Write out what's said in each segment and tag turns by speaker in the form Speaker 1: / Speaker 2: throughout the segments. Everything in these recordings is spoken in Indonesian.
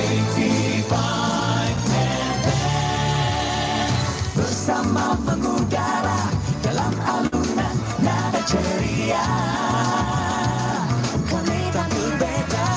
Speaker 1: Bersama mengudara dalam alunan nada ceria, kami tak berbeda.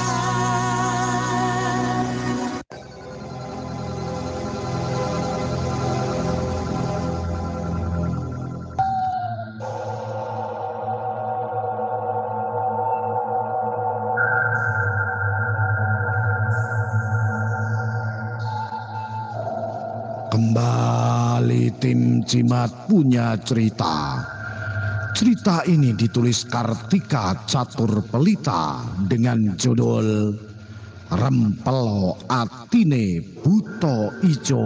Speaker 2: Kembali tim Cimat punya cerita. Cerita ini ditulis Kartika Catur Pelita dengan judul Rempelo Atine Buto Ijo.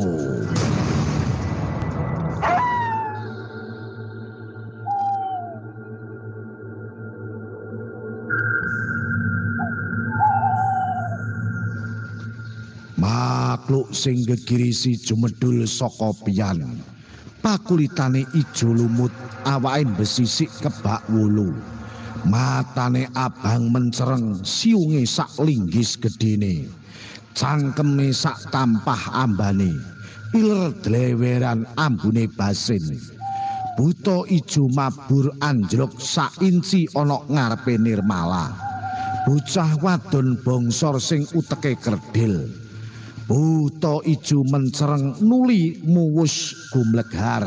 Speaker 2: Makhluk sing gegirisi jumedul saka piyan. Pakulitane ijo lumut, awake besisik kebak wulu. Matane abang mencereng, siunge sak linggis gedene. Cangkeme sak tampah ambane. Piler dleweran ambune basin. Buta ijo mabur anjlok sak inci ana ngarepe Nirmala. Bocah wadon bongsor sing uteke kerdil. Buta ijo mencereng nuli muwus gumlegar.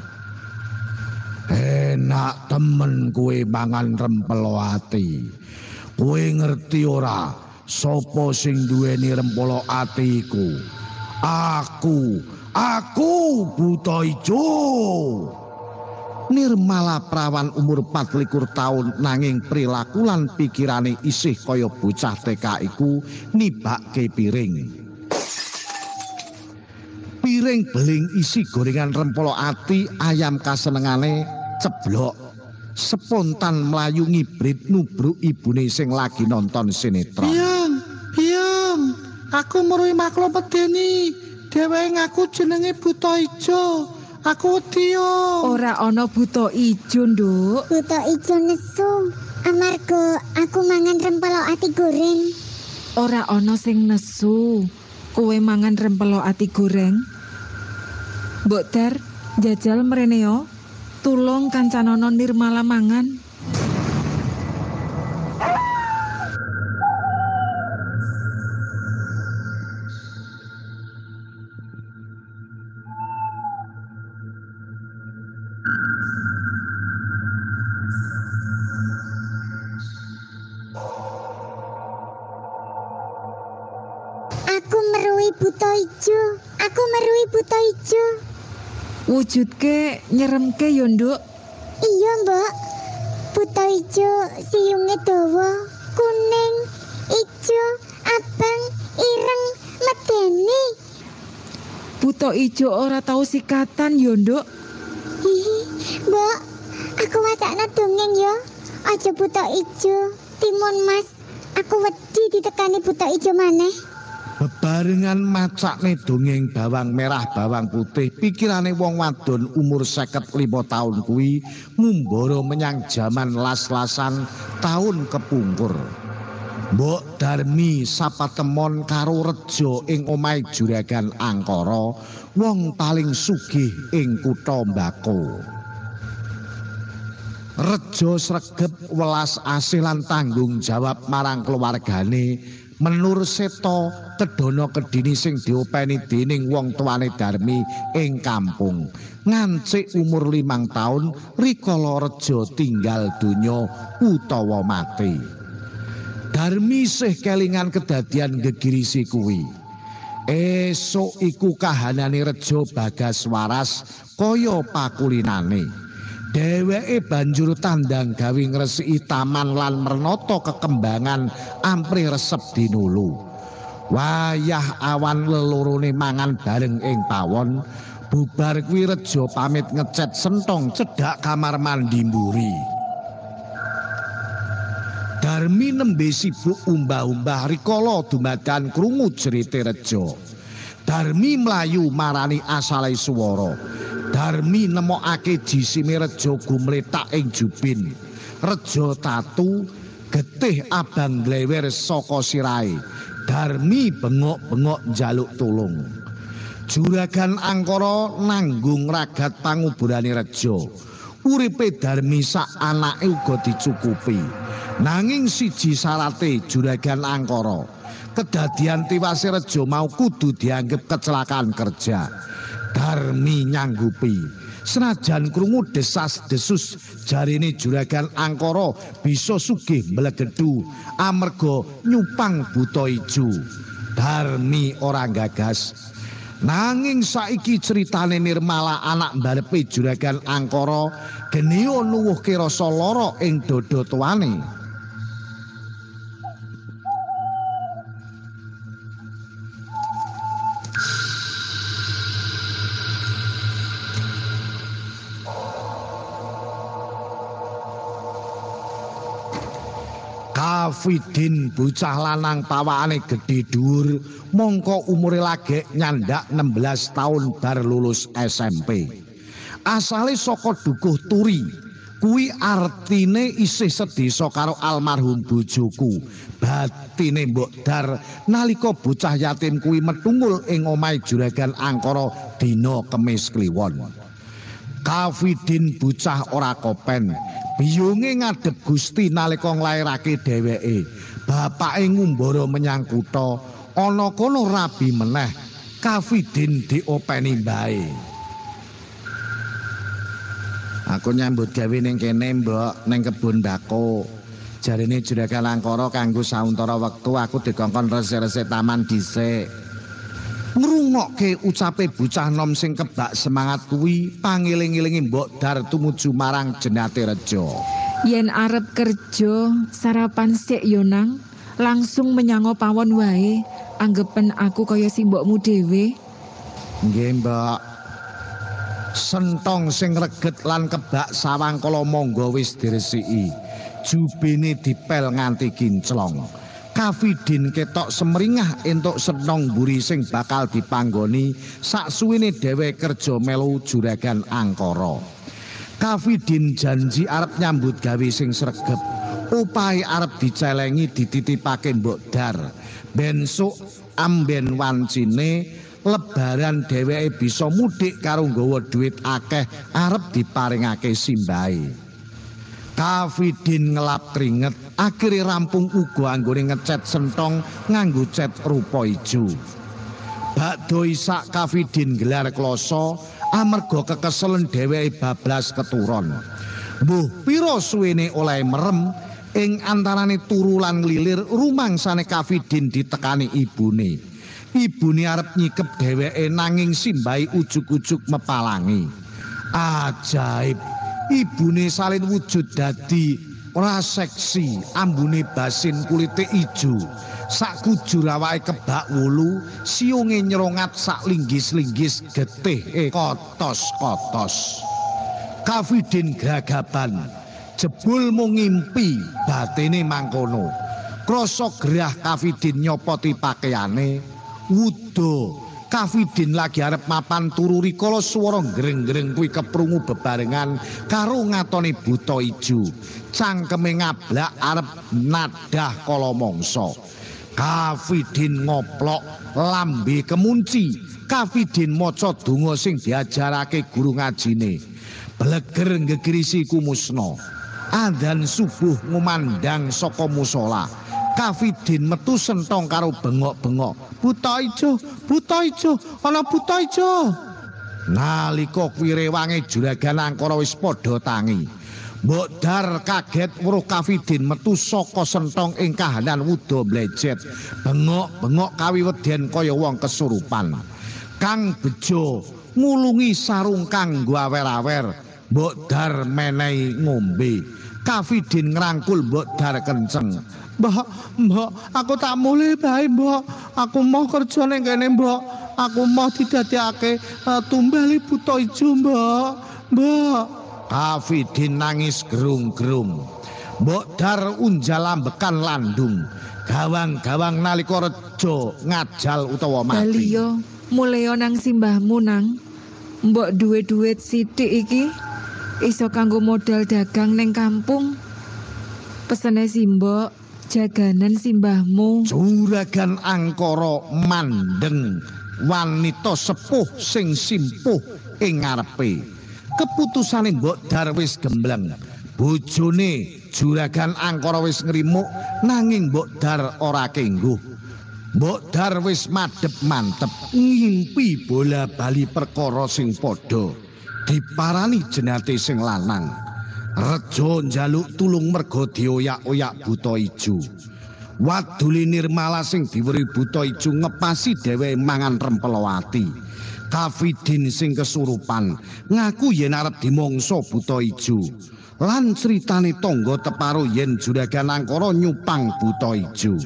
Speaker 2: Enak temen kue mangan rempelo ati. Kue ngerti ora sapa sing duweni rempelo ati iku? Aku Buta Ijo. Nirmala prawan umur 24 tahun nanging perilaku lan pikirane isih kaya bocah TK iku nibakke piring. Piring beling isi gorengan rempelo ati ayam kasenengane ceblok. Spontan mlayu ngibrit nubruk ibune sing lagi nonton sinetron.
Speaker 3: Biang, aku meruhi makhluk medeni. Dheweke ngaku jenenge Buta Ijo. Aku wedi.
Speaker 4: Ora ana Buta Ijo, Nduk.
Speaker 5: Buta Ijo nesu amarga aku mangan rempelo ati goreng.
Speaker 4: Ora ana sing nesu. Kowe mangan rempelo ati goreng. Mbok Ter, jajal mrene yo. Tulung kancanono Nirmala mangan.
Speaker 5: Aku meruhi Buta Buta Ijo.
Speaker 4: Wujudke nyeremke yo, Nduk.
Speaker 5: Iya, Mbak. Buta Ijo siyunge dawa, kuning, ijo, abang, ireng, medeni.
Speaker 4: Buta Ijo ora tau sikatan yo, Nduk.
Speaker 5: Hihi, Mbak, aku wacana dongeng ya. Aja Buta Ijo, timun mas. Aku wedi ditekani Buta Ijo maneh.
Speaker 2: Bebarengan macakne dongeng bawang merah bawang putih, pikirane wong wadon umur 55 tahun kuwi ngumbara menyang jaman las-lasan tahun kepungkur. Mbok Darmi sapatemon karo Rejo ing omahe Juragan Angkara, wong paling sugih ing kutha Mbako. Rejo sregep welas asih lan tanggung jawab marang keluargane. Menur seto kedono kedini sing diopeni dening wong tuane Darmi ing kampung. Ngancik umur 5 tahun rikala Rejo tinggal donya utawa mati. Darmi isih kelingan kedadian gegirisi kuwi. Esuk iku kahanane Rejo bagas waras kaya pakulinane. Dheweke banjur tandang gawe ngresiki taman lan mernata kekembangan ampri resep dinulu. Wayah awan lelorone mangan bareng ing pawon, bubar kuwi Rejo pamit ngecet sentong cedhak kamar mandi mburi. Darmi nembe sibuk umbah-umbah rikala dumadan krungu jerite Rejo. Darmi mlayu marani asale swara. Darmi nemokake jisime Rejo gumletak ing jubin. Rejo tatu getih abang glewer saka sirahe. Darmi bengok-bengok njaluk tulung. Juragan Angkara nanggung ragat panguburane Reja. Uripe Darmi sak anake uga dicukupi. Nanging siji syarate Juragan Angkara, kedadian tiwase Reja mau kudu dianggep kecelakaan kerja. Darmi nyanggupi. Senajan krungu desas-desus jarine Juragan Angkara bisa sugih mlegedu amarga nyupang buta ijo. Darmi ora gagas. Nanging saiki ceritane Nirmala anak mbarepe Juragan Angkara geniya nuwuhke rasa lara ing dada tuwane. Kafidin bocah lanang pawakane gedhe dhuwur mongko umure lagek nyandak 16 taun bar lulus SMP. Asale saka Dukuh Turi. Kuwi artine isih sedesa karo almarhum bojoku. Batine Mbok Dar nalika bocah yatim kuwi metungul ing omahe Juragan Angkara dina Kemis kliwon. Kafidin bocah ora kopen. Biyunge ngadhep Gusti nalika nglairake dheweke. Bapake ngumbara menyang kutha, ana kono rabi meneh. Kafidin diopeni mbae. Aku nyambut gawe ning kene, Mbok, ning kebon mbako. Jarine Juragan Angkara kanggo sauntara wektu aku dikongkon resik-resik taman dhisik. Ngrungokke ucape bocah nom sing kebak semangat kuwi pangiling-ilingi Mbok Dar tumuju marang jenate Reja.
Speaker 4: Yen arep kerja, sarapan sik yo nang, langsung menyang pawon wae. Anggepen aku kaya simbokmu dhewe.
Speaker 2: Nggih, Mbok. Sentong sing reget lan kebak sawangkala mangga wis diresiki. Jubine dipel nganti kinclong. Kafidin ketok semringah entuk senong mburi sing bakal dipanggoni saksuwene dhewe kerja melu Juragan Angkara. Kafidin janji arep nyambut gawe sing sregep. Upahe arep dicelengi dititipake Mbok Dar. Bensuk amben wancine lebaran dheweke bisa mudik karo nggawa dhuwit akeh arep diparingake simbahe. Kafidin ngelap keringet, akhirnya rampung uga anggone ngecat sentong nganggo cat rupa ijo. Bakdo isak Kafidin gelar kloso amarga kekeselen dheweke bablas keturon. Mbuh pira suwene oleh merem ing antarane turu lan nglilir rumangsane Kafidin ditekani ibune. Ibune arep nyikep dheweke nanging simbahi ujug-ujug mepalangi. Ajaib. Ibune salin wujud dadi ora seksi, ambune basin kulite ijo. Sak kujur awake kebak wulu, siunge nyerongat sak linggis-linggis getih kotos-kotos. Kafidin gragaban, jebul mung ngimpi, batine mangkono. Krasa gerah Kafidin nyopoti pakaiane, wudo. Kafidin lagi arep mapan turu rikala swara greng-greng kuwi keprungu bebarengan karo ngatone buta ijo. Cangkeme ngablak arep nadah kala mangsa. Kafidin ngoplok, lambe kemunci. Kafidin maca donga sing diajarake guru ngajine. Bleger ngegrisi kumusna. Adzan subuh ngumandang saka musala. Kafidin metu sentong karo bengok-bengok. Buta ijo, ana buta ijo. Nalika kuwi rewange Juragan Angkara wis padha tangi. Mbok Dar kaget weruh Kafidin metu saka sentong ing kahanan wuda mlejet. Bengok-bengok kawiweden kaya wong kesurupan. Kang Bejo ngulungi sarung kanggo awer-awer. Mbok Dar menehi ngombe. Kafidin ngrangkul Mbok Dar kenceng. Mbok, aku tak mulih bae, Mbok. Aku mau kerja ning kene, Mbok. Aku mau didadekake tumbali buta ijo, Mbok. Mbok. Kafidin nangis gerung-gerung. Mbok Dar unjal ambekan landung. Gawang-gawang nalika Reja ngajal utawa mati.
Speaker 4: Baliyo, mulya nang simbahmu nang. Mbok duwe duit sithik iki iso kanggo modal dagang ning kampung. Pesene simbok jaganan simbahmu.
Speaker 2: Juragan Angkara mandeng wanita sepuh sing simpuh ing ngarepe. Keputusane Mbok Dar wis gembleng. Bojone Juragan Angkara wis ngrimuk nanging Mbok Dar ora kengguh. Mbok Dar wis madhep mantep ngimpi bola bali perkara sing padha diparani jenate sing lanang. Rejo njaluk tulung merga dioyak-oyak Buta Ijo. Waduli Nirmala sing diweri Buta Ijo ngepasi dheweke mangan Rempelowati. Kafidin sing kesurupan ngaku yen arep dimangsa Buta Ijo. Lan critane tangga teparo yen Juragan Angkara nyupang Buta Ijo.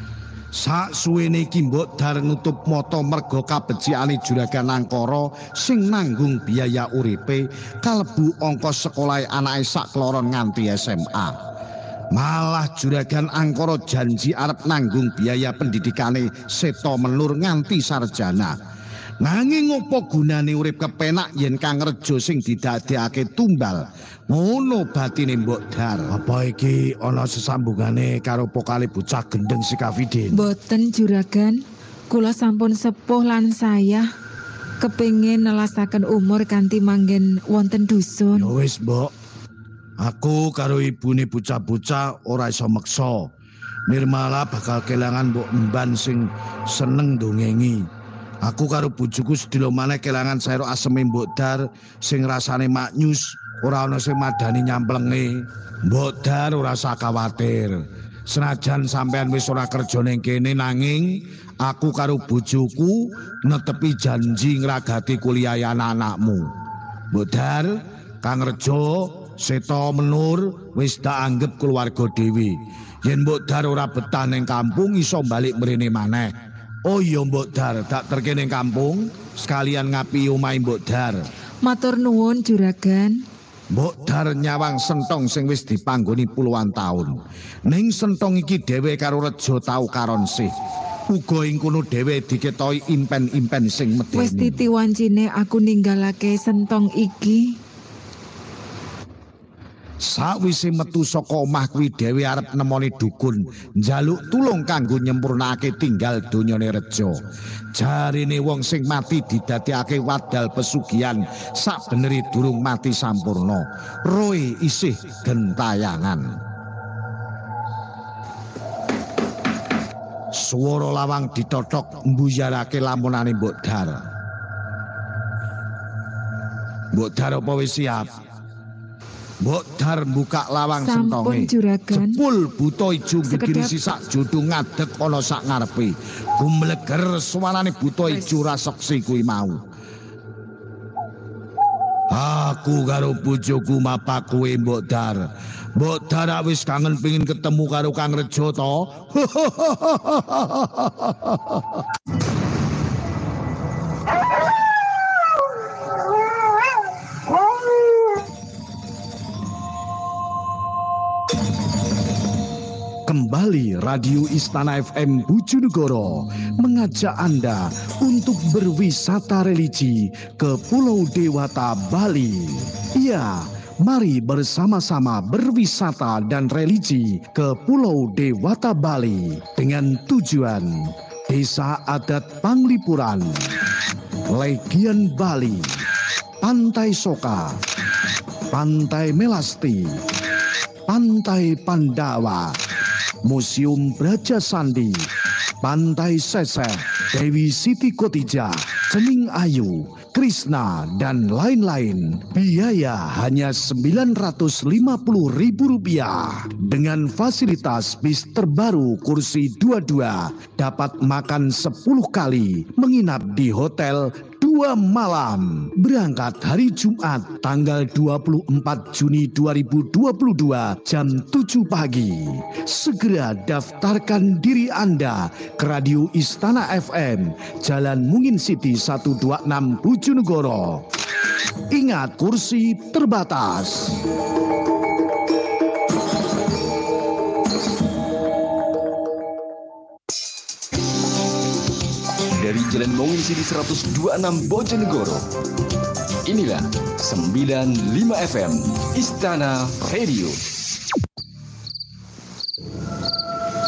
Speaker 2: Sak suwene iki Mbok Dar nutup mata merga kabecikane Juragan Angkara sing nanggung biaya uripe kalebu ongkos sekolahe anake sak kloron nganti SMA. Malah Juragan Angkara janji arep nanggung biaya pendidikane Seto Menur nganti sarjana. Nanging opo gunane urip kepenak yen Kang Rejo sing didadekake tumbal? Ngono batine Mbok Dar. Apa iki ana sesambungane karo pokale bocah gendeng si Kafidin?
Speaker 4: Boten Juragan, kula sampun sepuh lan saya kepengin nelasaken umur kanthi manggen wonten dusun.
Speaker 2: Ya wis, Mbok. Aku karo ibune bocah-bocah ora iso meksa. Nirmala bakal kelangan mbok emban sing seneng dongengi. Aku karo bojoku sedina maneh kelangan sayur aseme Mbok Dar sing rasane maknyus, ora ana sing madani nyamplenge. Mbok Dar ora usah kuwatir. Senajan sampean wis ora kerja ning kene nanging aku karo bojoku netepi janji ngragati kuliah anak-anakmu. Mbok Dar, Kang Rejo, Seto Menur wis tak anggap keluarga dhewe. Yen Mbok Dar ora betah ning kampung iso balik mrene maneh. Oh iya Mbok Dar, tak terke ning kampung sekalian ngapi omahe Mbok Dar.
Speaker 4: Matur nuwun Juragan.
Speaker 2: Mbok Dar nyawang sentong sing wis dipanggoni puluhan taun. Ning sentong iki dhewe karo Rejo tau karon sih. Uga ing kono dhewe diketoki impen-impen sing medeni.
Speaker 4: Wis titi wancine aku ninggalake sentong iki.
Speaker 2: Sawise metu saka omah kuwi dhewe arep nemoni dukun njaluk tulung kanggo nyempurnakake tinggal donyane Rejo. Jarine wong sing mati didadekake wadal pesugihan sakbeneri durung mati sampurna. Roe isih gentayangan. Swara lawang ditotok mbuyarake lamunane Mbok Dar. Mbok Dar apa wis siap? Mbok Dar buka lawang sentonge. Jepul Buta Ijo gegirisi sak jodho ngadeg ana sak ngarepe. Gumleger suarane Buta Ijo raseksi kuwi mau. Aku karo bojoku mapa kowe Mbok Dar. Mbok Dar wis kangen pengin ketemu karo Kang Rejo to. Kembali Radio Istana FM Bojonegoro mengajak Anda untuk berwisata religi ke Pulau Dewata, Bali. Ya, mari bersama-sama berwisata dan religi ke Pulau Dewata, Bali dengan tujuan Desa Adat Panglipuran, Legian Bali, Pantai Soka, Pantai Melasti, Pantai Pandawa, Museum Braja Sandi, Pantai Seseh, Dewi Siti Kotija, Cening Ayu, Krishna, dan lain-lain. Biaya hanya Rp950.000 dengan fasilitas bis terbaru kursi 22, dapat makan 10 kali, menginap di hotel 2 malam. Berangkat hari Jumat tanggal 24 Juni 2022 jam 7 pagi. Segera daftarkan diri Anda ke Radio Istana FM, Jalan Mungin City 126 Bojonegoro. Ingat, kursi terbatas.
Speaker 6: Dari Jalan Mungin City 126 Bojonegoro. Inilah 95 FM Istana Radio.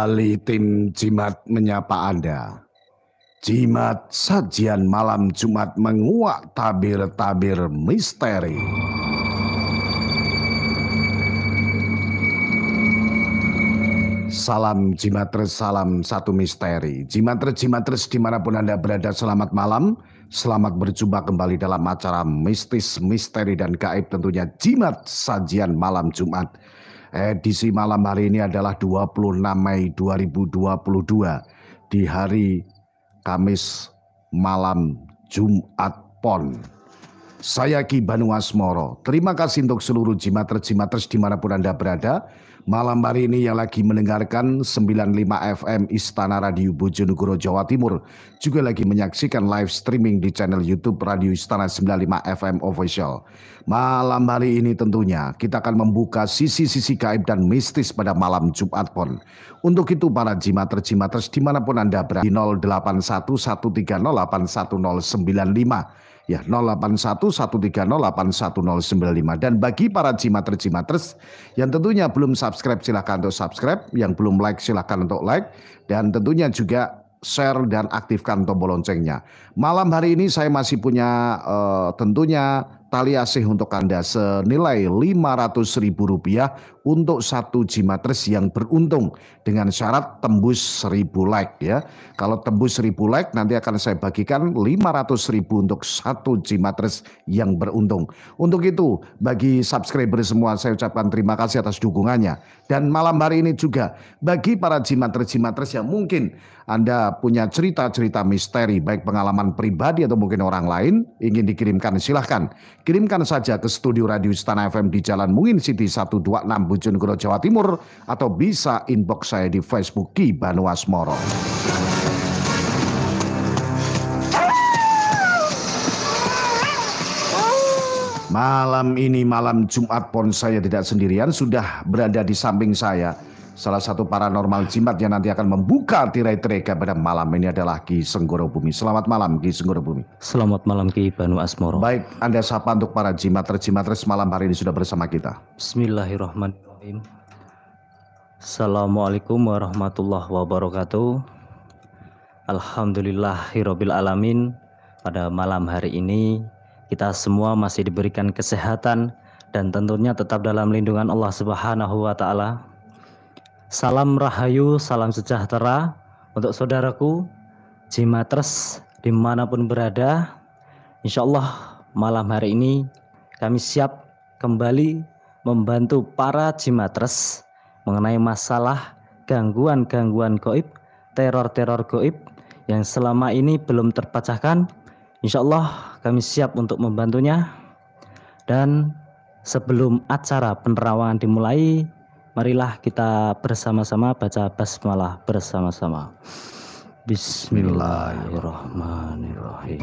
Speaker 2: Kembali tim Jimat menyapa Anda. Jimat sajian malam Jumat menguak tabir-tabir misteri. Salam Jimatres, salam satu misteri. Jimatres dimanapun Anda berada, selamat malam. Selamat berjumpa kembali dalam acara mistis, misteri dan gaib, tentunya Jimat sajian malam Jumat. Edisi malam hari ini adalah 26 Mei 2022 di hari Kamis malam Jumat Pon. Saya Ki Banu Asmoro. Terima kasih untuk seluruh Jimatres dimanapun Anda berada. Malam hari ini yang lagi mendengarkan 95 FM Istana Radio Bojonegoro Jawa Timur, juga lagi menyaksikan live streaming di channel YouTube Radio Istana 95 FM Official. Malam hari ini tentunya kita akan membuka sisi-sisi gaib dan mistis pada malam Jumat Pon. Untuk itu para Jimatres dimanapun Anda berada, di 0811308195. Ya, 0811308195. Dan bagi para Jimatres yang tentunya belum subscribe, silahkan untuk subscribe. Yang belum like, silahkan untuk like. Dan tentunya juga share dan aktifkan tombol loncengnya. Malam hari ini saya masih punya tentunya tali asih untuk Anda senilai Rp500.000 untuk satu Jimatres yang beruntung dengan syarat tembus 1000 like ya. Kalau tembus 1000 like nanti akan saya bagikan Rp500.000 untuk satu Jimatres yang beruntung. Untuk itu bagi subscriber semua saya ucapkan terima kasih atas dukungannya. Dan malam hari ini juga bagi para Jimatres yang mungkin Anda punya cerita-cerita misteri baik pengalaman pribadi atau mungkin orang lain ingin dikirimkan, silahkan kirimkan saja ke studio Radio Istana FM di Jalan Mungin City 126 Bojonegoro Jawa Timur, atau bisa inbox saya di Facebook Ki Banu Asmoro. Malam ini malam Jumat Pon saya tidak sendirian, sudah berada di samping saya salah satu paranormal jimat yang nanti akan membuka tirai-tirai pada malam ini adalah Ki Senggoro Bumi. Selamat malam Ki Senggoro Bumi.
Speaker 7: Selamat malam Ki Banu Asmoro.
Speaker 2: Baik, Anda sapa untuk para Jimatres malam hari ini sudah bersama kita.
Speaker 7: Bismillahirrahmanirrahim. Assalamualaikum warahmatullahi wabarakatuh. Alhamdulillahirabbil alamin. Pada malam hari ini kita semua masih diberikan kesehatan dan tentunya tetap dalam lindungan Allah Subhanahu wa taala. Salam rahayu, salam sejahtera untuk saudaraku Jimatres dimanapun berada. Insya Allah malam hari ini kami siap kembali membantu para Jimatres mengenai masalah gangguan-gangguan gaib, teror-teror gaib yang selama ini belum terpecahkan. Insya Allah kami siap untuk membantunya. Dan sebelum acara penerawangan dimulai, marilah kita bersama-sama baca basmalah bersama-sama. Bismillahirrahmanirrahim.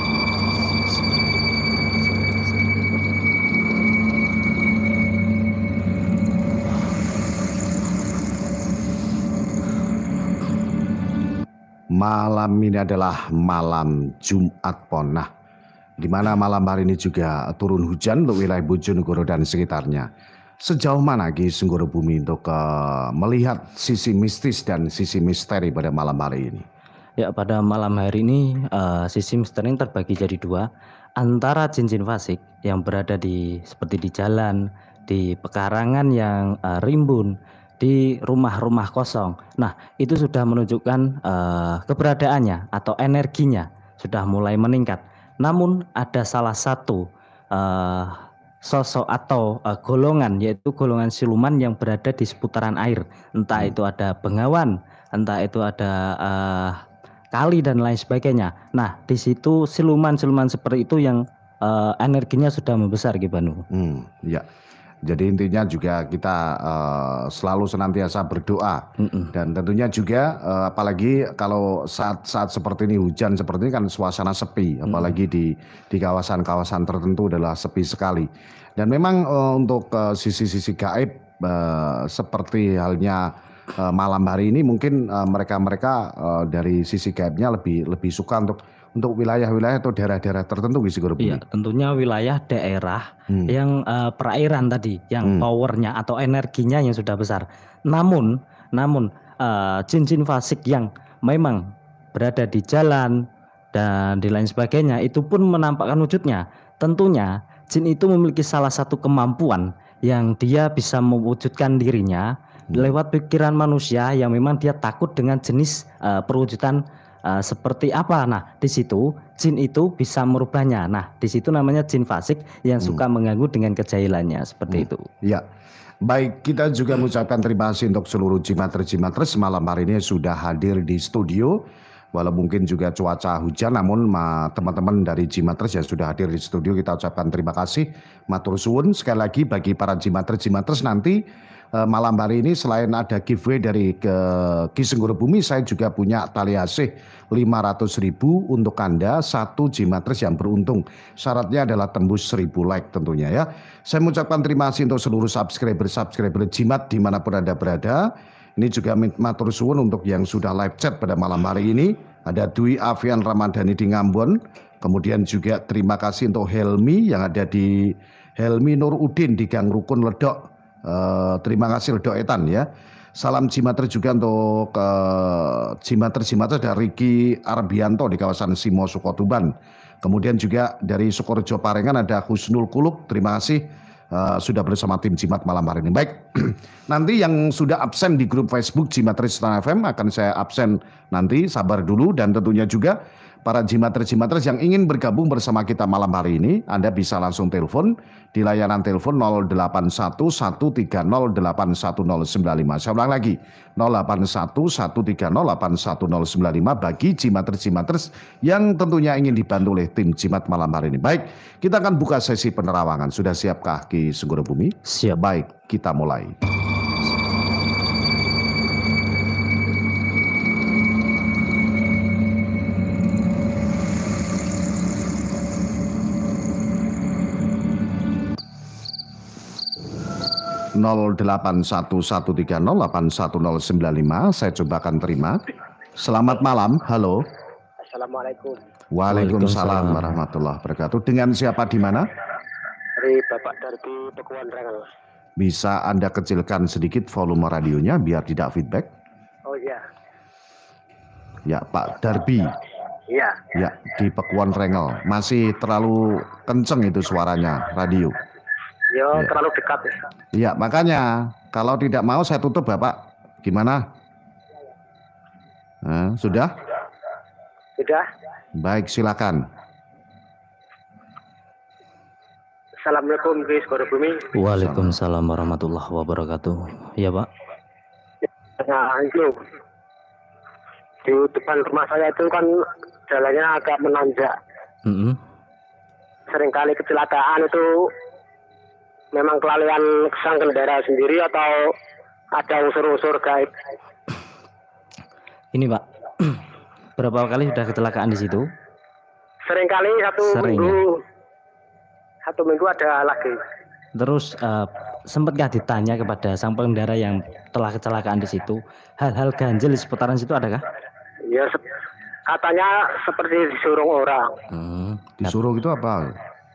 Speaker 2: Malam ini adalah malam Jumat Pon. Nah, di mana malam hari ini juga turun hujan untuk wilayah Bojonegoro dan sekitarnya. Sejauh mana Ki Senggoro Bumi untuk melihat sisi mistis dan sisi misteri pada malam hari ini?
Speaker 7: Ya, pada malam hari ini sisi misteri terbagi jadi dua, antara jin-jin fasik yang berada seperti di jalan, di pekarangan yang rimbun, di rumah-rumah kosong. Nah, itu sudah menunjukkan keberadaannya atau energinya sudah mulai meningkat. Namun ada salah satu sosok atau golongan, yaitu golongan siluman yang berada di seputaran air. Entah itu ada bengawan, entah itu ada kali dan lain sebagainya. Nah, di situ siluman-siluman seperti itu yang energinya sudah membesar, Gibanu.
Speaker 2: Ya. Jadi intinya juga kita selalu senantiasa berdoa. Dan tentunya juga apalagi kalau saat seperti ini, hujan seperti ini kan suasana sepi, apalagi di kawasan-kawasan tertentu adalah sepi sekali. Dan memang untuk sisi-sisi gaib seperti halnya malam hari ini mungkin mereka dari sisi gaibnya lebih suka untuk wilayah-wilayah atau daerah-daerah tertentu Ki Senggoro Bumi.
Speaker 7: Iya, tentunya wilayah daerah yang perairan tadi, yang powernya atau energinya yang sudah besar. Namun jin-jin fasik yang memang berada di jalan dan di lain sebagainya itu pun menampakkan wujudnya. Tentunya jin itu memiliki salah satu kemampuan yang dia bisa mewujudkan dirinya lewat pikiran manusia yang memang dia takut dengan jenis perwujudan seperti apa. Nah, di situ jin itu bisa merubahnya. Nah, di situ namanya jin fasik yang suka mengganggu dengan kejahilannya seperti itu.
Speaker 2: Ya. Baik, kita juga mengucapkan terima kasih untuk seluruh jimatres malam hari ini sudah hadir di studio. Walau mungkin juga cuaca hujan, namun teman-teman dari Jimatres yang sudah hadir di studio kita ucapkan terima kasih. Matur suwun sekali lagi bagi para Jimatres nanti malam hari ini selain ada giveaway dari Ki Senggoro Bumi, saya juga punya tali asih 500.000 untuk Anda, satu Jimatres yang beruntung. Syaratnya adalah tembus 1000 like tentunya ya. Saya mengucapkan terima kasih untuk seluruh subscriber Jimat dimanapun Anda berada. Ini juga matur suwun untuk yang sudah live chat pada malam hari ini. Ada Dwi Avian Ramadhani di Ngambon. Kemudian juga terima kasih untuk Helmi yang ada di Helmi Nur Udin di Gang Rukun Ledok. Terima kasih Ledok Etan ya. Salam Jimatres juga untuk Jimatres ada Riki Arbianto di kawasan Simo Sukotuban. Kemudian juga dari Sukorejo Parengan ada Husnul Kuluk. Terima kasih. Sudah bersama tim Jimat malam hari ini. Baik, nanti yang sudah absen di grup Facebook Jimatres Istana FM akan saya absen nanti, sabar dulu. Dan tentunya juga para Jimatres yang ingin bergabung bersama kita malam hari ini, Anda bisa langsung telepon di layanan telepon 0811308195. Saya ulang lagi, 0811308195 bagi Jimatres yang tentunya ingin dibantu oleh tim Jimat malam hari ini. Baik, kita akan buka sesi penerawangan. Sudah siapkah Ki Senggoro Bumi?
Speaker 7: Siap.
Speaker 2: Baik, kita mulai. Nol 0811308195. Saya coba akan terima. Selamat malam, halo.
Speaker 8: Assalamualaikum.
Speaker 2: Waalaikumsalam warahmatullahi wabarakatuh. Dengan siapa di mana?
Speaker 8: Dari Bapak Darbi Pekuan Rengel.
Speaker 2: Bisa Anda kecilkan sedikit volume radionya biar tidak feedback?
Speaker 8: Oh iya.
Speaker 2: Ya, Pak Darbi.
Speaker 8: Iya.
Speaker 2: Ya, di Pekuan Rengel. Masih terlalu kenceng itu suaranya radio.
Speaker 8: Yo,
Speaker 2: Ya.
Speaker 8: terlalu dekat ya.
Speaker 2: Iya, makanya kalau tidak mau saya tutup Bapak. Gimana? Nah, sudah?
Speaker 8: Sudah.
Speaker 2: Baik, silakan.
Speaker 8: Assalamualaikum Ki Senggoro Bumi.
Speaker 7: Waalaikumsalam warahmatullahi wabarakatuh. Ya Pak.
Speaker 8: Nah, itu di depan rumah saya itu kan jalannya agak menanjak. Seringkali kecelakaan itu memang kelalaian sang kendaraan sendiri atau ada unsur-unsur gaib?
Speaker 7: Ini Pak, berapa kali sudah kecelakaan di situ?
Speaker 8: Seringkali satu minggu ada lagi.
Speaker 7: Terus sempatkah ditanya kepada sang pengendara yang telah kecelakaan di situ, hal-hal ganjil di seputaran situ adakah?
Speaker 8: Ya, katanya seperti disuruh orang.
Speaker 2: Disuruh itu apa?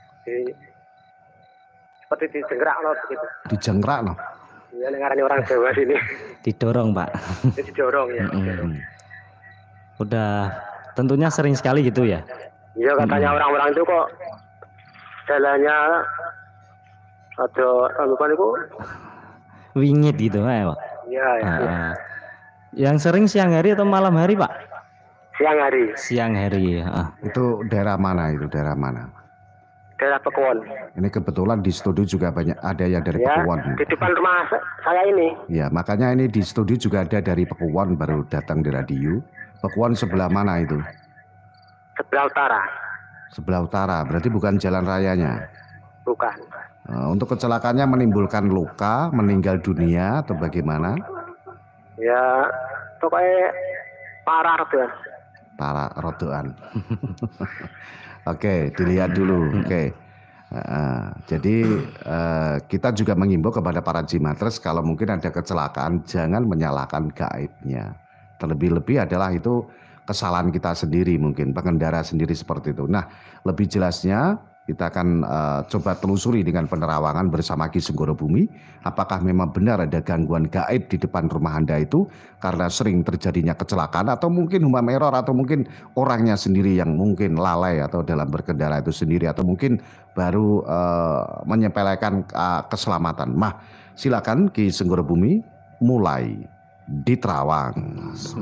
Speaker 8: Seperti dijengkrak loh begitu.
Speaker 2: Dijengkrak loh.
Speaker 8: Ya, ngarani orang Jawa sini.
Speaker 7: Didorong Pak.
Speaker 8: Didorong ya.
Speaker 7: Udah tentunya sering sekali gitu ya.
Speaker 8: Iya, katanya orang-orang itu kok jalannya ada bukan itu.
Speaker 7: Wingit gitu Pak.
Speaker 8: Iya, ya.
Speaker 7: Yang sering siang hari atau malam hari Pak?
Speaker 8: Siang hari.
Speaker 7: Siang hari.
Speaker 2: Itu daerah mana itu? Daerah mana?
Speaker 8: Daerah Pekuan.
Speaker 2: Ini kebetulan di studio juga banyak ada yang dari
Speaker 8: Ya,
Speaker 2: Pekuan.
Speaker 8: di depan rumah saya ini.
Speaker 2: Ya, makanya ini di studio juga ada dari Pekuan baru datang di radio. Pekuan sebelah mana itu?
Speaker 8: Sebelah utara.
Speaker 2: Sebelah utara, berarti bukan jalan rayanya.
Speaker 8: Bukan.
Speaker 2: Untuk kecelakaannya menimbulkan luka, meninggal dunia atau bagaimana?
Speaker 8: Ya, pokoknya parah tuh.
Speaker 2: Para rodoan. Oke, dilihat dulu. Oke. Jadi kita juga mengimbau kepada para Jimatres kalau mungkin ada kecelakaan jangan menyalahkan gaibnya. Terlebih-lebih adalah itu kesalahan kita sendiri mungkin pengendara sendiri seperti itu. Nah, lebih jelasnya Kita akan coba telusuri dengan penerawangan bersama Ki Senggoro Bumi. Apakah memang benar ada gangguan gaib di depan rumah Anda itu karena sering terjadinya kecelakaan, atau mungkin human error, atau mungkin orangnya sendiri yang mungkin lalai atau dalam berkendara itu sendiri, atau mungkin baru menyepelekan keselamatan. Silakan Ki Senggoro Bumi mulai diterawang.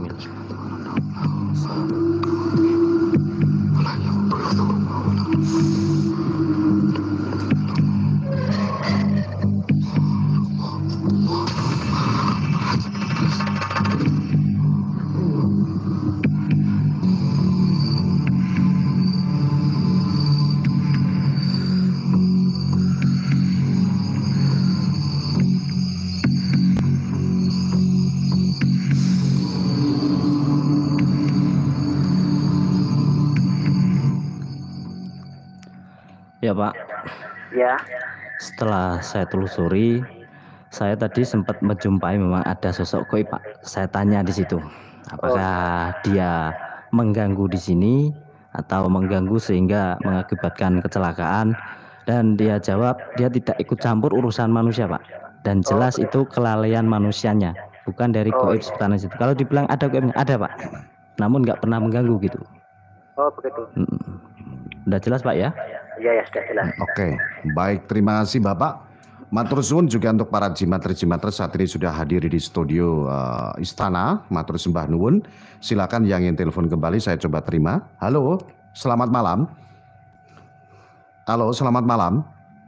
Speaker 7: Ya Pak.
Speaker 8: Ya.
Speaker 7: Setelah saya telusuri, saya tadi sempat menjumpai memang ada sosok goib Pak. Saya tanya di situ, apakah dia mengganggu di sini atau mengganggu sehingga mengakibatkan kecelakaan, dan dia jawab dia tidak ikut campur urusan manusia Pak. Dan jelas itu kelalaian manusianya, bukan dari goib seperti itu. Kalau dibilang ada goibnya, ada Pak. Namun nggak pernah mengganggu gitu.
Speaker 8: Oh begitu.
Speaker 7: Udah jelas Pak ya?
Speaker 8: Iya ya, sudah jelas.
Speaker 2: Oke, baik, terima kasih Bapak. Matur suwun juga untuk para jimater-jimater saat ini sudah hadir di studio Istana. Matur sembah nuwun. Silakan yang ingin telepon kembali saya coba terima. Halo, selamat malam. Halo, selamat malam.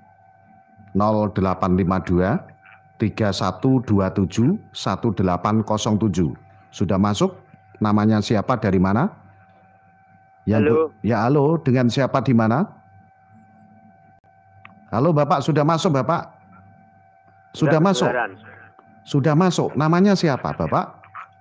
Speaker 2: 0852 3127 1807. Sudah masuk? Namanya siapa, dari mana?
Speaker 8: Halo.
Speaker 2: Ya, halo, dengan siapa, di mana? Halo Bapak, sudah masuk Bapak? Sudah masuk? Sudah masuk. Namanya siapa Bapak?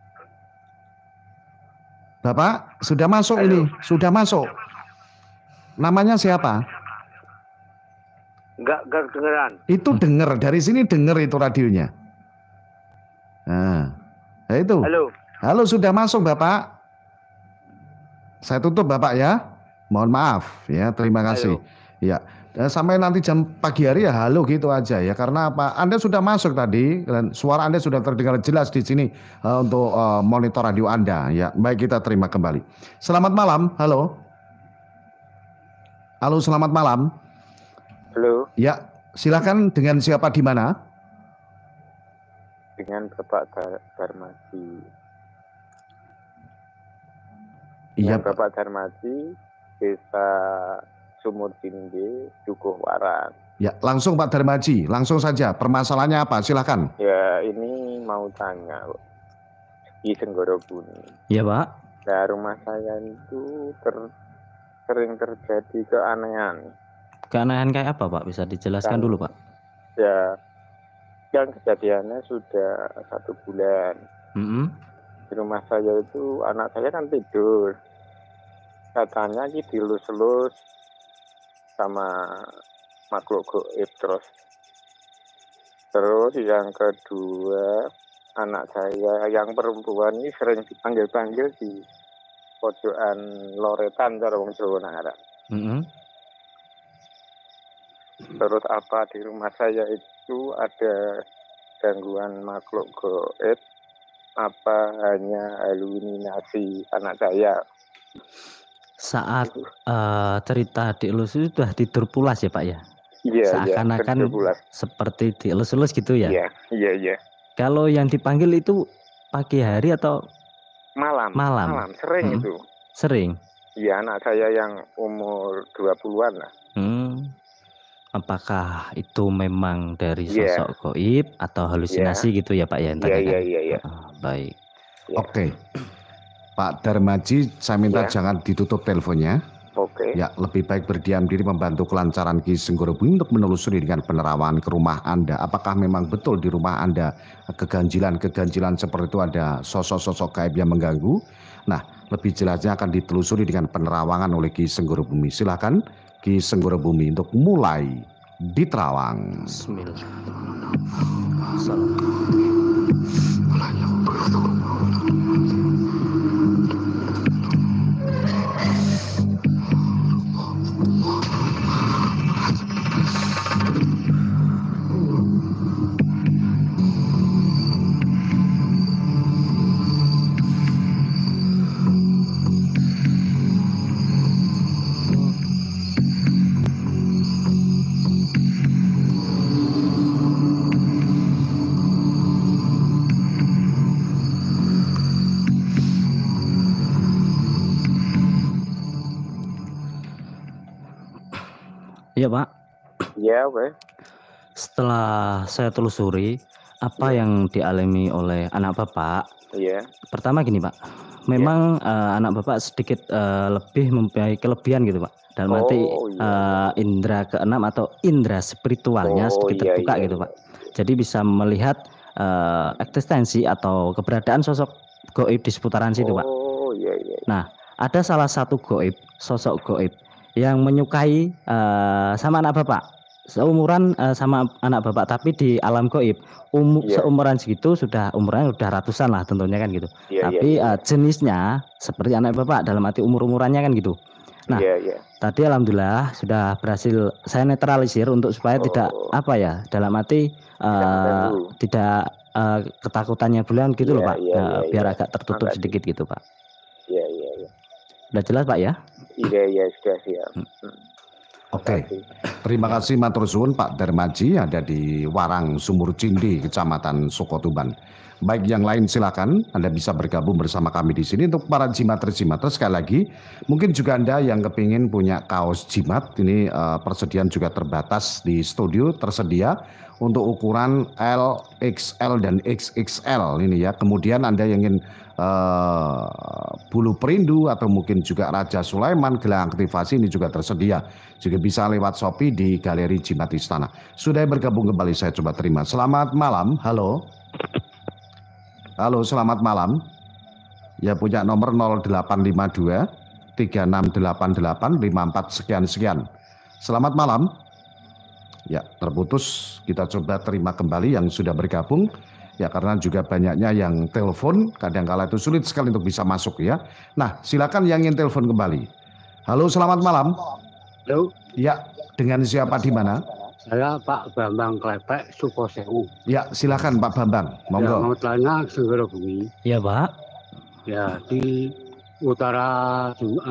Speaker 2: Bapak, sudah masuk. Halo. Ini, sudah masuk. Namanya siapa?
Speaker 8: Enggak dengeran.
Speaker 2: Itu denger, dari sini denger itu radionya. Nah, itu.
Speaker 8: Halo.
Speaker 2: Halo, sudah masuk Bapak? Saya tutup Bapak ya. Mohon maaf ya, terima kasih. Halo. Ya. Sampai nanti jam pagi hari ya halo gitu aja ya, karena apa? Anda sudah masuk tadi dan suara Anda sudah terdengar jelas di sini untuk monitor radio Anda ya. Baik, kita terima kembali. Selamat malam, halo. Halo, selamat malam.
Speaker 9: Halo.
Speaker 2: Ya, silakan, dengan siapa, di mana?
Speaker 9: Dengan Bapak Darmadi.
Speaker 2: Iya,
Speaker 9: Bapak Darmadi, Desa Sumur Tinggi, Dukuh Waran.
Speaker 2: Ya, langsung Pak Darmaji, langsung saja. Permasalahannya apa? Silakan.
Speaker 9: Ya, ini mau tanya, Ki Senggoro Bumi.
Speaker 7: Ya Pak.
Speaker 9: Nah, rumah saya itu sering terjadi keanehan.
Speaker 7: Keanehan kayak apa Pak? Bisa dijelaskan dulu Pak?
Speaker 9: Ya, yang kejadiannya sudah 1 bulan. Di rumah saya itu anak saya kan tidur. Katanya dilus-lus sama makhluk gaib terus yang kedua, anak saya yang perempuan ini sering dipanggil-panggil di pojokan loretan cara wong Jawa Nara. Terus apa di rumah saya itu ada gangguan makhluk gaib, apa hanya halusinasi anak saya?
Speaker 7: Saat cerita dielus itu sudah tidur pulas ya Pak ya?
Speaker 9: Iya,
Speaker 7: seakan-akan seperti dielus-elus gitu ya?
Speaker 9: Iya.
Speaker 7: Kalau yang dipanggil itu pagi hari atau
Speaker 9: malam? Malam, sering itu.
Speaker 7: Sering?
Speaker 9: Iya, anak saya yang umur 20-an lah.
Speaker 7: Apakah itu memang dari sosok gaib atau halusinasi gitu ya Pak ya?
Speaker 9: Iya.
Speaker 7: Baik.
Speaker 2: Oke. Pak Darmaji, saya minta jangan ditutup teleponnya.
Speaker 9: Oke.
Speaker 2: Ya, lebih baik berdiam diri membantu kelancaran Ki Senggoro Bumi untuk menelusuri dengan penerawangan ke rumah Anda. Apakah memang betul di rumah Anda keganjilan seperti itu, ada sosok-sosok gaib yang mengganggu? Nah, lebih jelasnya akan ditelusuri dengan penerawangan oleh Ki Senggoro Bumi. Silakan Ki Senggoro Bumi untuk mulai diterawang. Bismillahirrahmanirrahim.
Speaker 7: Iya Pak,
Speaker 9: Ya, oke.
Speaker 7: setelah saya telusuri apa yang dialami oleh anak Bapak,
Speaker 9: Iya.
Speaker 7: pertama gini Pak, memang anak Bapak sedikit lebih mempunyai kelebihan gitu Pak. Dalam arti
Speaker 9: Oh, iya.
Speaker 7: indera keenam atau indera spiritualnya
Speaker 9: Oh,
Speaker 7: sedikit
Speaker 9: iya,
Speaker 7: terbuka
Speaker 9: iya,
Speaker 7: gitu
Speaker 9: iya.
Speaker 7: Pak. Jadi bisa melihat eksistensi atau keberadaan sosok goib di seputaran situ Pak.
Speaker 9: Oh, iya, iya.
Speaker 7: Nah, ada salah satu goib, sosok goib yang menyukai sama anak Bapak. Seumuran sama anak Bapak tapi di alam goib.
Speaker 9: Iya.
Speaker 7: Seumuran segitu sudah umurnya udah ratusan lah tentunya kan gitu.
Speaker 9: Iya,
Speaker 7: Tapi
Speaker 9: iya.
Speaker 7: jenisnya seperti anak Bapak dalam arti umur-umurannya kan gitu. Nah,
Speaker 9: Iya, iya.
Speaker 7: tadi alhamdulillah sudah berhasil saya netralisir untuk supaya tidak apa ya, dalam arti
Speaker 9: mengganggu.
Speaker 7: tidak ketakutannya beliau gitu loh
Speaker 9: Iya,
Speaker 7: Pak.
Speaker 9: iya, iya,
Speaker 7: Biar
Speaker 9: iya.
Speaker 7: agak tertutup
Speaker 9: Makasih.
Speaker 7: sedikit gitu Pak.
Speaker 9: Iya, iya, iya.
Speaker 7: Udah jelas Pak ya?
Speaker 9: Iya, iya, sudah siap.
Speaker 2: Oke, terima kasih matur suwun Pak Darmaji ada di Warang Sumur Cindi, Kecamatan Sukotuban. Baik yang lain silakan Anda bisa bergabung bersama kami di sini. Untuk para jimater-jimater sekali lagi, mungkin juga Anda yang kepingin punya kaos jimat, ini persediaan juga terbatas di studio tersedia untuk ukuran L, XL dan XXL ini ya. Kemudian Anda yang ingin bulu perindu atau mungkin juga Raja Sulaiman gelang aktivasi ini juga tersedia. Juga bisa lewat Shopee di Galeri Jimat Istana. Sudah bergabung kembali saya coba terima. Selamat malam. Halo. Halo, selamat malam. Ya punya nomor 0852 3688 54 sekian. Selamat malam. Ya, terputus. Kita coba terima kembali yang sudah bergabung. Ya karena juga banyaknya yang telepon, kadang-kala itu sulit sekali untuk bisa masuk ya. Nah, silakan yang ingin telepon kembali. Halo, selamat malam.
Speaker 10: Halo.
Speaker 2: Ya, dengan siapa di mana?
Speaker 10: Saya Pak Bambang Klepek, Sukosewu.
Speaker 2: Ya, silakan Pak Bambang.
Speaker 10: Ya,
Speaker 2: Monggo.
Speaker 10: mau tanya Segera Bumi.
Speaker 7: Iya Pak.
Speaker 10: Ya, di utara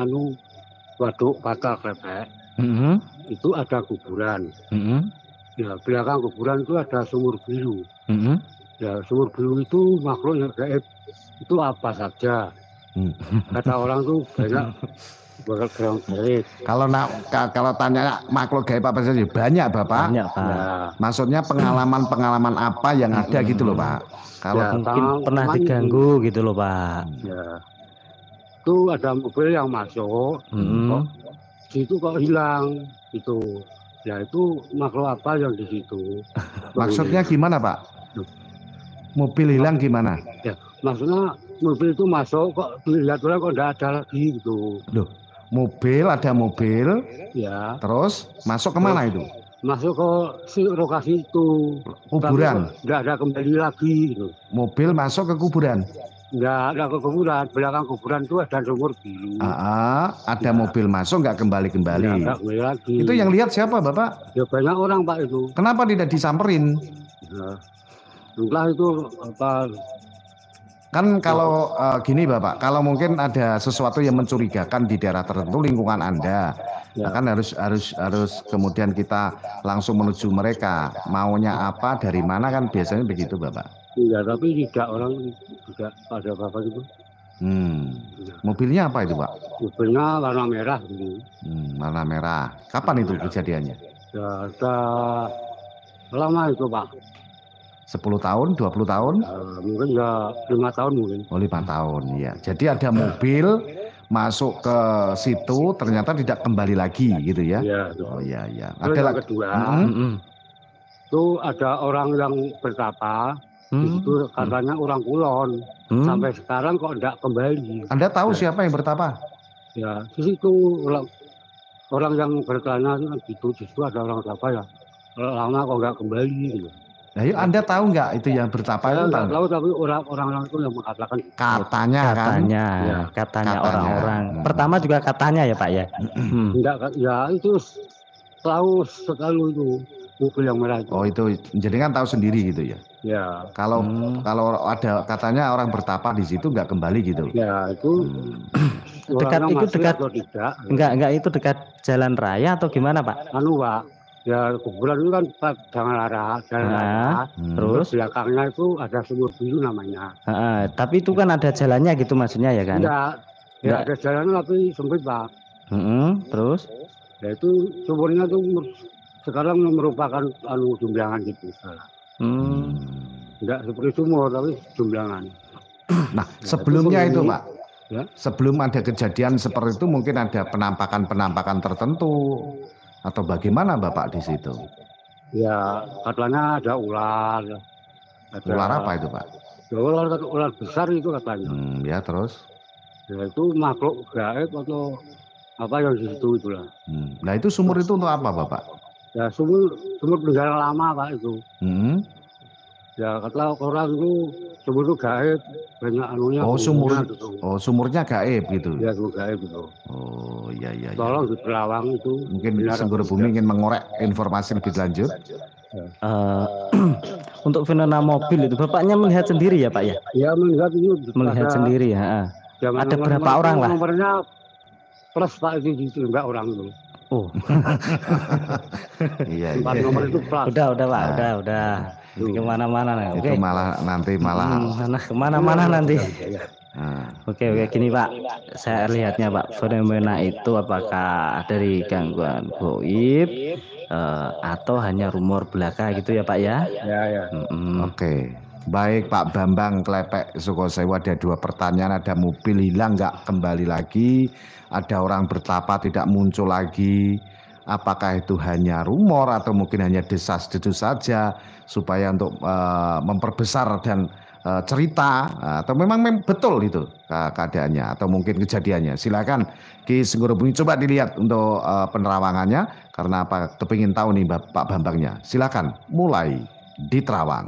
Speaker 10: Waduk Batal Klepek, itu ada kuburan. Ya, belakang kuburan itu ada sumur biru. Ya, sumur biru itu makhluk yang gaib. Itu apa saja? Kata orang tuh banyak bakal gaib.
Speaker 2: Kalau tanya makhluk gaib apa saja banyak Bapak.
Speaker 7: Banyak Pak.
Speaker 10: Ya,
Speaker 2: Maksudnya pengalaman-pengalaman apa yang ada gitu loh Pak. Kalau
Speaker 10: Ya,
Speaker 7: Mungkin pernah
Speaker 10: teman-
Speaker 7: diganggu gitu loh Pak.
Speaker 10: ya. Itu ada mobil yang masuk, kok situ kok hilang itu. Ya itu makhluk apa yang di situ?
Speaker 2: maksudnya gimana Pak? Mobil hilang gimana?
Speaker 10: Ya, maksudnya mobil itu masuk kok dilihat orang kok enggak ada lagi gitu.
Speaker 2: Loh, ada mobil,
Speaker 10: Ya,
Speaker 2: terus masuk kemana itu?
Speaker 10: masuk ke lokasi itu.
Speaker 2: Kuburan.
Speaker 10: Enggak ada kembali lagi gitu.
Speaker 2: Mobil masuk ke kuburan.
Speaker 10: Enggak ada ke kuburan, belakang kuburan itu ada sumur biru.
Speaker 2: Ada mobil masuk nggak kembali-kembali.
Speaker 10: Ya, enggak kembali lagi.
Speaker 2: Itu yang lihat siapa Bapak?
Speaker 10: Ya banyak orang Pak itu.
Speaker 2: Kenapa tidak disamperin?
Speaker 10: Ya. Entah itu apa.
Speaker 2: Kan kalau gini Bapak, kalau mungkin ada sesuatu yang mencurigakan di daerah tertentu lingkungan Anda,
Speaker 10: Ya.
Speaker 2: kan harus kemudian kita langsung menuju mereka. Maunya apa, dari mana kan biasanya begitu Bapak.
Speaker 10: Ya, tapi tidak orang tidak ada apa-apa gitu.
Speaker 2: Mobilnya apa itu Pak?
Speaker 10: Mobilnya warna merah gitu.
Speaker 2: Warna merah. Kapan itu kejadiannya?
Speaker 10: Ya, ada lama itu Pak.
Speaker 2: 10 tahun, 20 tahun?
Speaker 10: Mungkin ya 5 tahun mungkin.
Speaker 2: Oh 5 tahun, ya. Jadi ada mobil masuk ke situ, ternyata tidak kembali lagi gitu ya?
Speaker 10: Iya.
Speaker 2: Oh iya, iya.
Speaker 10: Terus yang kedua, itu ada orang yang bertapa, di situ katanya orang Kulon. Sampai sekarang kok enggak kembali.
Speaker 2: Anda tahu siapa yang bertapa?
Speaker 10: Ya, di situ orang yang berkelana itu kan gitu, di situ ada orang bertapa ya. Lama kok enggak kembali gitu.
Speaker 2: Nah, yuk Anda tahu nggak itu yang bertapa itu?
Speaker 10: Saya nggak tahu, tapi orang-orang itu yang mengatakan
Speaker 2: Katanya kan?
Speaker 7: Katanya orang-orang. Pertama juga katanya ya Pak ya.
Speaker 10: Enggak, ya itu tahu sekali itu mobil yang merah itu.
Speaker 2: Oh itu, jadi kan tahu sendiri gitu ya?
Speaker 10: Ya.
Speaker 2: Kalau ada katanya orang bertapa di situ nggak kembali gitu?
Speaker 10: Ya itu
Speaker 7: Dekat itu dekat
Speaker 10: atau tidak?
Speaker 7: Enggak itu dekat jalan raya atau gimana Pak?
Speaker 10: Anu Pak, ya kuburan itu kan jalan raya.
Speaker 7: Terus
Speaker 10: belakangnya itu ada sumur biru namanya.
Speaker 7: Tapi itu kan ada jalannya gitu maksudnya ya kan?
Speaker 10: Enggak, ya ada jalannya tapi sempit Pak.
Speaker 7: Terus?
Speaker 10: Ya itu sumurnya tuh sekarang merupakan jumblangan gitu sekarang. Enggak seperti sumur tapi jumblangan.
Speaker 2: Nah, sebelumnya itu Pak,
Speaker 10: ya.
Speaker 2: Sebelum ada kejadian seperti itu mungkin ada penampakan-penampakan tertentu atau bagaimana Bapak di situ?
Speaker 10: Ya katanya ada ular.
Speaker 2: Ular apa itu Pak?
Speaker 10: Ya, ular besar itu katanya.
Speaker 2: Ya terus?
Speaker 10: Ya itu makhluk gaib atau apa yang di situ itulah.
Speaker 2: Nah itu sumur itu untuk apa Bapak?
Speaker 10: Ya sumur peninggalan lama Pak itu. Ya kata orang itu sumur itu gaib, banyak anunya.
Speaker 2: Sumurnya gaib gitu.
Speaker 10: Ya sumur gaib itu.
Speaker 2: Oh iya.
Speaker 10: Tolong di Perawang itu.
Speaker 2: Mungkin Senggoro Bumi ingin mengorek informasi lebih lanjut.
Speaker 7: Untuk fenomena mobil itu bapaknya melihat sendiri ya Pak ya?
Speaker 10: Ya melihat itu.
Speaker 7: Melihat sendiri ya. Ada berapa orang lah?
Speaker 10: Nomornya plus Pak itu enggak orang itu.
Speaker 7: Oh.
Speaker 2: Iya.
Speaker 10: Nomor itu plus.
Speaker 7: Udah Pak, udah. Kemana-mana
Speaker 2: itu malah
Speaker 7: kemana-mana nanti. Oke, gini Pak, saya lihatnya Pak, fenomena itu apakah dari gangguan goib atau hanya rumor belaka gitu ya Pak ya?
Speaker 10: Ya.
Speaker 2: Oke. Baik Pak Bambang Klepek Sukosewu, ada 2 pertanyaan, ada mobil hilang nggak kembali lagi, ada orang bertapa tidak muncul lagi. Apakah itu hanya rumor atau mungkin hanya desas-desus saja supaya untuk memperbesar dan cerita atau memang betul itu keadaannya atau mungkin kejadiannya? Silakan Ki Senggoro Bumi coba dilihat untuk penerawangannya karena apa kepingin tahu nih Pak Bambangnya. Silakan mulai di Terawang.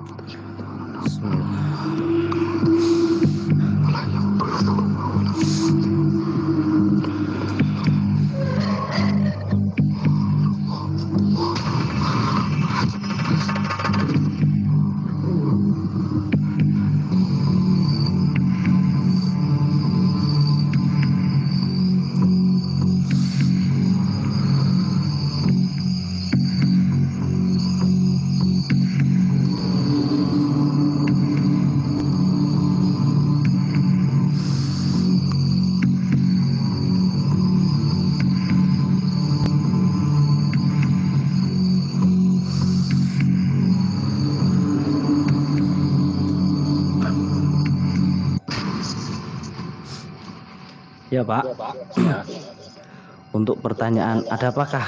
Speaker 7: Ya Pak. Untuk pertanyaan ada apakah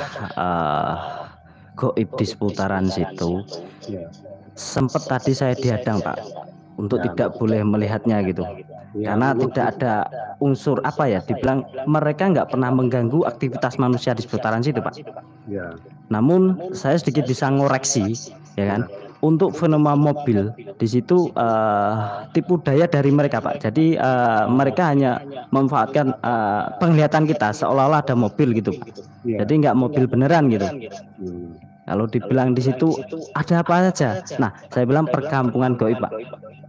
Speaker 7: goib di seputaran situ? Sempat tadi saya dihadang Pak untuk tidak boleh melihatnya gitu. Karena tidak ada unsur apa ya, dibilang mereka nggak pernah mengganggu aktivitas manusia di seputaran situ Pak. Namun saya sedikit bisa ngoreksi ya kan. Untuk fenomena mobil di situ tipu daya dari mereka Pak. Jadi mereka hanya memanfaatkan penglihatan kita seolah-olah ada mobil gitu Pak. Jadi nggak mobil beneran gitu. Kalau dibilang di situ ada apa saja. Nah, saya bilang perkampungan goib Pak.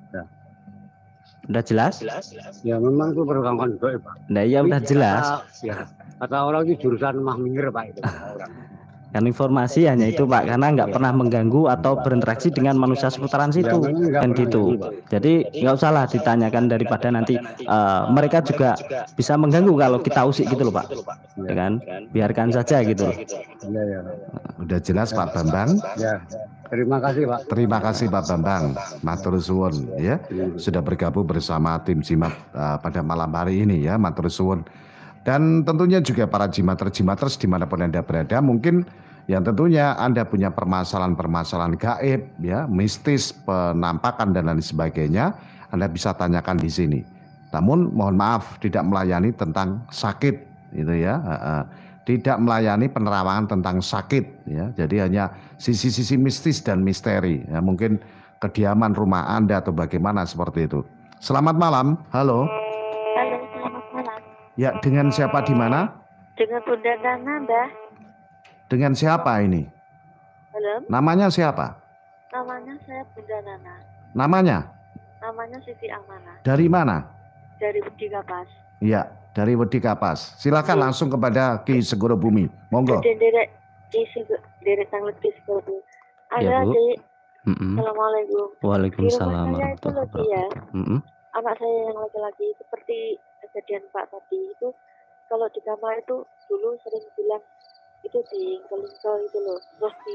Speaker 7: Udah jelas?
Speaker 10: Ya memang itu perkampungan goib Pak.
Speaker 7: Nah ya udah jelas.
Speaker 10: Kata orang itu jurusan mahmir Pak itu orang.
Speaker 7: Kan informasi hanya itu Pak, karena nggak pernah mengganggu atau berinteraksi dengan manusia seputaran situ kan gitu. Jadi nggak usahlah ditanyakan daripada nanti mereka juga bisa mengganggu kalau kita usik gitu loh Pak, ya kan? Biarkan saja gitu.
Speaker 2: Udah jelas Pak Bambang?
Speaker 10: Ya. Terima kasih Pak.
Speaker 2: Terima kasih Pak Bambang, matur suwun ya sudah bergabung bersama tim Jimat pada malam hari ini ya, matur suwun. Dan tentunya juga para jimater-jimaters dimanapun Anda berada, mungkin yang tentunya Anda punya permasalahan-permasalahan gaib, ya, mistis, penampakan dan lain sebagainya, Anda bisa tanyakan di sini. Namun mohon maaf tidak melayani tentang sakit, gitu ya, tidak melayani penerawangan tentang sakit, ya. Jadi hanya sisi-sisi mistis dan misteri, ya, mungkin kediaman rumah Anda atau bagaimana seperti itu. Selamat malam, halo.
Speaker 11: Halo, selamat malam.
Speaker 2: Ya, dengan siapa di mana?
Speaker 11: Dengan Bunda Nana, Mbah.
Speaker 2: Dengan siapa ini?
Speaker 11: Halo.
Speaker 2: Namanya siapa?
Speaker 11: Namanya saya Bunda Nana.
Speaker 2: Namanya?
Speaker 11: Namanya Siti Amanah.
Speaker 2: Dari mana?
Speaker 11: Dari Wedi Kapas.
Speaker 2: Iya, dari Wedi Kapas. Silakan langsung kepada Ki Senggoro Bumi. Monggo.
Speaker 11: Derek Tanglet Ki Senggoro Bumi. Ada Dik. Assalamualaikum.
Speaker 7: Waalaikumsalam.
Speaker 11: Saya itu lagi ya. Anak saya yang laki-laki seperti kejadian Pak tadi itu kalau di kamar itu dulu sering bilang itu di kelingkel itu loh, terus di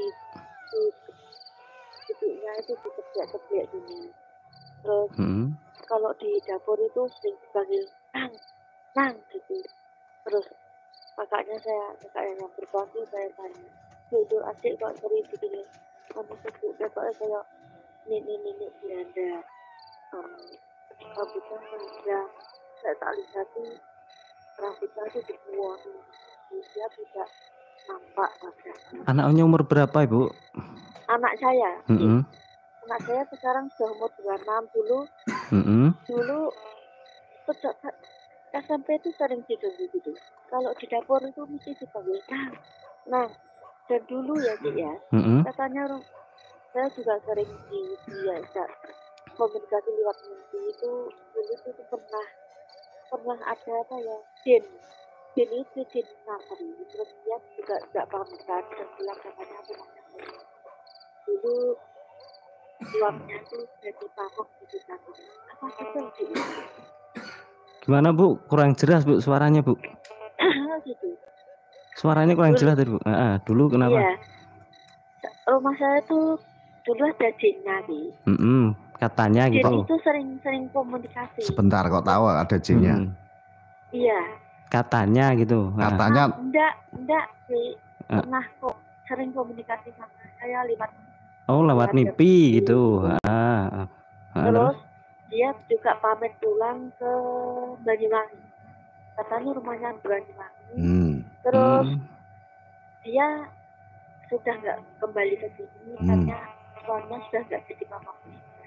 Speaker 11: ibunya itu diteblek gini. Terus kalau di dapur itu sering dipanggil nang gitu. Terus kakaknya yang berbantu saya tanya, itu adik kok sering begini, kamu sebut kakaknya kayak nenek Belanda, rambutnya panjang, saya tak lihat tuh rambutnya itu dibuang, dia tidak nampak wajahnya.
Speaker 7: Anaknya umur berapa Ibu?
Speaker 11: Anak saya, anak saya sekarang sudah umur 26 dulu. Dulu sejak SMP itu sering diganggu gitu. Kalau di dapur itu mesti dipanggil nah. Dan dulu ya Cik ya, katanya saya juga sering diajak komunikasi lewat mimpi itu. Dulu itu pernah ada apa ya, jin itu jin nafri. Terus dia juga tidak pamitan dan bilang katanya aku dulu uangnya itu jadi pamok gitu kan. Apa betul Cik?
Speaker 7: Gimana Bu? Kurang jelas Bu suaranya Bu.
Speaker 11: Gitu.
Speaker 7: Suaranya kurang jelas tadi Bu. Dulu kenapa?
Speaker 11: Iya. Rumah saya tuh dulu ada jinnya nih.
Speaker 7: Katanya
Speaker 11: Jin
Speaker 7: gitu.
Speaker 11: Jin itu sering komunikasi.
Speaker 2: Sebentar kok tahu ada jinnya.
Speaker 11: Iya.
Speaker 7: Katanya gitu.
Speaker 2: Katanya.
Speaker 11: Enggak sih. Pernah kok sering komunikasi sama saya
Speaker 7: lewat mimpi gitu.
Speaker 11: Terus dia juga pamit pulang ke Banyuwangi. Katanya rumahnya di Banyuwangi. Terus dia sudah nggak kembali ke sini karena suaminya sudah nggak jadi pamong.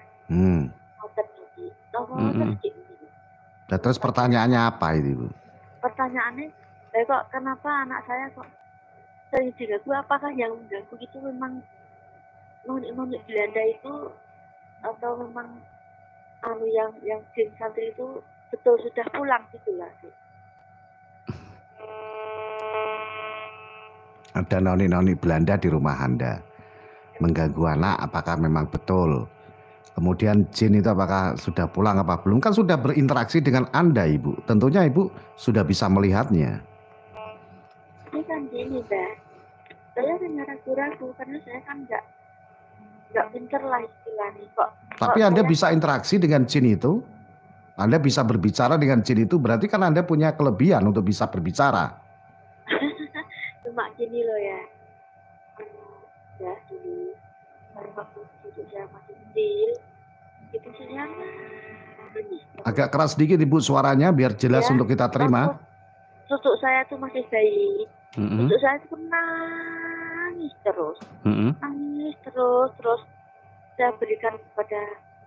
Speaker 2: Nah, terus pertanyaannya apa itu Bu?
Speaker 11: Pertanyaannya, kok kenapa anak saya kok sering diganggu? Apakah yang mengganggu itu memang nonik Belanda itu atau memang yang jin santri itu betul sudah pulang gitu lah?
Speaker 2: Ada noni Belanda di rumah Anda mengganggu anak, apakah memang betul? Kemudian jin itu apakah sudah pulang apa belum? Kan sudah berinteraksi dengan Anda Ibu. Tentunya Ibu sudah bisa melihatnya.
Speaker 11: Ini kan gini Mbak, saya hanya ragu-ragu karena saya kan nggak pinter lah istilahnya kok.
Speaker 2: Tapi Anda bisa interaksi dengan jin itu? Anda bisa berbicara dengan jin itu, berarti kan Anda punya kelebihan untuk bisa berbicara.
Speaker 11: Cuma gini loh ya, dulu waktu itu saya masih kecil, itu saya
Speaker 2: agak keras sedikit Ibu suaranya biar jelas
Speaker 11: ya,
Speaker 2: untuk kita terima.
Speaker 11: Susuk saya tuh masih bayi, susuk saya tuh nangis terus, terus saya berikan kepada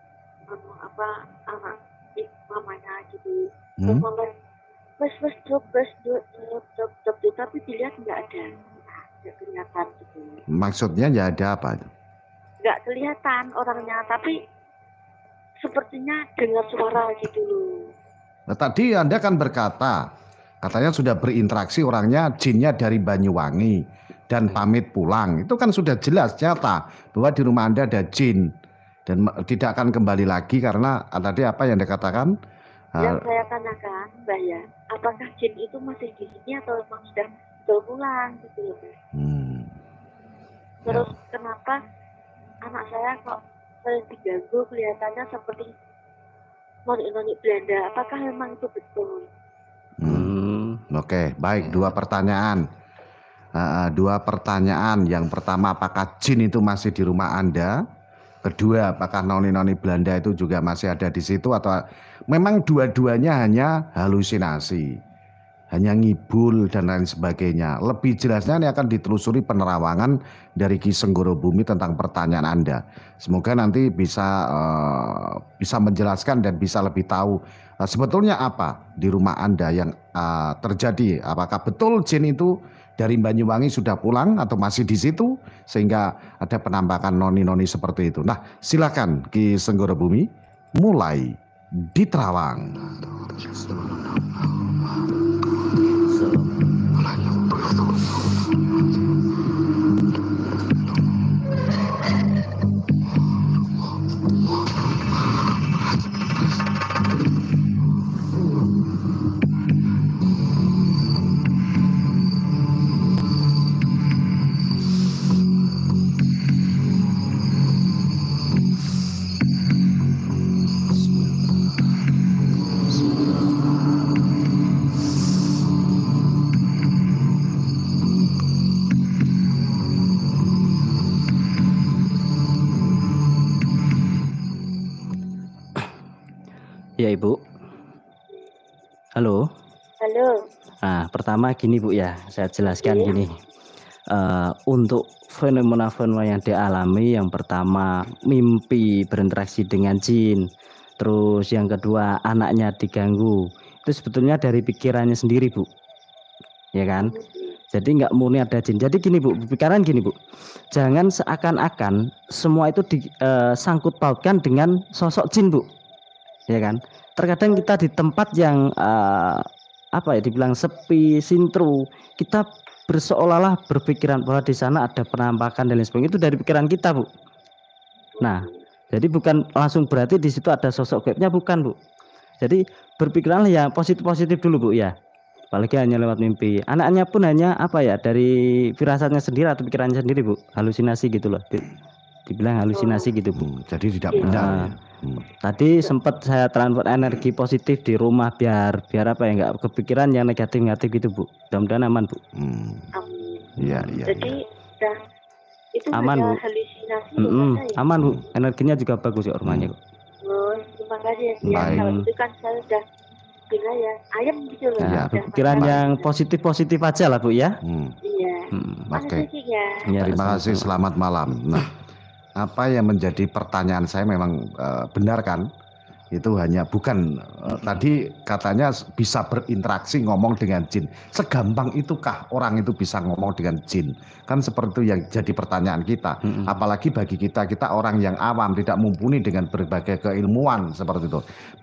Speaker 11: anak mamanya gitu, wes drop, tapi dilihat nggak ada, nggak kelihatan gitu.
Speaker 2: Maksudnya ya ada apa?
Speaker 11: Nggak kelihatan orangnya, tapi sepertinya dengar suara gitu loh.
Speaker 2: Nah, tadi Anda kan berkata, katanya sudah berinteraksi orangnya, jinnya dari Banyuwangi dan pamit pulang. Itu kan sudah jelas nyata bahwa di rumah Anda ada jin dan tidak akan kembali lagi karena tadi apa yang dikatakan?
Speaker 11: Yang saya tanyakan, Mbak ya, apakah jin itu masih di sini atau memang sudah pulang gitu loh, Mbak? Terus kenapa anak saya kok sering diganggu, kelihatannya seperti nonik Belanda? Apakah memang itu betul?
Speaker 2: Oke, baik, dua pertanyaan. Yang pertama, apakah jin itu masih di rumah Anda? Kedua, apakah noni Belanda itu juga masih ada di situ atau memang dua-duanya hanya halusinasi, hanya ngibul dan lain sebagainya? Lebih jelasnya ini akan ditelusuri penerawangan dari Ki Senggoro Bumi tentang pertanyaan Anda. Semoga nanti bisa menjelaskan dan bisa lebih tahu sebetulnya apa di rumah Anda yang terjadi. Apakah betul jin itu dari Banyuwangi sudah pulang atau masih di situ sehingga ada penampakan noni-noni seperti itu. Nah, silakan Ki Senggoro Bumi mulai diterawang.
Speaker 7: Ya Ibu. Halo.
Speaker 11: Halo.
Speaker 7: Nah, pertama gini Bu ya, saya jelaskan gini. Untuk fenomena-fenomena yang dialami, yang pertama mimpi berinteraksi dengan jin, terus yang kedua anaknya diganggu, itu sebetulnya dari pikirannya sendiri Bu, ya kan? Jadi nggak murni ada jin. Jadi gini Bu, pikiran gini Bu, jangan seakan-akan semua itu disangkut pautkan dengan sosok jin Bu, ya kan? Terkadang kita di tempat yang dibilang sepi, sintru, kita berseolah-olah berpikiran bahwa di sana ada penampakan dan lain sebagainya, itu dari pikiran kita Bu. Nah, jadi bukan langsung berarti di situ ada sosok gaibnya, bukan Bu. Jadi berpikiranlah ya positif-positif dulu Bu ya. Apalagi hanya lewat mimpi. Anaknya pun hanya dari firasatnya sendiri atau pikirannya sendiri Bu, halusinasi gitu loh. Dibilang halusinasi gitu Bu.
Speaker 2: Jadi tidak benar.
Speaker 7: Tadi sempat saya transfer energi positif di rumah biar apa ya, nggak kepikiran yang negatif gitu Bu. Mudah-mudahan aman Bu.
Speaker 2: Iya.
Speaker 11: Jadi itu
Speaker 7: aman Bu.
Speaker 11: Halusinasi.
Speaker 7: Aman Bu. Energinya juga bagus ya rumahnya.
Speaker 11: Terima kasih ya. Kalau itu kan saya udah bilang ya ayam gitu loh.
Speaker 7: Ya, pikiran yang positif aja lah Bu ya.
Speaker 11: Iya.
Speaker 2: Oke. Terima kasih. Selamat malam. Nah, apa yang menjadi pertanyaan saya memang benar kan? Itu hanya bukan tadi katanya bisa berinteraksi ngomong dengan jin. Segampang itukah orang itu bisa ngomong dengan jin? Kan seperti itu yang jadi pertanyaan kita. Apalagi bagi kita orang yang awam, tidak mumpuni dengan berbagai keilmuan seperti itu.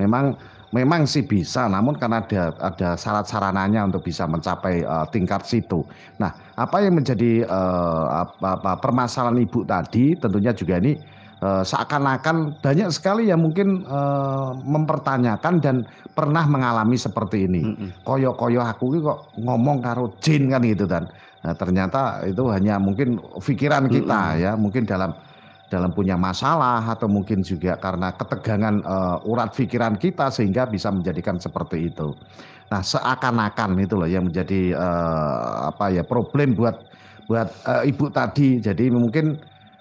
Speaker 2: Memang sih bisa, namun karena ada syarat-sarananya untuk bisa mencapai tingkat situ. Nah, apa yang menjadi permasalahan Ibu tadi tentunya juga ini seakan-akan banyak sekali yang mungkin mempertanyakan dan pernah mengalami seperti ini. Koyo-koyo aku kok ngomong karo jin kan gitu kan. Nah, ternyata itu hanya mungkin pikiran kita ya, mungkin dalam punya masalah atau mungkin juga karena ketegangan urat pikiran kita sehingga bisa menjadikan seperti itu. Nah, seakan-akan itu loh yang menjadi problem buat Ibu tadi. Jadi mungkin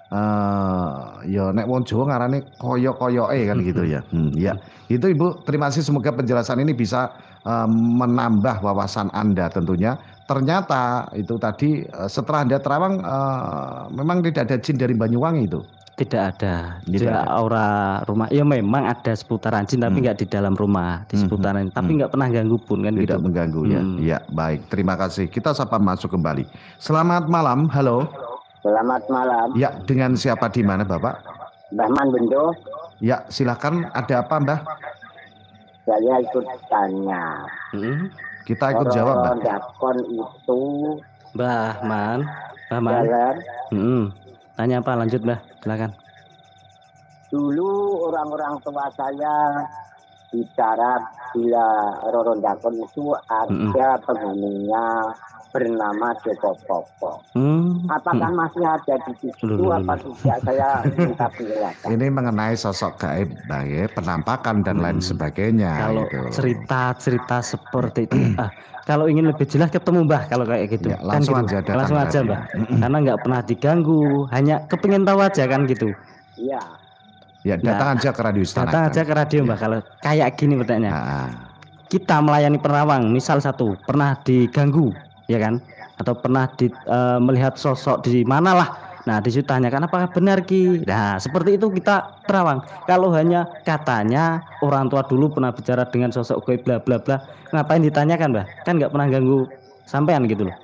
Speaker 2: ya nek wong Jawa ngarane koyo-koyoke kan gitu ya. Ya. Itu Ibu, terima kasih, semoga penjelasan ini bisa menambah wawasan Anda tentunya. Ternyata itu tadi setelah Anda terawang memang tidak ada jin dari Banyuwangi itu.
Speaker 7: Tidak ada. Aura rumah ya memang ada seputaran jin tapi nggak di dalam rumah, di seputaran. Tapi nggak pernah ganggu pun kan.
Speaker 2: Tidak
Speaker 7: gitu.
Speaker 2: Mengganggu ya. Ya, baik. Terima kasih. Kita sapa masuk kembali. Selamat malam. Halo.
Speaker 12: Selamat malam.
Speaker 2: Ya, dengan siapa di mana Bapak?
Speaker 12: Mbah Man Bendo.
Speaker 2: Ya, silakan. Ada apa Mbah?
Speaker 12: Saya ikut tanya.
Speaker 2: Kita ikut jawab Mbah.
Speaker 12: Dakon itu
Speaker 7: Mbah Man. Tanya apa? Lanjut Mbah, silakan.
Speaker 12: Dulu orang-orang tua saya bicara bila Roro Dakon itu ada penghuninya bernama Joko Popo. Apakah masih ada di situ apa tidak? Saya minta penjelasan.
Speaker 2: Ini mengenai sosok gaib, penampakan dan lain sebagainya.
Speaker 7: Kalau cerita seperti itu, kalau ingin lebih jelas ketemu Mbah kalau kayak gitu.
Speaker 2: Ya, langsung
Speaker 7: kan gitu.
Speaker 2: aja
Speaker 7: Langsung aja Mbah. Karena nggak pernah diganggu, hanya kepengen tahu aja kan gitu.
Speaker 12: Iya.
Speaker 2: Ya, datang aja ke radio Istana.
Speaker 7: Datang aja ke radio Mbah kalau kayak gini pertanyaannya. Kita melayani penerawang, misal satu pernah diganggu, ya kan? Atau pernah melihat sosok di mana lah. Nah, disitu tanyakan apakah benar Ki. Nah, seperti itu kita terawang. Kalau hanya katanya orang tua dulu pernah bicara dengan sosok gaib bla bla bla, ngapain ditanyakan, Mbah? Kan nggak pernah ganggu sampean gitu loh.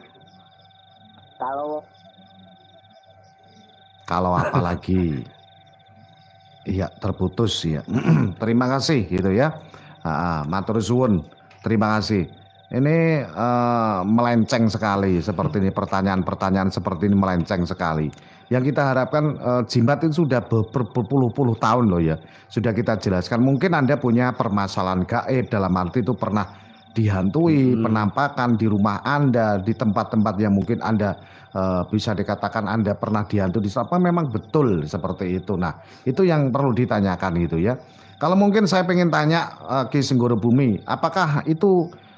Speaker 2: Kalau apa lagi? Iya, terputus ya. Terima kasih gitu ya. Matur suwun. Terima kasih. Ini melenceng sekali seperti ini, pertanyaan-pertanyaan seperti ini melenceng sekali. Yang kita harapkan jimat itu sudah berpuluh-puluh tahun loh ya. Sudah kita jelaskan. Mungkin Anda punya permasalahan gaib dalam arti itu pernah dihantui, penampakan di rumah Anda, di tempat-tempat yang mungkin Anda bisa dikatakan Anda pernah dihantui. Apa memang betul seperti itu? Nah, itu yang perlu ditanyakan gitu ya. Kalau mungkin saya pengen tanya Ki Senggoro Bumi, apakah itu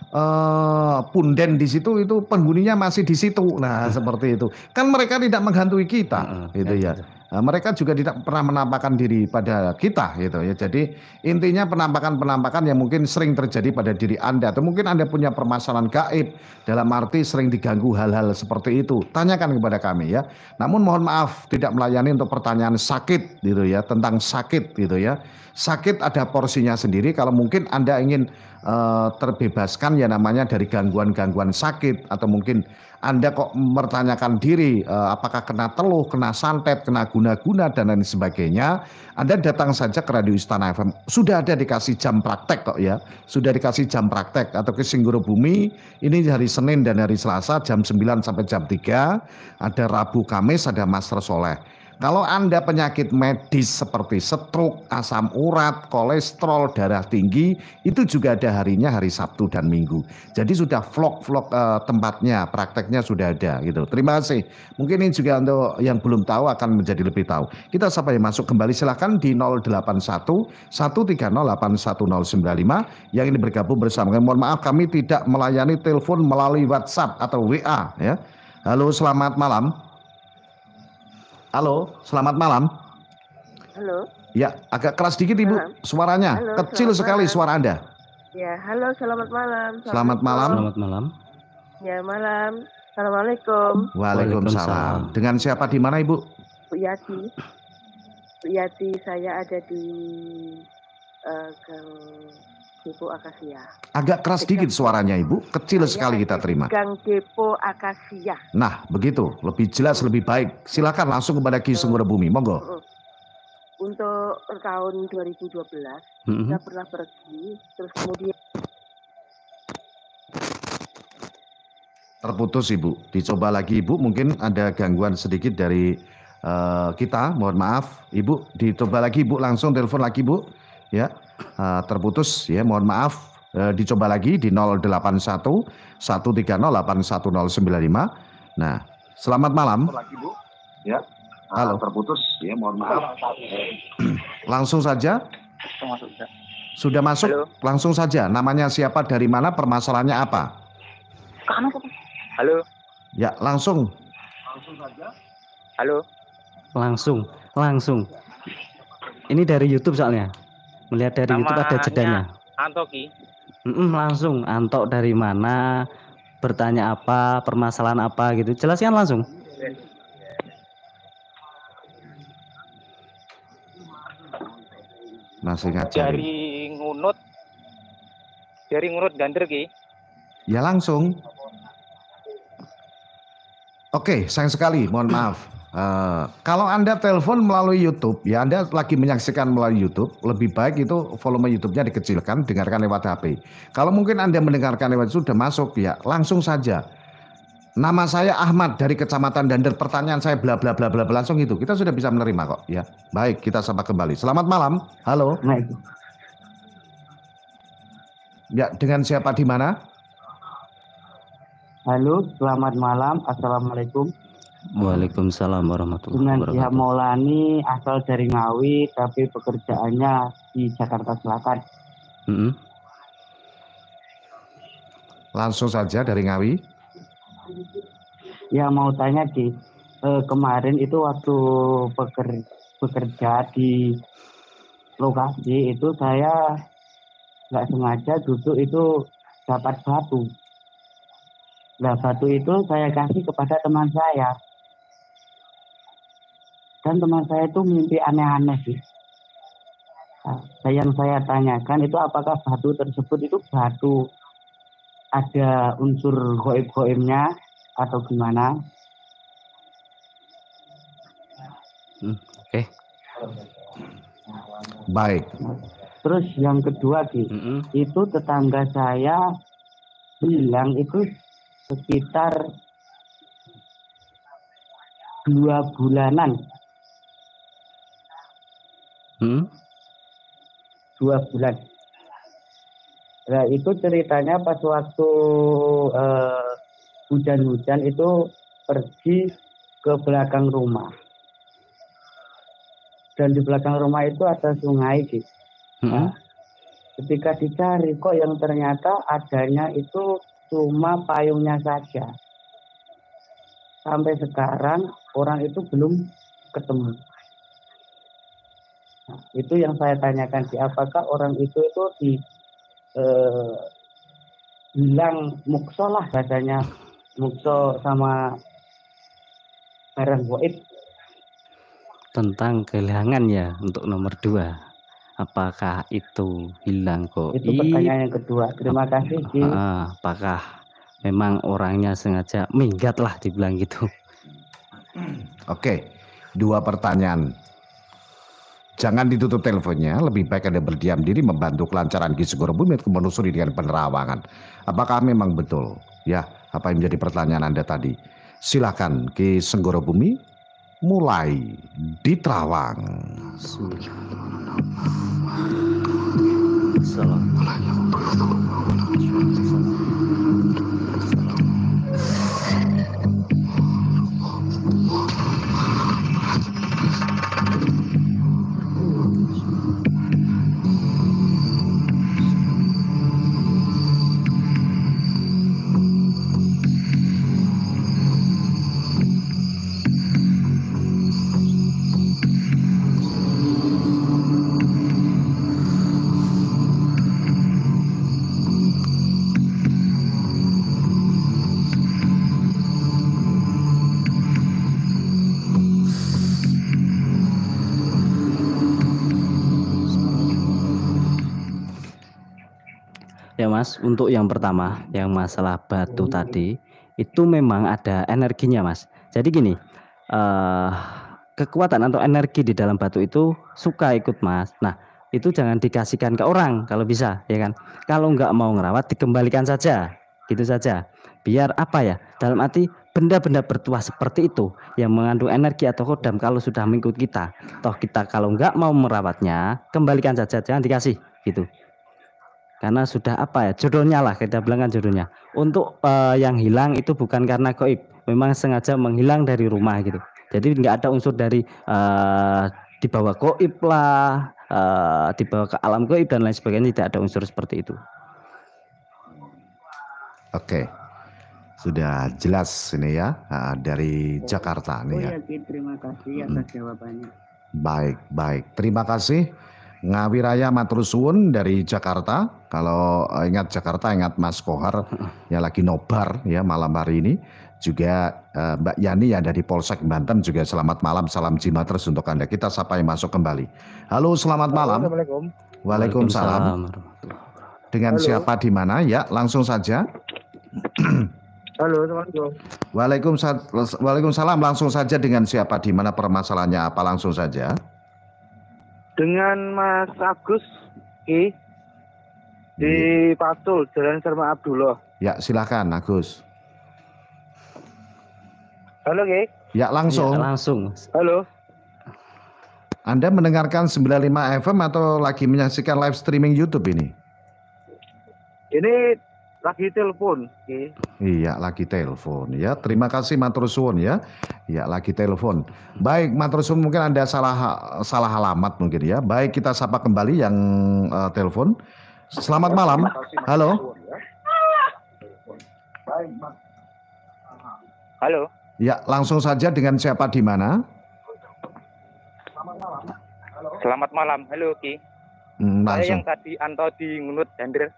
Speaker 2: punden di situ itu penghuninya masih di situ. Nah, seperti itu. Kan mereka tidak menghantui kita, gitu ya. Nah, mereka juga tidak pernah menampakkan diri pada kita, gitu ya. Jadi intinya penampakan-penampakan yang mungkin sering terjadi pada diri Anda, atau mungkin Anda punya permasalahan gaib dalam arti sering diganggu hal-hal seperti itu. Tanyakan kepada kami ya. Namun mohon maaf tidak melayani untuk pertanyaan sakit, gitu ya, tentang sakit, gitu ya. Sakit ada porsinya sendiri. Kalau mungkin Anda ingin terbebaskan ya namanya dari gangguan-gangguan sakit, atau mungkin Anda kok mempertanyakan diri apakah kena teluh, kena santet, kena guna-guna dan lain sebagainya, Anda datang saja ke Radio Istana FM. Sudah ada dikasih jam praktek kok ya. Sudah dikasih jam praktek, atau ke Singgoro Bumi ini hari Senin dan hari Selasa jam 9 sampai jam 3, ada Rabu Kamis ada Master Soleh. Kalau Anda penyakit medis seperti stroke, asam urat, kolesterol, darah tinggi, itu juga ada harinya hari Sabtu dan Minggu. Jadi sudah vlog-vlog tempatnya, prakteknya sudah ada gitu. Terima kasih. Mungkin ini juga untuk yang belum tahu akan menjadi lebih tahu. Kita sapa yang masuk kembali silakan di 081 130 81095 yang ini bergabung bersama kami. Mohon maaf kami tidak melayani telepon melalui WhatsApp atau WA ya. Halo, selamat malam. Halo, selamat malam.
Speaker 13: Halo.
Speaker 2: Ya, agak keras dikit Ibu suaranya.
Speaker 13: Halo,
Speaker 2: kecil sekali
Speaker 13: malam.
Speaker 2: suara Anda.
Speaker 13: Ya, halo, selamat malam.
Speaker 2: Selamat malam.
Speaker 7: Selamat malam.
Speaker 13: Ya, malam. Assalamualaikum.
Speaker 2: Waalaikumsalam. Dengan siapa di mana Ibu?
Speaker 13: Bu Yati. Bu Yati, saya ada di Gang Depo Akasia.
Speaker 2: Agak keras dikit suaranya Ibu, kecil sekali kita terima.
Speaker 13: Gang Depo Akasia.
Speaker 2: Nah, begitu, lebih jelas, lebih baik. Silakan langsung kepada Ki Singgoro Bumi, monggo.
Speaker 13: Untuk tahun 2012, saya pernah pergi, terus kemudian
Speaker 2: terputus Ibu. Dicoba lagi Ibu, mungkin ada gangguan sedikit dari kita, mohon maaf. Ibu, dicoba lagi Ibu, langsung telepon lagi Bu. Ya, terputus ya, mohon maaf. Dicoba lagi di 081 130 81095. Nah, selamat malam.
Speaker 14: Lagi Bu. Ya.
Speaker 2: Halo.
Speaker 14: Terputus ya, mohon maaf.
Speaker 2: Langsung saja. Sudah masuk?
Speaker 14: Halo.
Speaker 2: Langsung saja. Namanya siapa, dari mana, permasalahannya apa?
Speaker 14: Halo.
Speaker 2: Ya, langsung.
Speaker 14: Langsung saja. Halo.
Speaker 7: Langsung. Ini dari YouTube soalnya. Melihat dari YouTube ada jedanya.
Speaker 15: Antoki.
Speaker 7: Langsung. Antok dari mana? Bertanya apa? Permasalahan apa gitu? Jelaskan langsung.
Speaker 2: Masih ngajar.
Speaker 15: Dari ngunut gander ki.
Speaker 2: Ya langsung. Oke, sayang sekali, mohon maaf. Kalau Anda telepon melalui YouTube, ya Anda lagi menyaksikan melalui YouTube, lebih baik itu volume YouTube-nya dikecilkan, dengarkan lewat HP. Kalau mungkin Anda mendengarkan lewat sudah masuk, ya langsung saja. Nama saya Ahmad dari Kecamatan Dander, pertanyaan saya bla bla bla bla, langsung itu. Kita sudah bisa menerima kok, ya. Baik, kita sapa kembali. Selamat malam. Halo. Ya, dengan siapa di mana?
Speaker 16: Halo, selamat malam. Assalamualaikum.
Speaker 7: Waalaikumsalam warahmatullahi
Speaker 16: Dengan
Speaker 7: wabarakatuh.
Speaker 16: Syihab Maulani, asal dari Ngawi, tapi pekerjaannya di Jakarta Selatan.
Speaker 2: Langsung saja dari Ngawi.
Speaker 16: Ya, mau tanya di kemarin itu waktu bekerja di lokasi itu saya nggak sengaja duduk itu dapat batu. Nah, batu itu saya kasih kepada teman saya. Dan teman saya itu mimpi aneh-aneh sih. Nah, yang saya tanyakan itu apakah batu tersebut itu batu ada unsur goib-goibnya atau gimana?
Speaker 7: Oke.
Speaker 2: Baik.
Speaker 16: Terus yang kedua itu tetangga saya bilang itu sekitar 2 bulanan. 2 bulan. Nah, itu ceritanya pas waktu hujan-hujan itu pergi ke belakang rumah. Dan di belakang rumah itu ada sungai gitu. Nah, Ketika dicari kok yang ternyata adanya itu cuma payungnya saja. Sampai sekarang orang itu belum ketemu. Nah, itu yang saya tanyakan, apakah orang itu bilang mukso lah bahasanya, mukso sama barang goib.
Speaker 7: Tentang kehilangan ya untuk nomor 2. Apakah itu hilang goib?
Speaker 16: Itu pertanyaan yang kedua. Terima kasih Ki.
Speaker 7: Apakah memang orangnya sengaja minggat lah dibilang gitu?
Speaker 2: Oke, 2 pertanyaan. Jangan ditutup teleponnya, lebih baik Anda berdiam diri membantu kelancaran Ki Segoro Bumi untuk menelusuri dengan penerawangan. Apakah memang betul? Ya, apa yang menjadi pertanyaan Anda tadi? Silakan Ki Segoro Bumi mulai diterawang.
Speaker 7: Ya Mas, untuk yang pertama, yang masalah batu tadi, itu memang ada energinya Mas. Jadi gini, kekuatan atau energi di dalam batu itu suka ikut Mas. Nah, itu jangan dikasihkan ke orang kalau bisa, ya kan. Kalau nggak mau ngerawat, dikembalikan saja, gitu saja. Biar apa ya, dalam arti benda-benda bertuah seperti itu yang mengandung energi atau kodam kalau sudah mengikut kita, toh kita kalau nggak mau merawatnya, kembalikan saja, jangan dikasih, gitu. Karena sudah apa ya, jodohnya lah, kita bilang kan jodohnya. Untuk yang hilang itu bukan karena goib, memang sengaja menghilang dari rumah gitu. Jadi nggak ada unsur dari dibawa goib lah, dibawa ke alam goib dan lain sebagainya, tidak ada unsur seperti itu.
Speaker 2: Oke, sudah jelas ini ya, dari Jakarta nih ya.
Speaker 16: Terima kasih atas jawabannya.
Speaker 2: Baik, terima kasih. Ngawiraya matur suwun dari Jakarta. Kalau ingat Jakarta, ingat Mas Kohar yang lagi nobar ya malam hari ini. Juga Mbak Yani yang dari Polsek Banten juga selamat malam, salam jimat terus untuk Anda. Kita sapa yang masuk kembali. Halo, selamat malam.
Speaker 15: Assalamualaikum.
Speaker 2: Waalaikumsalam. Dengan siapa di mana? Ya, langsung saja.
Speaker 15: Halo, Assalamualaikum.
Speaker 2: Waalaikumsalam. Langsung saja, dengan siapa di mana, permasalahannya apa, langsung saja.
Speaker 15: Dengan Mas Agus Ki di Patul, Jalan Sarma Abdullah.
Speaker 2: Ya, silakan Agus.
Speaker 15: Halo Ki.
Speaker 2: Ya, langsung.
Speaker 7: Ya, langsung.
Speaker 15: Halo.
Speaker 2: Anda mendengarkan 95 FM atau lagi menyaksikan live streaming YouTube ini?
Speaker 15: Ini lagi telepon, Ki.
Speaker 2: Iya, lagi telepon ya. Terima kasih matur suwun ya. Ya, lagi telepon. Baik, matur suwun, mungkin Anda salah alamat mungkin ya. Baik, kita sapa kembali yang telepon. Selamat malam. Halo.
Speaker 15: Halo.
Speaker 2: Ya, langsung saja, dengan siapa di mana?
Speaker 15: Selamat malam. Halo Ki. Saya yang tadi antau di Ngunut Dandre.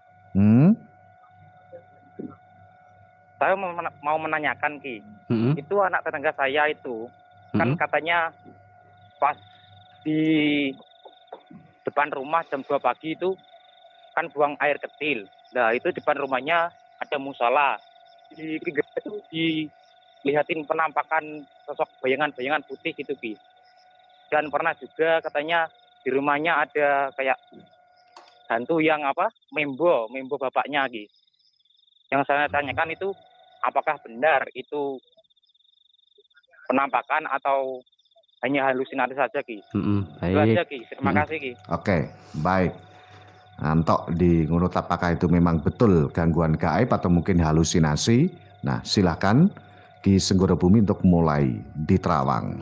Speaker 15: Saya mau menanyakan Ki, itu anak tetangga saya itu kan katanya pas di depan rumah jam 2 pagi itu kan buang air kecil. Nah itu depan rumahnya ada musola. Di pinggir itu dilihatin penampakan sosok bayangan-bayangan putih gitu Ki. Dan pernah juga katanya di rumahnya ada kayak hantu yang membo bapaknya Ki. Yang saya tanyakan itu, apakah benar itu penampakan atau hanya halusinasi saja Ki? Itu aja Ki. Terima kasih Ki.
Speaker 2: Oke, baik. Antok di Ngunut, apakah itu memang betul gangguan gaib atau mungkin halusinasi? Nah, silakan Ki Segoro Bumi untuk mulai diterawang.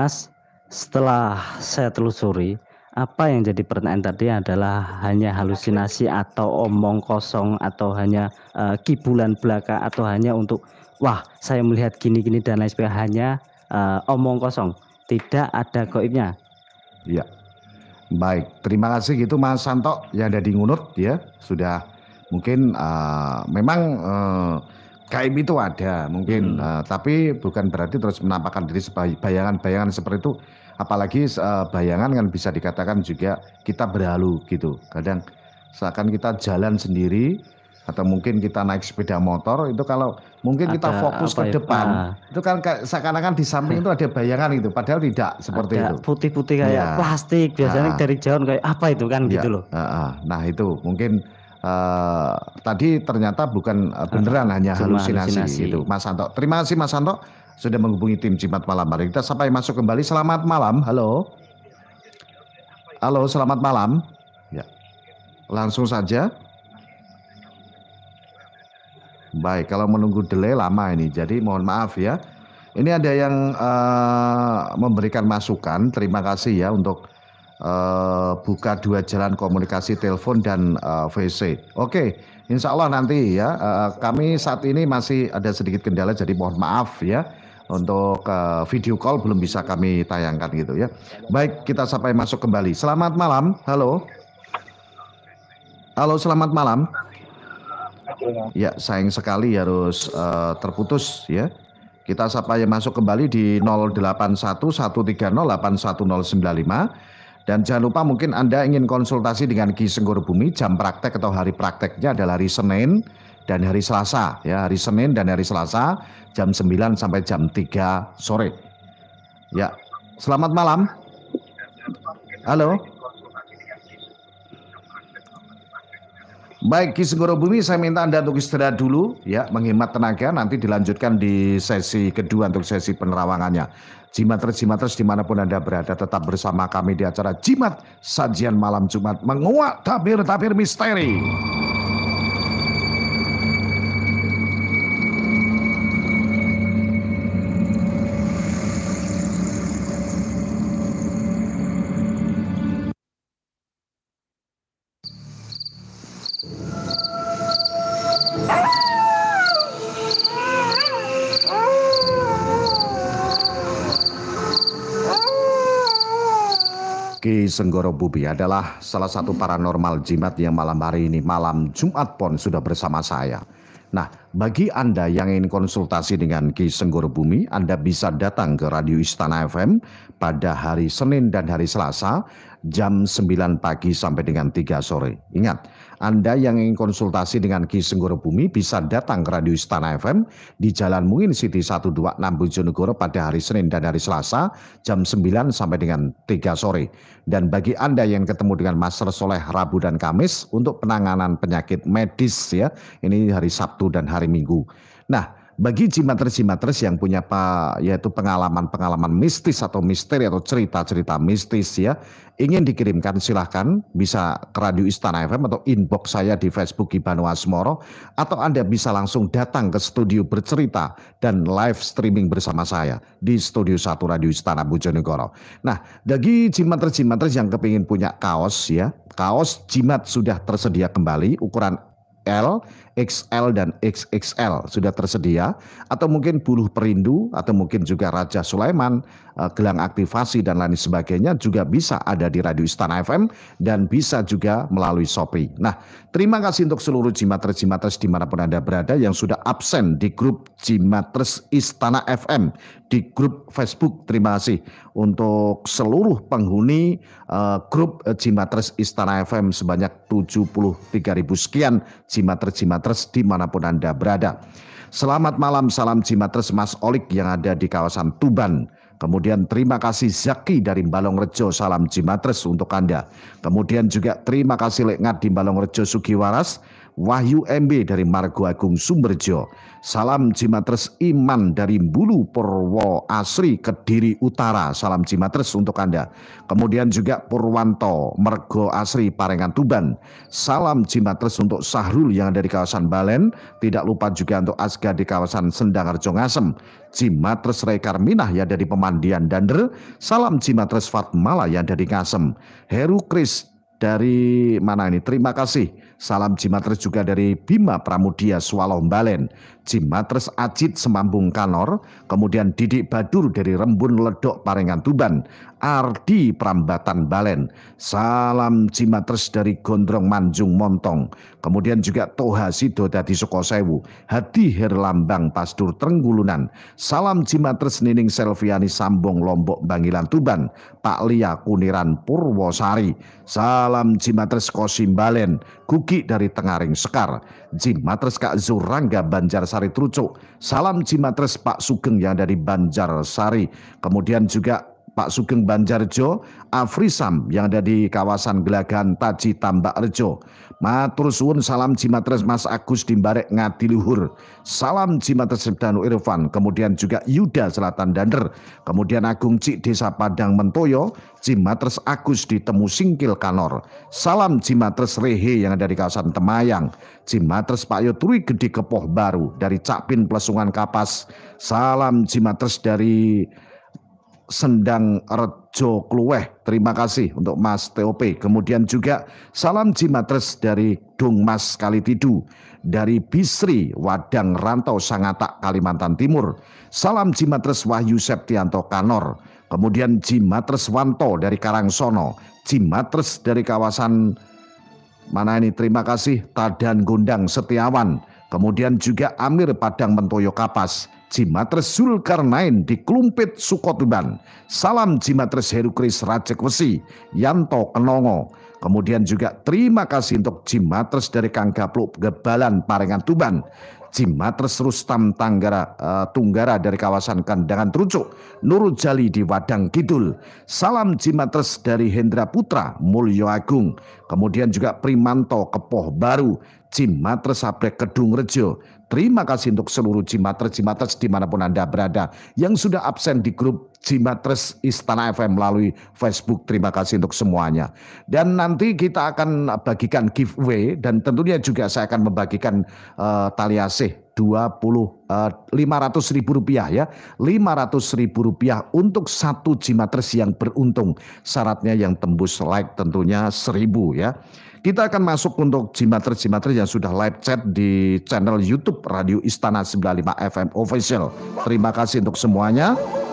Speaker 7: Mas, setelah saya telusuri, apa yang jadi pertanyaan tadi adalah hanya halusinasi atau omong kosong atau hanya kibulan belaka atau hanya untuk wah saya melihat gini-gini dan lain sebagainya, hanya omong kosong, tidak ada gaibnya.
Speaker 2: Ya, baik, terima kasih gitu Mas Santo yang ada di Ngunut ya, sudah mungkin memang gaib itu ada mungkin, tapi bukan berarti terus menampakkan diri sebagai bayangan-bayangan seperti itu. Apalagi bayangan kan bisa dikatakan juga kita berhalu gitu. Kadang seakan kita jalan sendiri atau mungkin kita naik sepeda motor itu kalau mungkin kita fokus ke depan itu kan seakan-akan di samping itu ada bayangan itu, padahal tidak seperti
Speaker 7: ada
Speaker 2: itu.
Speaker 7: Putih-putih kayak plastik biasanya dari jauh kayak apa itu kan gitu loh.
Speaker 2: Nah itu mungkin tadi ternyata bukan beneran hanya halusinasi itu Mas Santo. Terima kasih Mas Santo sudah menghubungi tim Jimat Malam. Mari kita sampai masuk kembali. Selamat malam. Halo. Halo, selamat malam. Ya. Langsung saja. Baik, kalau menunggu delay lama ini. Jadi mohon maaf ya. Ini ada yang memberikan masukan. Terima kasih ya untuk buka 2 jalan komunikasi telepon dan VC. Oke, insya Allah nanti ya. Kami saat ini masih ada sedikit kendala, jadi mohon maaf ya. Untuk video call belum bisa kami tayangkan gitu ya. Baik, kita sampai masuk kembali. Selamat malam. Halo. Halo, selamat malam. Ya, sayang sekali harus terputus ya. Kita sampai masuk kembali di 0811308195. Dan jangan lupa mungkin Anda ingin konsultasi dengan Ki Senggoro Bumi, jam praktek atau hari prakteknya adalah hari Senin dan hari Selasa ya, hari Senin dan hari Selasa jam 9 sampai jam 3 sore. Ya, selamat malam. Halo. Baik, Ki Senggoro Bumi, saya minta Anda untuk istirahat dulu ya, menghemat tenaga, nanti dilanjutkan di sesi kedua untuk sesi penerawangannya. Jimatres dimanapun Anda berada, tetap bersama kami di acara Jimat Sajian Malam Jumat, menguak tabir-tabir misteri. Ki Senggoro Bumi adalah salah satu paranormal jimat yang malam hari ini, malam Jumat Pon, sudah bersama saya. Nah, bagi Anda yang ingin konsultasi dengan Ki Senggoro Bumi, Anda bisa datang ke Radio Istana FM pada hari Senin dan hari Selasa jam 9 pagi sampai dengan 3 sore. Ingat, Anda yang ingin konsultasi dengan Ki Senggoro Bumi bisa datang ke Radio Istana FM di Jalan Mungin City 126 Bojonegoro pada hari Senin dan hari Selasa jam 9 sampai dengan 3 sore. Dan bagi Anda yang ketemu dengan Master Soleh Rabu dan Kamis untuk penanganan penyakit medis ya, ini hari Sabtu dan hari Minggu. Nah, bagi jimatres-jimatres yang punya yaitu pengalaman-pengalaman mistis atau misteri atau cerita-cerita mistis ya, ingin dikirimkan silahkan bisa ke Radio Istana FM atau inbox saya di Facebook Ibanu Asmoro, atau Anda bisa langsung datang ke studio bercerita dan live streaming bersama saya di Studio 1 Radio Istana Bojonegoro. Nah, bagi jimatres-jimatres yang kepingin punya kaos ya, kaos jimat sudah tersedia kembali ukuran L, XL dan XXL sudah tersedia, atau mungkin buluh perindu, atau mungkin juga Raja Sulaiman, gelang aktivasi dan lain sebagainya juga bisa ada di Radio Istana FM dan bisa juga melalui Shopee. Nah, terima kasih untuk seluruh jimatres-jimatres dimanapun Anda berada yang sudah absen di grup Jimatres Istana FM di grup Facebook. Terima kasih untuk seluruh penghuni grup Jimatres Istana FM sebanyak 73.000 sekian jimatres-jimatres dimanapun Anda berada. Selamat malam, salam jimatres Mas Olik yang ada di kawasan Tuban. Kemudian terima kasih Zaki dari Balongrejo, salam jimatres untuk Anda. Kemudian juga terima kasih Lekngat di Balongrejo Sugiwaras. Wahyu MB dari Margo Agung Sumberjo. Salam Jimatres Iman dari Bulu Purwo Asri Kediri Utara. Salam Jimatres untuk Anda. Kemudian juga Purwanto Mergo Asri Parengan Tuban. Salam Jimatres untuk Sahrul yang ada di kawasan Balen. Tidak lupa juga untuk Asga di kawasan Sendangarjo Ngasem. Jimatres Rekar Minah yang ada di Pemandian Dander. Salam Jimatres Fatmala yang ada di Ngasem. Heru Kris dari mana ini? Terima kasih. Salam Jimatres juga dari Bima Pramudia Swaloh Balen. Jimatres Ajit Semambung Kanor. Kemudian Didik Badur dari Rembun Ledok Parengan Tuban. Ardi Prambatan Balen. Salam Jimatres dari Gondrong Manjung Montong. Kemudian juga Toha Sido Dadi Sukosewu. Hadi Herlambang Pastur Trenggulunan. Salam Jimatres Nining Selviani Sambong Lombok Bangilan Tuban. Pak Lia Kuniran Purwosari. Salam Jimatres Kosim Balen. Gugi dari Tengaring Sekar. Jimatres Kak Zurangga Banjarsari Trucuk. Salam Jimatres Pak Sugeng yang dari Banjarsari. Kemudian juga Pak Sugeng Banjarjo, Afrisam yang ada di kawasan Gelagan Taji Tambak Rejo. Matur suwun salam Jimatres Mas Agus Dimbarek Ngadiluhur. Salam Jimatres Sebdanu Irfan. Kemudian juga Yuda Selatan Dander. Kemudian Agung Cik Desa Padang Mentoyo. Jimatres Agus di Temu Singkil Kanor. Salam Jimatres Rehe yang ada di kawasan Temayang. Jimatres Pak Yoturi Gede Kepoh Baru dari Cakpin Plesungan Kapas. Salam Jimatres dari Sendang Rejo Kluweh. Terima kasih untuk Mas TOP. Kemudian juga salam Jimatres dari Dung Mas Kalitidu, dari Bisri Wadang Rantau Sangatak Kalimantan Timur. Salam Jimatres Wahyu Septianto Kanor. Kemudian Jimatres Wanto dari Karangsono. Jimatres dari kawasan mana ini? Terima kasih Tadan Gondang Setiawan. Kemudian juga Amir Padang Mentoyo Kapas. Jimatres Zulkarnain di Klumpit Sukotuban. Salam Jimatres Herukris Rajek Wesi, Yanto Kenongo. Kemudian juga terima kasih untuk Jimatres dari Kang Gapluk Gebalan Parengan Tuban. Jimatres Rustam Tunggara dari kawasan Kandangan Trucuk. Nurul Jali di Wadang Kidul. Salam Jimatres dari Hendra Putra Mulyo Agung. Kemudian juga Primanto Kepoh Baru. Jimatres Abrek Kedung Rejo. Terima kasih untuk seluruh Jimatres dimanapun Anda berada yang sudah absen di grup Jimatres Istana FM melalui Facebook. Terima kasih untuk semuanya. Dan nanti kita akan bagikan giveaway dan tentunya juga saya akan membagikan tali asih 500.000 rupiah ya, 500.000 rupiah untuk satu Jimatres yang beruntung. Syaratnya yang tembus like tentunya 1.000 ya. Kita akan masuk untuk Jimatres yang sudah live chat di channel YouTube Radio Istana 95 FM Official. Terima kasih untuk semuanya.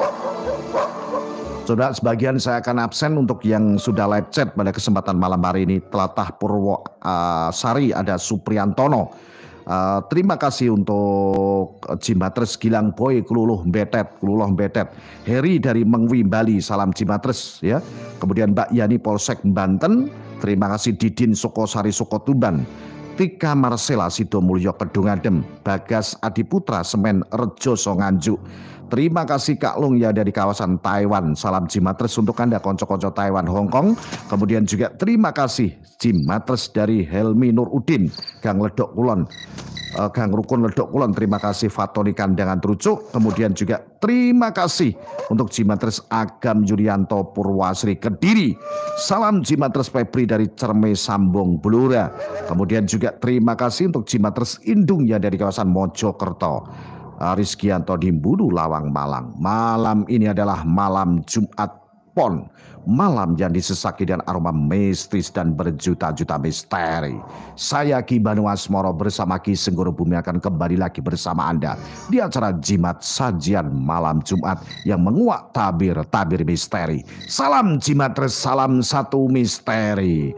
Speaker 2: Sudah sebagian saya akan absen untuk yang sudah live chat pada kesempatan malam hari ini. Telatah Purwosari ada Supriantono. Terima kasih untuk Jimatres Gilang Boy Keluluh Betet. Heri dari Mengwi Bali, salam Jimatres ya. Kemudian Mbak Yani Polsek Banten. Terima kasih Didin Sukosari Sukotuban. Tika Marcela Sidomulyo Kedungadem. Bagas Adiputra Semen Rejo Songanjuk. Terima kasih Kak Lung ya dari kawasan Taiwan. Salam Jimatres untuk Anda konco-konco Taiwan Hong Kong. Kemudian juga terima kasih Jimatres dari Helmi Nur Udin Gang Ledok Kulon. Gang Rukun Ledok Kulon. Terima kasih Fatoni Kandangan Trucuk. Kemudian juga terima kasih untuk Jimatres Agam Yuryanto Purwasri Kediri. Salam Jimatres Febri dari Cerme Sambong Blora. Kemudian juga terima kasih untuk Jimatres Indung ya dari kawasan Mojokerto. Rizkianto di Bulu Lawang Malang. Malam ini adalah malam Jumat Pon, malam yang disesaki dan aroma mistis dan berjuta-juta misteri. Saya Ki Banu Asmoro bersama Ki Senggoro Bumi akan kembali lagi bersama Anda di acara Jimat Sajian Malam Jumat yang menguak tabir-tabir misteri. Salam Jimatres, salam satu misteri.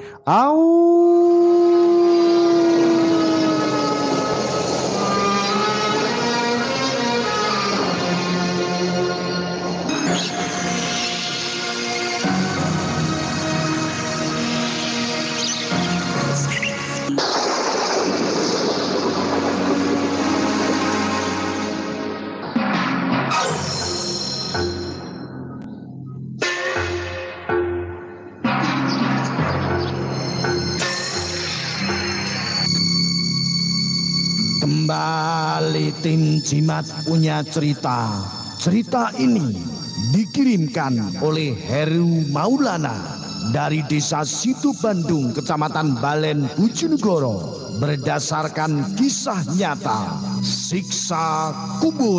Speaker 2: Kembali tim Jimat punya cerita. Cerita ini dikirimkan oleh Heru Maulana dari Desa Situ Bandung, Kecamatan Balen, Bojonegoro, berdasarkan kisah nyata siksa kubur.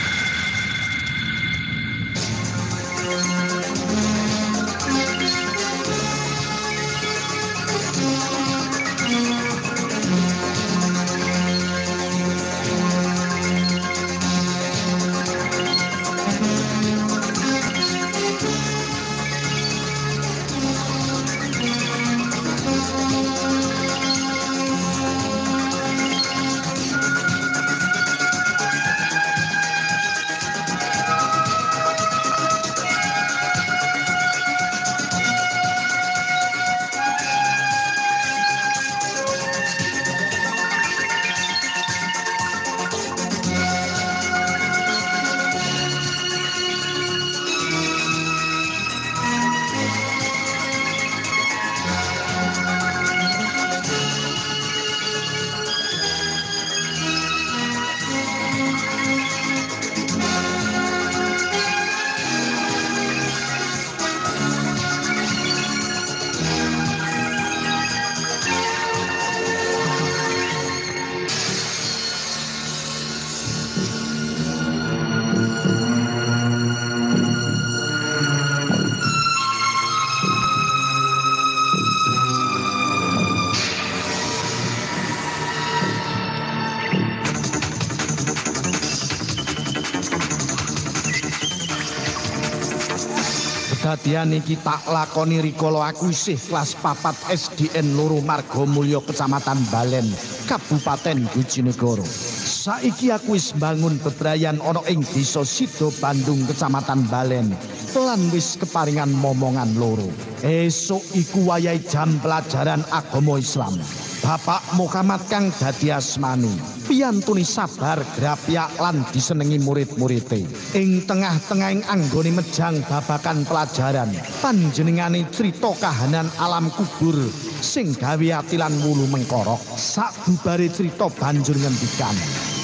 Speaker 2: Kedadian iki tak lakoni rikala aku isih kelas 4 SDN Loro Margomulyo, Kecamatan Balen, Kabupaten Bojonegoro. Saiki aku wis bangun bebrayan ana ing Desa Sido Bandung, Kecamatan Balen, lan wis keparingan momongan loro. Esuk iku wayahe jam pelajaran agama Islam. Bapak Muhammad kang dadi asmani piyantuni sabar grapyak lan disenengi murid-muride. Ing tengah-tengahing anggone mejang babakan pelajaran, panjenengane crita kahanan alam kubur sing gawe ati lan wulu mengkorok. Sabubare crita banjur ngendikan,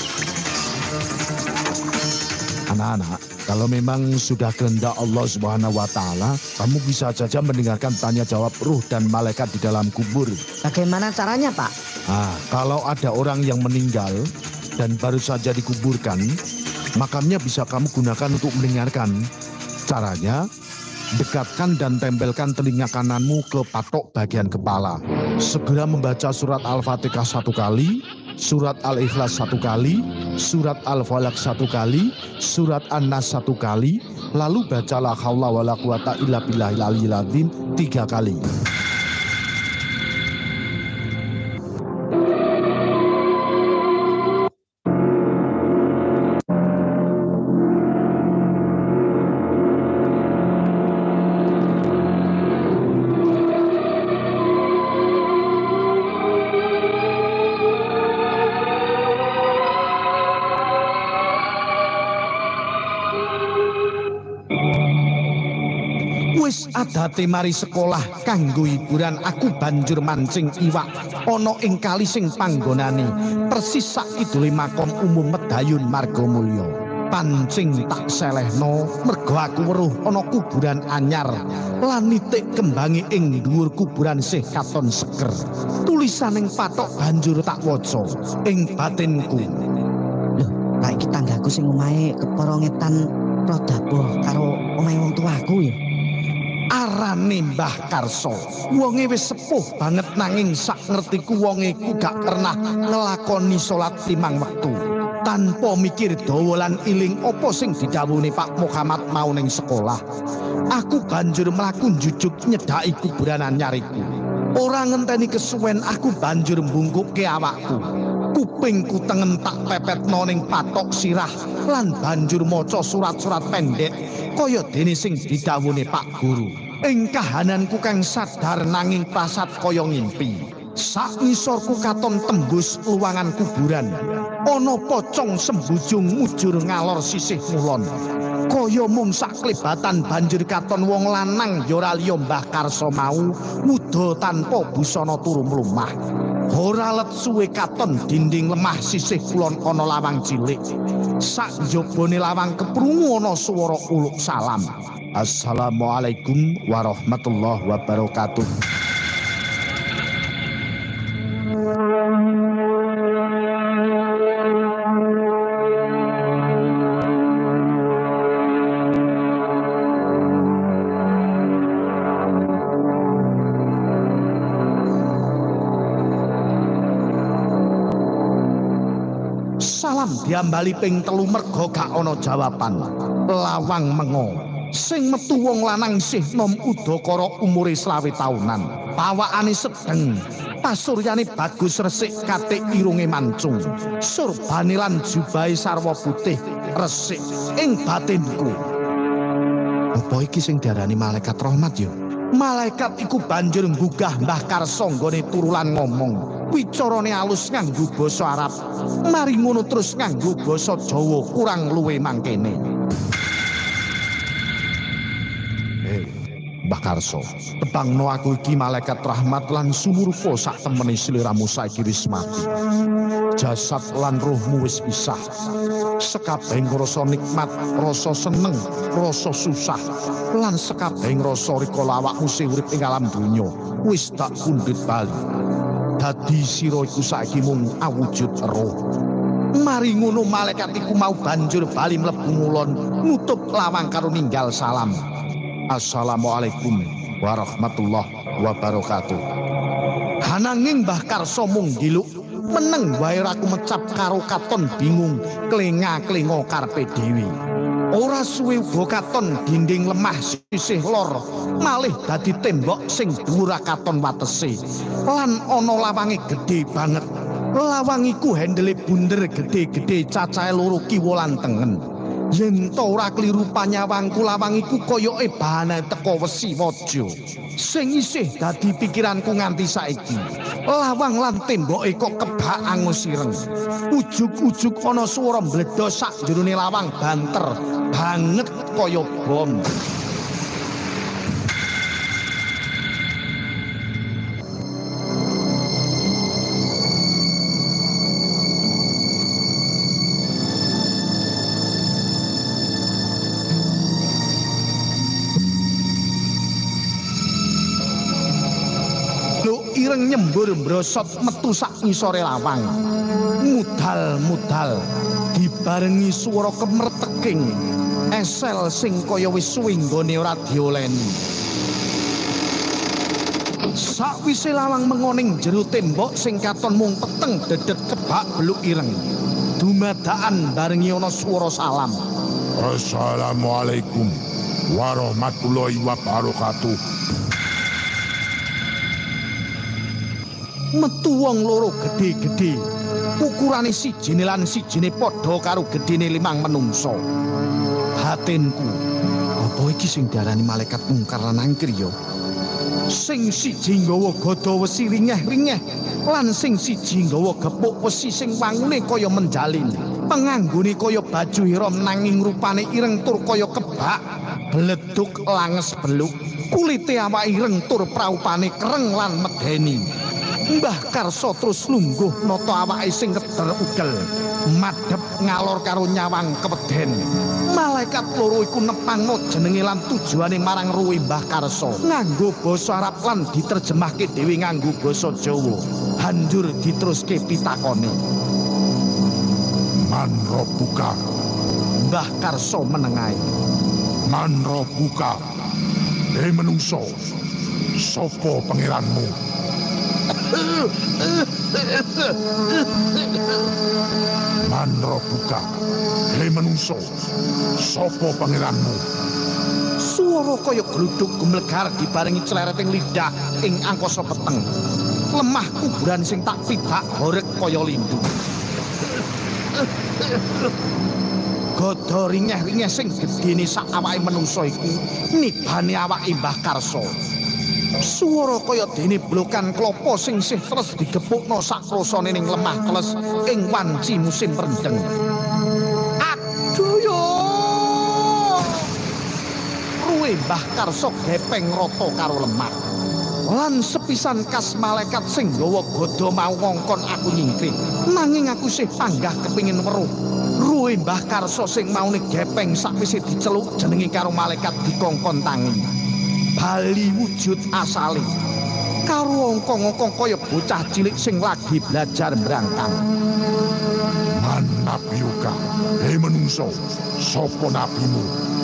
Speaker 2: anak-anak, kalau memang sudah kehendak Allah Subhanahu wa Ta'ala, kamu bisa saja mendengarkan tanya jawab ruh dan malaikat di dalam kubur.
Speaker 17: Bagaimana caranya, Pak?
Speaker 2: Kalau ada orang yang meninggal dan baru saja dikuburkan, makamnya bisa kamu gunakan untuk mendengarkan. Caranya, dekatkan dan tempelkan telinga kananmu ke patok bagian kepala. Segera membaca surat Al-Fatihah 1 kali, surat Al-Ikhlas 1 kali, surat Al-Falaq 1 kali, surat An-Nas 1 kali, lalu baca la haula wala quwata illa billahil aliyyil azim 3 kali. Wis adate mari sekolah kanggo hiburan, aku banjur mancing iwak ana ing kali sing panggonane persis sak kidule makom umum Medayun Margomulyo. Pancing tak selehno mergo aku weruh ana kuburan anyar lan nitik kembangi ing dhuwur kuburan sih katon seger. Tulisaning patok banjur tak waca ing batinku.
Speaker 17: Loh, kae iki tanggaku sing omahe keporongetan Prodaboh karo omahe wong tuaku ya.
Speaker 2: Arane Mbah Karso, wonge wis sepuh banget nanging sak ngertiku wonge ku gak pernah ngelakoni salat 5 wektu. Tanpa mikir dawa lan iling apa sing didhawuhi Pak Muhammad mau ning sekolah. Aku banjur mlaku njujuk nyedhaki kuburan anyariku. Ora ngenteni kesuwen aku banjur mbungkukke awakku. Kupingku tengen tak pepetno ning patok sirah lan banjur maca surat-surat pendek kaya dene sing didhawuhi Pak Guru. Ing kahananku kang sadar nanging prasat kaya ngimpi. Sak ngisorku katon tembus luwangan kuburan. Ana pocong sembujung mujur ngalor sisih mulon. Kaya mung sak klebatan banjur katon wong lanang ya ora liya Mbah Karso mau muda tanpa busana turu mlumah. Ora let suwe katon dinding lemah sisih kulon ana lawang cilik. Sak njabane lawang keprungu ana swara uluk salam. Assalamualaikum warahmatullahi wabarakatuh. Salam diambali ping 3 merga gak ana jawaban. Lawang mengo. Sing metu wong lanang isih nom udakara umure 20 taunan. Pawakane sedeng, pasuryane bagus resik katik irunge mancung. Surbane lan jubahe sarwa putih resik ing batinku. Apa iki sing diarani malaikat rahmat ya? Malaikat iku banjur nggugah Mbah Karso nggone turulan ngomong. Wicarane alus nganggo basa Arab. Mari ngono terus nganggo basa Jawa kurang luwe mangkene. Mbah Karso, tebangno aku iki malaikat rahmat lan sumurpa sak temene sliramu saiki wis mati. Jasad lan rohmu wis pisah. Sekabehing rasa nikmat, rasa seneng, rasa susah, lan sekabehing rasa rikala awakmu sing urip ing alam donya wis tak pundhut bali. Dadi sira iku saiki mung awujud roh. Mari ngono malaikat iku mau banjur bali mlebu ngulon nutup lawang karo ninggal salam. Assalamualaikum warahmatullahi wabarakatuh. Hananging Mbah Karso mung giluk meneng wae aku mecap karo katon bingung klenga-klenga karepe dhewe. Ora suwe uga katon dinding lemah sisih lor malih dadi tembok sing dhuwur katon watese lan ana lawange gedhe banget. Lawang iku hendele bunder gedhe-gedhe cacahe 2 kiwa lan tengen. Yen to ora kliru panyawangku lawang iku koyoke bahane teko wesi waja. Sing isih dadi pikiranku nganti saiki. Lawang lan temboke kok kebak angus ireng. Ujug-ujug ana swara mbledos sak jerone lawang banter banget kaya bom. Ireng nyembur mbrosot metu sak ngisore lawang. Mudal-mudal dibarengi swara kemreteking esel sing kaya wis suwi nggone ora dioleni. Sakwise lawang mengoning jero tembok sing katon mung peteng dedet kebak beluk ireng. Dumadakan barengi ana swara salam.
Speaker 18: Assalamualaikum warahmatullahi wabarakatuh.
Speaker 2: Metu wong loro gedhe-gedhe. Ukurane sijine lan sijine padha karo gedhene 5 menungso. Batinku, apa iki sing diarani malaikat mungkar lan nangkir ya? Sing siji nggawa gada wesi ringeh-ringeh lan sing siji nggawa gepuk wesi sing wangune kaya menjalin. Penganggone kaya baju ihram nanging rupane ireng tur kaya kebak. Bleduk langes beluk. Kulite awake ireng tur praupane kereng lan medeni. Mbah Karso terus lungguh nata awake sing keder ugel, madhep ngalor karo nyawang keweden. Malaikat loro iku nepangno jenenge lan tujuane marang ruwe Mbah Karso nganggo basa Arab lan diterjemahke dhewe nganggo basa Jawa. Banjur diteruske pitakone.
Speaker 18: Man Rabbuka.
Speaker 2: Mbah Karso menengahi.
Speaker 18: Man Rabbuka. Hei menungso, sapa pangeranmu? Man Rabbuka. Hei menungso, sapa pangeranmu?
Speaker 2: Swara kaya gluduk gumlegar dibarengi clereting lidah ing angkasa peteng. Lemah kuburan sing tak pibak horeg kaya lindu. Gada ringeh-ringeh sing gedene sak awake menungso iku nibane awake Mbah Karso. Swara kaya dene blokan klapa sing sih terus digepukno sak krasane ning lemah teles ing wanci musim rendeng. Aduh yo. Ruwe Mbah Karso gepeng rata karo lemah. lan sepisan kas malaikat sing nggawa godha mau ngongkon aku nyingkring. Nanging aku sih panggah kepingin weruh. Ruwe Mbah Karso sing maune gepeng sakwise diceluk jenenge karo malaikat dikongkon tangi. Bali wujud asale. Karo ongkong-ongkong kaya bocah cilik sing lagi belajar mbrangkang.
Speaker 18: Manapiyuka, hei menungso, sapa nabimu?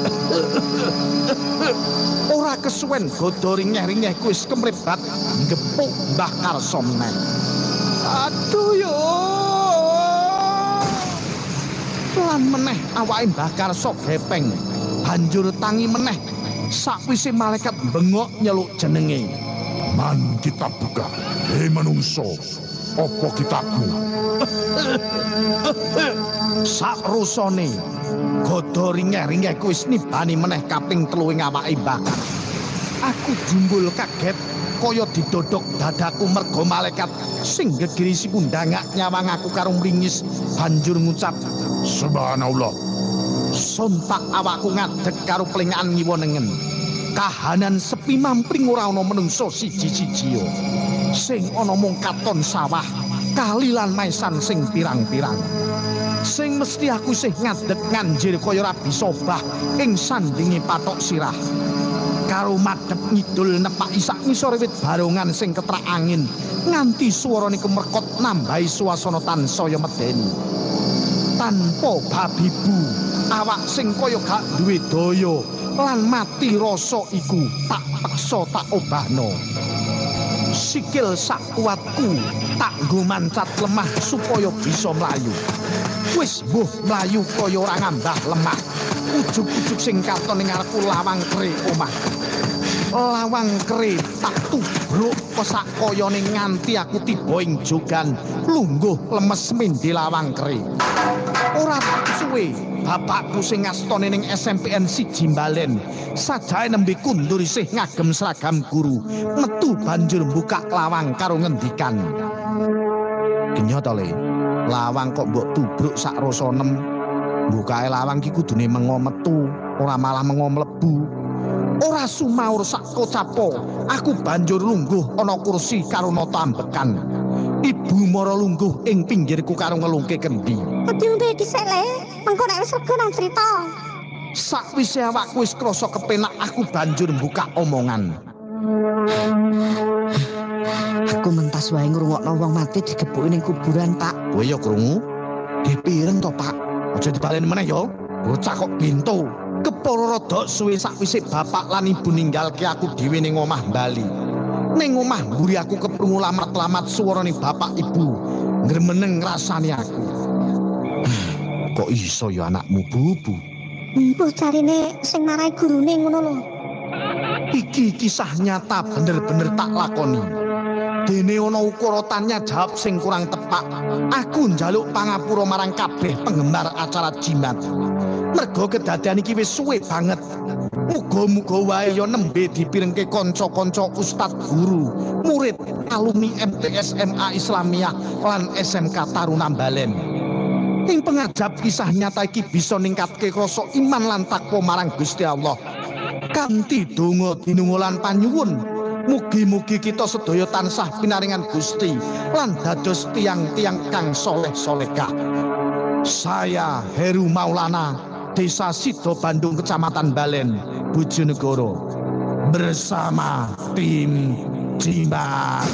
Speaker 2: Ora kesuwen godha ringeh-ringeh wis kemrebat ngepuk Mbah Karso meneh. Aduh yo. Lan meneh awake Mbah Karso gepeng. Banjur tangi meneh sakwise malaikat bengok nyeluk jenenge.
Speaker 18: Man kitab buka, hei menungso, apa kitabmu?
Speaker 2: Sak rusane godha ringeh-ringeh wis nibani meneh kaping 3 ing awake Mbah. Aku jumbul kaget kaya didodok dadaku merga malaikat sing gegirisi pundangak nyawang aku karo mringis banjur ngucap
Speaker 18: Subhanallah.
Speaker 2: Sontak awakku ngadeg karo plengaan ngiwonengen. Kahanan sepi mampring ora ana menungso siji-siji sing ana mung katon sawah kali lan maisan sing pirang-pirang. Sing mesti aku sih ngadeg nganjir kaya ora bisa obah ing sandinge patok sirah. Karo madhep ngidul nepaki sak ngisor wit barongan sing ketrak angin nganti swarane kemerkot nambahi suasana tansaya medeni. Tanpa babibu awak sing kaya gak duwe daya lan mati rasa iku tak peksa tak obahno. Sikil sak kuatku tak nggo mancat lemah supaya bisa mlayu. Wis mbuh mlayu kaya ora ngambah lemah. Ujug-ujug sing katon ning ngarepku lawang kre omah. Lawang kre tak tubruk pesak kayane nganti aku tiba ing jogan lungguh lemes mindi lawang kre. Ora suwe bapakku sing ngastone ning SMPN 1 Mbalen sajae nembe kundur isih ngagem seragam guru metu banjur buka lawang karo ngendikan Genya to Le lawang kok mbok tubruk sak rasa nem bukae lawang ki kudune mengo metu ora malah mengo mlebu ora sumaur sak kocapo aku banjur lungguh ana kursi karo nata ambekan. Ibu mara lungguh ing pinggirku karo ngelungke kendi.
Speaker 5: Diombe dhisik Le, mengko nek wis lega nang crita.
Speaker 2: Sakwise awakku wis krasa kepenak aku banjur mbukak omongan.
Speaker 17: Aku mentas wae ngrungokno wong mati digebuki ning kuburan, Pak.
Speaker 2: Kowe ya krungu? Dipireng to, Pak. Aja dibaleni meneh ya. Bocah kok bintu. Kepara rada suwe sakwise bapak lan ibu ninggalke aku dhewe ning omah Bali. Ning omah mburi aku keprungu lamat-lamat suarane bapak ibu ngremeneng rasane aku. Kok iso ya anakmu bubu?
Speaker 5: Mbok carine sing marai gurune ngono lho.
Speaker 2: Iki kisah nyata bener-bener tak lakoni. Dene ana ukuratannya jawab sing kurang tepak. Aku njaluk pangapura marang kabeh penggemar acara jimat. Mergo kedadian iki wis suwe banget. Muga-muga wae ya nembe dipirengke kanca-kanca ustad guru, murid, alumni MTS MA Islamiyah lan SMK Taruna Mbalen. Ing pengajab kisah nyata iki bisa ningkatke rasa iman lan takwa marang Gusti Allah. Kanthi donga dinunga lan panyuwun, mugi-mugi kita sedaya tansah pinaringan Gusti lan dados tiang-tiang kang soleh-solehah. Saya Heru Maulana, Desa Sido Bandung, Kecamatan Balen, Bojonegoro, bersama tim Jimat.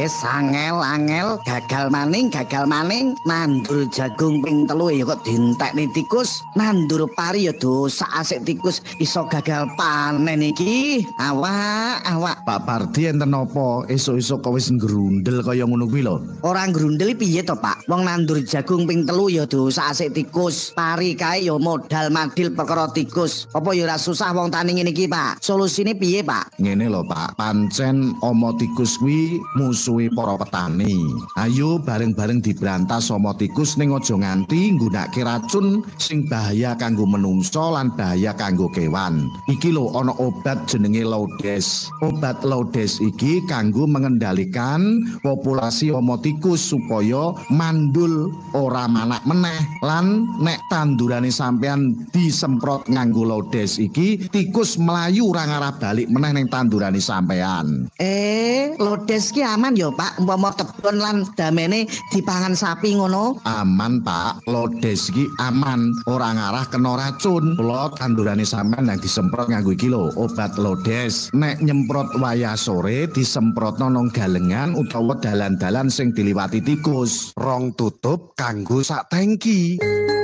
Speaker 17: Wis angel gagal maning nandur jagung ping 3 ya kok dientekne tikus, nandur pari ya dosa asik tikus iso gagal panen iki. Awak
Speaker 2: Pak Pardi enten apa esuk-esuk kok wis ngrundel kaya ngono kuwi lho.
Speaker 17: Ora ngrundel piye to Pak? Wong nandur jagung ping 3 ya dosa asik tikus, pari kae ya modal madil perkara tikus. Apa ya ora susah wong tani ngene iki Pak? Solusine piye Pak?
Speaker 2: Ngene lho Pak, pancen omo tikus kuwi musuhi para petani. Ayo bareng-bareng diberantas omo tikus ning aja nganti nggunakake racun sing bahaya kanggo menungso lan bahaya kanggo kewan. Iki lho ana obat jenenge Lodes. Obat Lodes iki kanggo mengendalikan populasi omo tikus supaya mandul ora manak meneh lan nek tandurane sampean disemprot nganggo Lodes iki tikus melayu ora ngarah balik meneh ning tandurane sampean.
Speaker 17: Lodes ki aman ya Pak, umpama kebon lan damene dipangan sapi ngono?
Speaker 2: Aman Pak, Lodes ki aman, ora ngarah kena racun. Kula tandurane sampean yang disemprot nganggo iki lho, obat Lodes. Nek nyemprot wayah sore disemprotno nang galengan utawa dalan-dalan sing diliwati tikus. Rong tutup kanggo sak tangki.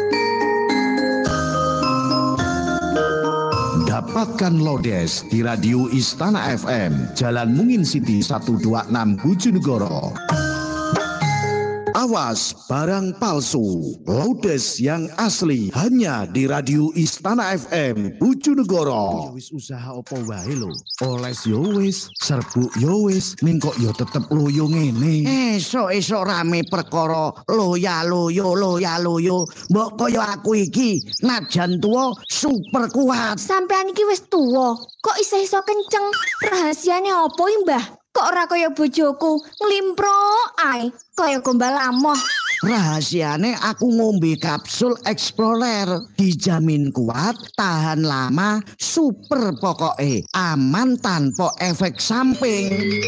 Speaker 2: Dapatkan Lodes di Radio Istana FM, Jalan Mungin City 126 Bojonegoro. Awas barang palsu, Lodes yang asli hanya di Radio Istana FM Bojonegoro. Wis usaha apa wae lho. Oles yo wis, serbuk yo wis, ning kok yo tetep loyo ngene.
Speaker 17: Esok rame perkara loyo. Mbok kaya aku iki najan tuwa super kuat.
Speaker 5: Sampean iki wis tuwa, kok iso kenceng? Rahasiane apa Mbah? Kok ora kaya bojoku, nglimprok ae, kaya gombal amoh.
Speaker 17: Rahasiane aku ngombe kapsul Explorer, dijamin kuat, tahan lama, super pokoke, aman tanpa efek samping.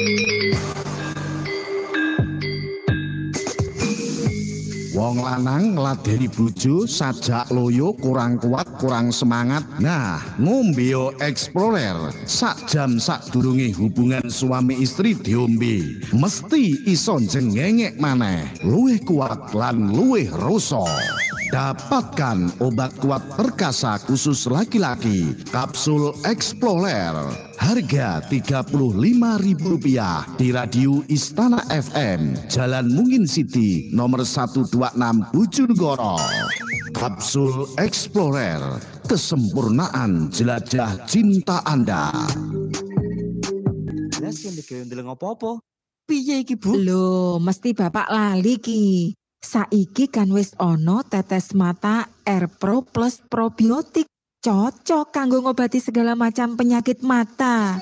Speaker 2: Wong lanang ngladeni bojo sajak loyo kurang kuat, kurang semangat. Nah, ngombe yo Explorer. Sak jam sadurunge hubungan suami istri diombe, mesti iso njengengek maneh, luwih kuat lan luwih rasa. Dapatkan obat kuat perkasa khusus laki-laki, kapsul Explorer. Harga Rp35.000 di Radio Istana FM, Jalan Mungin City, nomor 126 Bojonegoro. Kapsul Explorer, kesempurnaan jelajah cinta Anda.
Speaker 19: Lah sing ndeleng apa-apa? Piye iki, Bu?
Speaker 4: Lho, mesti Bapak lali ki. Saiki kan wis ono tetes mata Air Pro Plus probiotik. Cocok kanggo ngobati segala macam penyakit mata.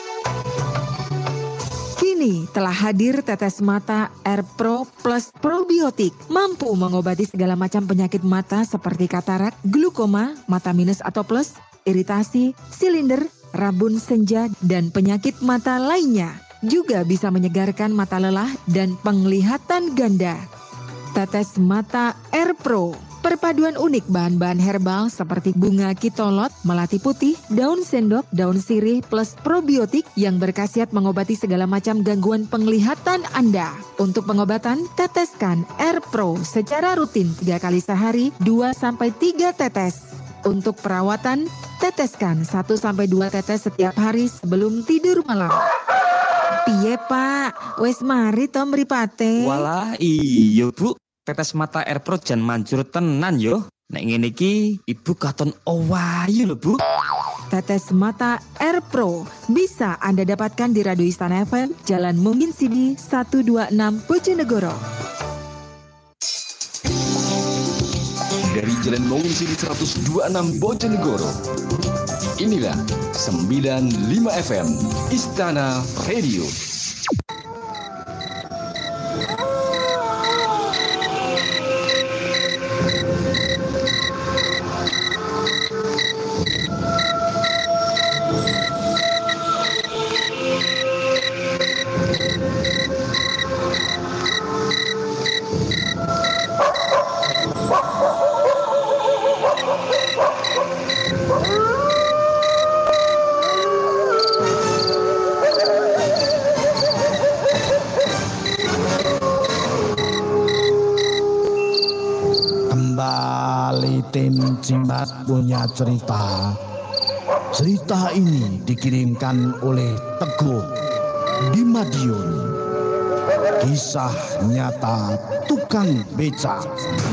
Speaker 4: Kini telah hadir tetes mata Air Pro Plus probiotik. Mampu mengobati segala macam penyakit mata seperti katarak, glukoma, mata minus atau plus, iritasi, silinder, rabun senja, dan penyakit mata lainnya. Juga bisa menyegarkan mata lelah dan penglihatan ganda. Tetes mata Air Pro, perpaduan unik bahan-bahan herbal seperti bunga kitolot, melati putih, daun sendok, daun sirih plus probiotik yang berkhasiat mengobati segala macam gangguan penglihatan Anda. Untuk pengobatan, teteskan Air Pro secara rutin 3 kali sehari, 2-3 tetes. Untuk perawatan, teteskan 1-2 tetes setiap hari sebelum tidur malam. Piye Pak, wes mari to mripate.
Speaker 19: Walah iya Bu, tetes mata Air Pro jan manjur tenan yo. Nek ngene iki Ibu katon owayu lho Bu.
Speaker 4: Tetes mata Air Pro bisa Anda dapatkan di Radio Istana FM, Jalan Mungin City 126 Bojonegoro.
Speaker 6: Dari Jalan Mungin City 126 Bojonegoro. Inilah 95 FM Istana Radio.
Speaker 2: tim Jimat punya cerita. Cerita ini dikirimkan oleh Teguh di Madiun. Kisah nyata tukang becak.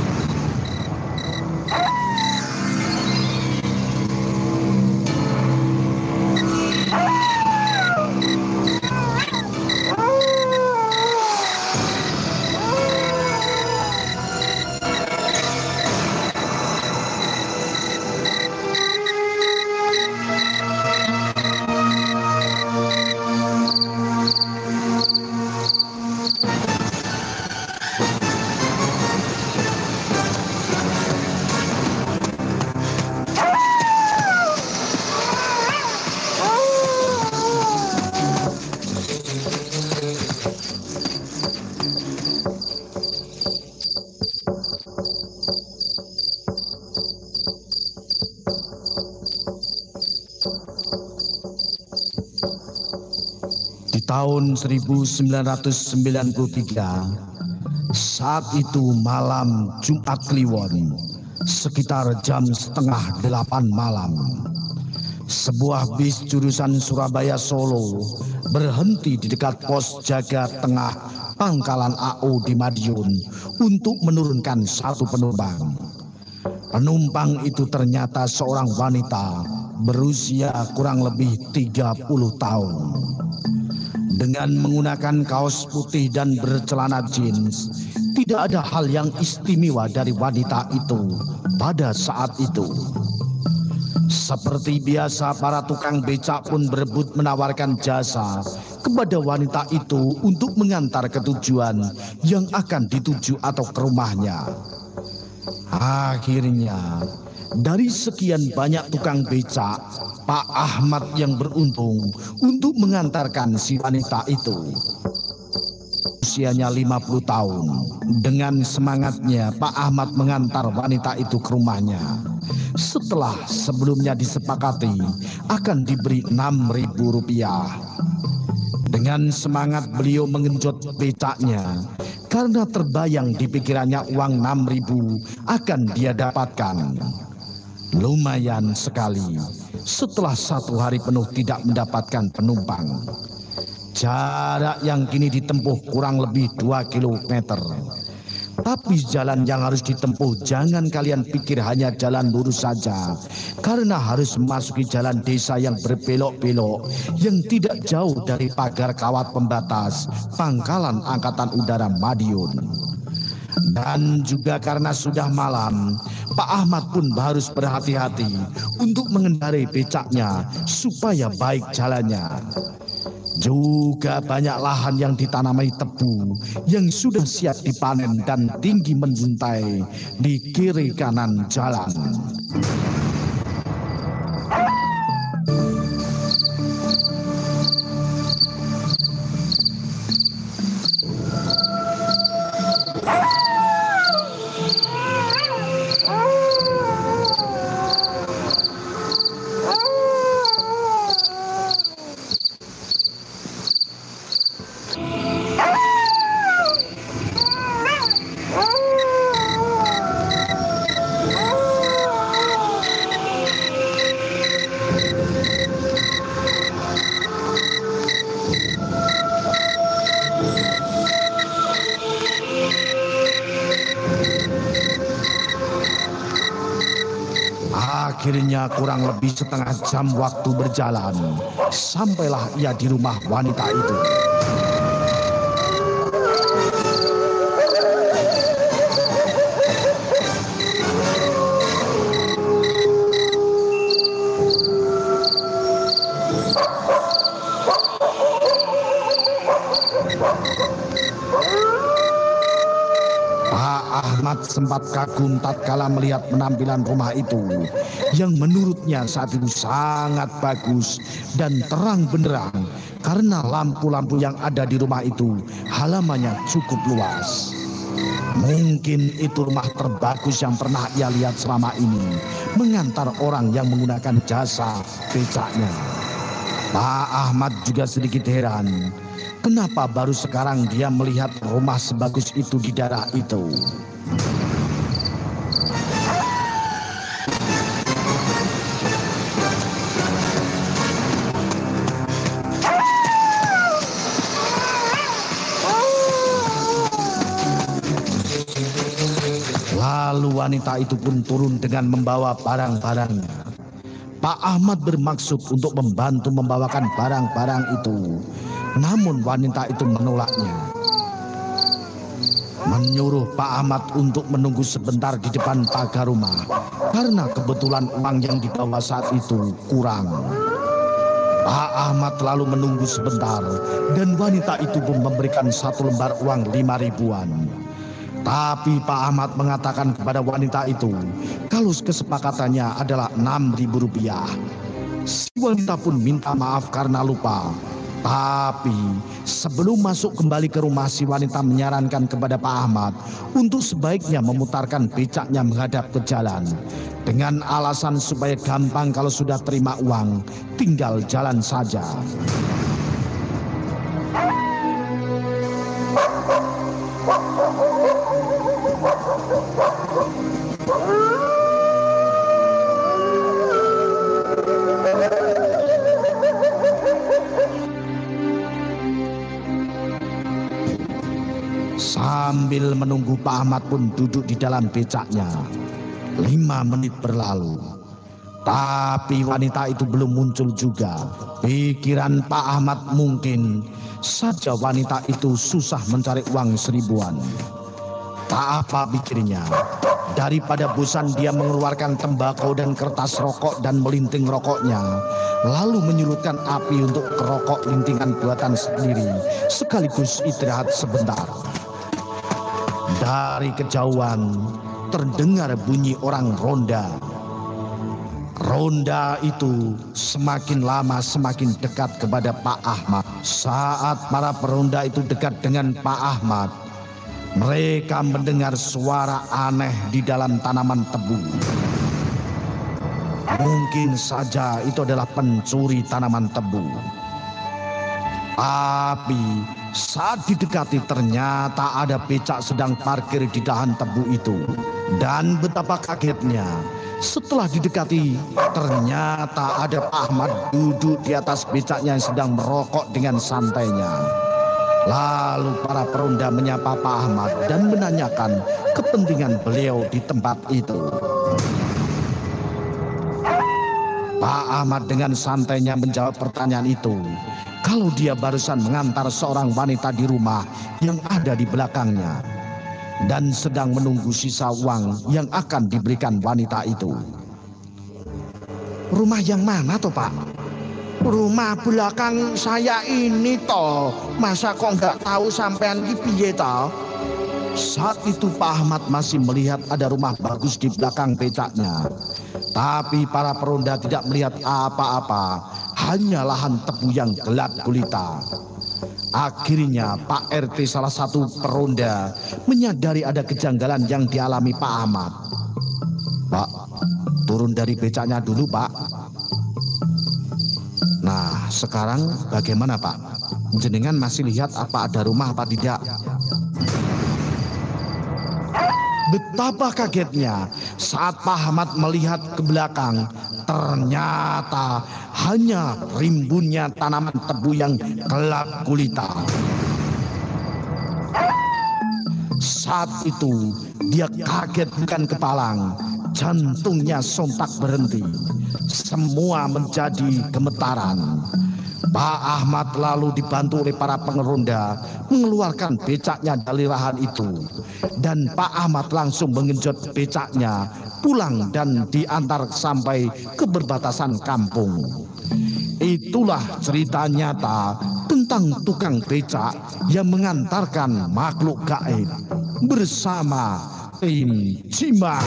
Speaker 2: Tahun 1993, saat itu malam Jumat Kliwon, sekitar jam 7:30 malam, sebuah bis jurusan Surabaya Solo berhenti di dekat pos jaga tengah Pangkalan AO di Madiun untuk menurunkan satu penumpang. Penumpang itu ternyata seorang wanita berusia kurang lebih 30 tahun. Dengan menggunakan kaos putih dan bercelana jeans, tidak ada hal yang istimewa dari wanita itu pada saat itu. Seperti biasa, para tukang becak pun berebut menawarkan jasa kepada wanita itu untuk mengantar ke tujuan yang akan dituju atau ke rumahnya. Akhirnya, dari sekian banyak tukang becak, Pak Ahmad yang beruntung untuk mengantarkan si wanita itu. Usianya 50 tahun. Dengan semangatnya, Pak Ahmad mengantar wanita itu ke rumahnya. Setelah sebelumnya disepakati akan diberi Rp6.000. Dengan semangat beliau mengenjot becaknya karena terbayang di pikirannya uang Rp6.000 akan dia dapatkan. Lumayan sekali setelah 1 hari penuh tidak mendapatkan penumpang. Jarak yang kini ditempuh kurang lebih 2 kilometer. Tapi jalan yang harus ditempuh jangan kalian pikir hanya jalan lurus saja, karena harus memasuki jalan desa yang berbelok-belok yang tidak jauh dari pagar kawat pembatas Pangkalan Angkatan Udara Madiun. Dan juga karena sudah malam, Pak Ahmad pun harus berhati-hati untuk mengendarai becaknya supaya baik jalannya. Juga banyak lahan yang ditanami tebu yang sudah siap dipanen dan tinggi menjuntai di kiri kanan jalan. Akhirnya kurang lebih setengah jam waktu berjalan, sampailah ia di rumah wanita itu. Ahmad sempat kagum tatkala melihat penampilan rumah itu yang menurutnya saat itu sangat bagus dan terang benderang karena lampu-lampu yang ada di rumah itu halamannya cukup luas. Mungkin itu rumah terbagus yang pernah ia lihat selama ini, mengantar orang yang menggunakan jasa becaknya. Pak Ahmad juga sedikit heran, kenapa baru sekarang dia melihat rumah sebagus itu di daerah itu. wanita itu pun turun dengan membawa barang-barangnya. Pak Ahmad bermaksud untuk membantu membawakan barang-barang itu, namun wanita itu menolaknya. Menyuruh Pak Ahmad untuk menunggu sebentar di depan pagar rumah karena kebetulan uang yang dibawa saat itu kurang. Pak Ahmad lalu menunggu sebentar dan wanita itu pun memberikan 1 lembar uang 5 ribuan. Tapi Pak Ahmad mengatakan kepada wanita itu kalau kesepakatannya adalah 6.000 rupiah. Si wanita pun minta maaf karena lupa. Tapi sebelum masuk kembali ke rumah, si wanita menyarankan kepada Pak Ahmad untuk sebaiknya memutarkan becaknya menghadap ke jalan. Dengan alasan supaya gampang kalau sudah terima uang, tinggal jalan saja. Sambil menunggu, Pak Ahmad pun duduk di dalam becaknya. 5 menit berlalu, tapi wanita itu belum muncul juga. Pikiran Pak Ahmad mungkin saja wanita itu susah mencari uang 1000-an. Tak apa pikirnya, daripada bosan dia mengeluarkan tembakau dan kertas rokok dan melinting rokoknya, lalu menyulutkan api untuk kerokok lintingan buatan sendiri, sekaligus istirahat sebentar. Dari kejauhan terdengar bunyi orang ronda. Ronda itu semakin lama semakin dekat kepada Pak Ahmad. Saat para peronda itu dekat dengan Pak Ahmad, mereka mendengar suara aneh di dalam tanaman tebu. Mungkin saja itu adalah pencuri tanaman tebu. Tapi saat didekati ternyata ada becak sedang parkir di dahan tebu itu. Dan betapa kagetnya setelah didekati ternyata ada Pak Ahmad duduk di atas becaknya yang sedang merokok dengan santainya. Lalu para peronda menyapa Pak Ahmad dan menanyakan kepentingan beliau di tempat itu. Pak Ahmad dengan santainya menjawab pertanyaan itu. Kalau dia barusan mengantar seorang wanita di rumah yang ada di belakangnya dan sedang menunggu sisa uang yang akan diberikan wanita itu.
Speaker 3: Rumah yang mana toh Pak? Rumah belakang saya ini toh. Masa kok nggak tahu sampean ki piye toh?
Speaker 2: Saat itu Pak Ahmad masih melihat ada rumah bagus di belakang becaknya. Tapi para peronda tidak melihat apa-apa, hanya lahan tebu yang gelap gulita. Akhirnya Pak RT salah satu peronda menyadari ada kejanggalan yang dialami Pak Ahmad. Pak, turun dari becaknya dulu Pak. Nah, sekarang bagaimana Pak? Jenengan masih lihat apa ada rumah apa tidak? Betapa kagetnya saat Pak Ahmad melihat ke belakang, ternyata hanya rimbunnya tanaman tebu yang gelap gulita. Saat itu dia kaget bukan kepalang, jantungnya sontak berhenti. Semua menjadi gemetaran. Pak Ahmad lalu dibantu oleh para pengeronda mengeluarkan becaknya dari lahan itu. Dan Pak Ahmad langsung mengenjot becaknya pulang dan diantar sampai ke perbatasan kampung. Itulah cerita nyata tentang tukang becak yang mengantarkan makhluk gaib bersama tim Cimak.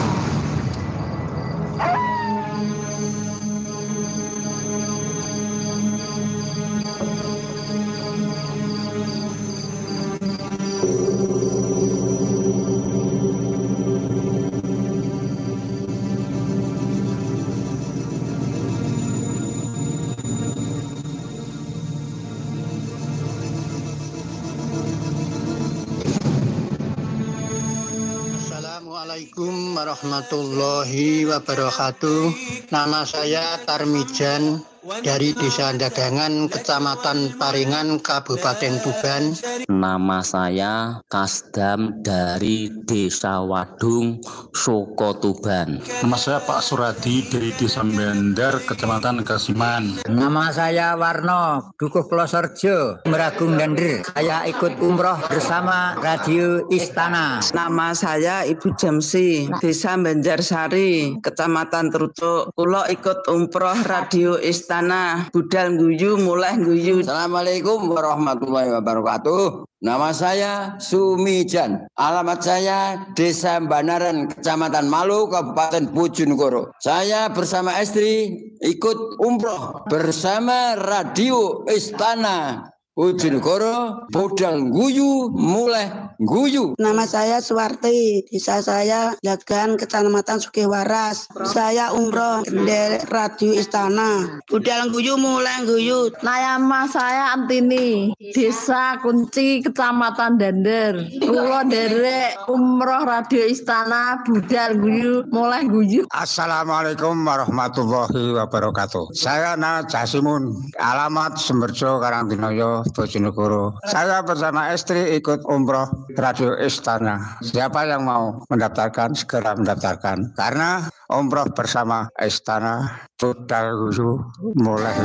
Speaker 20: Assalamualaikum warahmatullahi wabarakatuh. Nama saya Tarmijan dari Desa Dagangan, Kecamatan Paringan, Kabupaten Tuban.
Speaker 21: Nama saya Kasdam dari Desa Wadung, Soko Tuban.
Speaker 22: Nama saya Pak Suradi dari Desa Bender, Kecamatan Kasiman.
Speaker 23: Nama saya Warno, Dukuh Plosorjo, Meragung Dander. Saya ikut umroh bersama Radio Istana.
Speaker 24: Nama saya Ibu Jamsi, Desa Banjarsari, Kecamatan Trucuk. Kulo ikut umroh Radio Istana, budal guyu mulai guyu.
Speaker 25: Assalamualaikum warahmatullahi wabarakatuh. Nama saya Sumijan. Alamat saya Desa Banaran, Kecamatan Malu, Kabupaten Bojonegoro. Saya bersama istri ikut umroh bersama Radio Istana Bojonegoro, budal guyu mulai guyu.
Speaker 26: Nama saya Suwarti, desa saya Dagan, Kecamatan Sukiwaras. Saya umroh dari Radio Istana, budal guyu mulai guyu.
Speaker 27: Nama saya Antini, desa Kunci, Kecamatan Dander. Kulo derek umroh Radio Istana, budal guyu mulai guyu.
Speaker 28: Assalamualaikum warahmatullahi wabarakatuh. Saya Nana Jasimun, alamat Sumberjo, Karangtinoyo, Bojonegoro. Saya bersama istri ikut umroh Radio Istana. Siapa yang mau mendaftarkan segera mendaftarkan, karena umroh bersama Istana budal guyu mulai.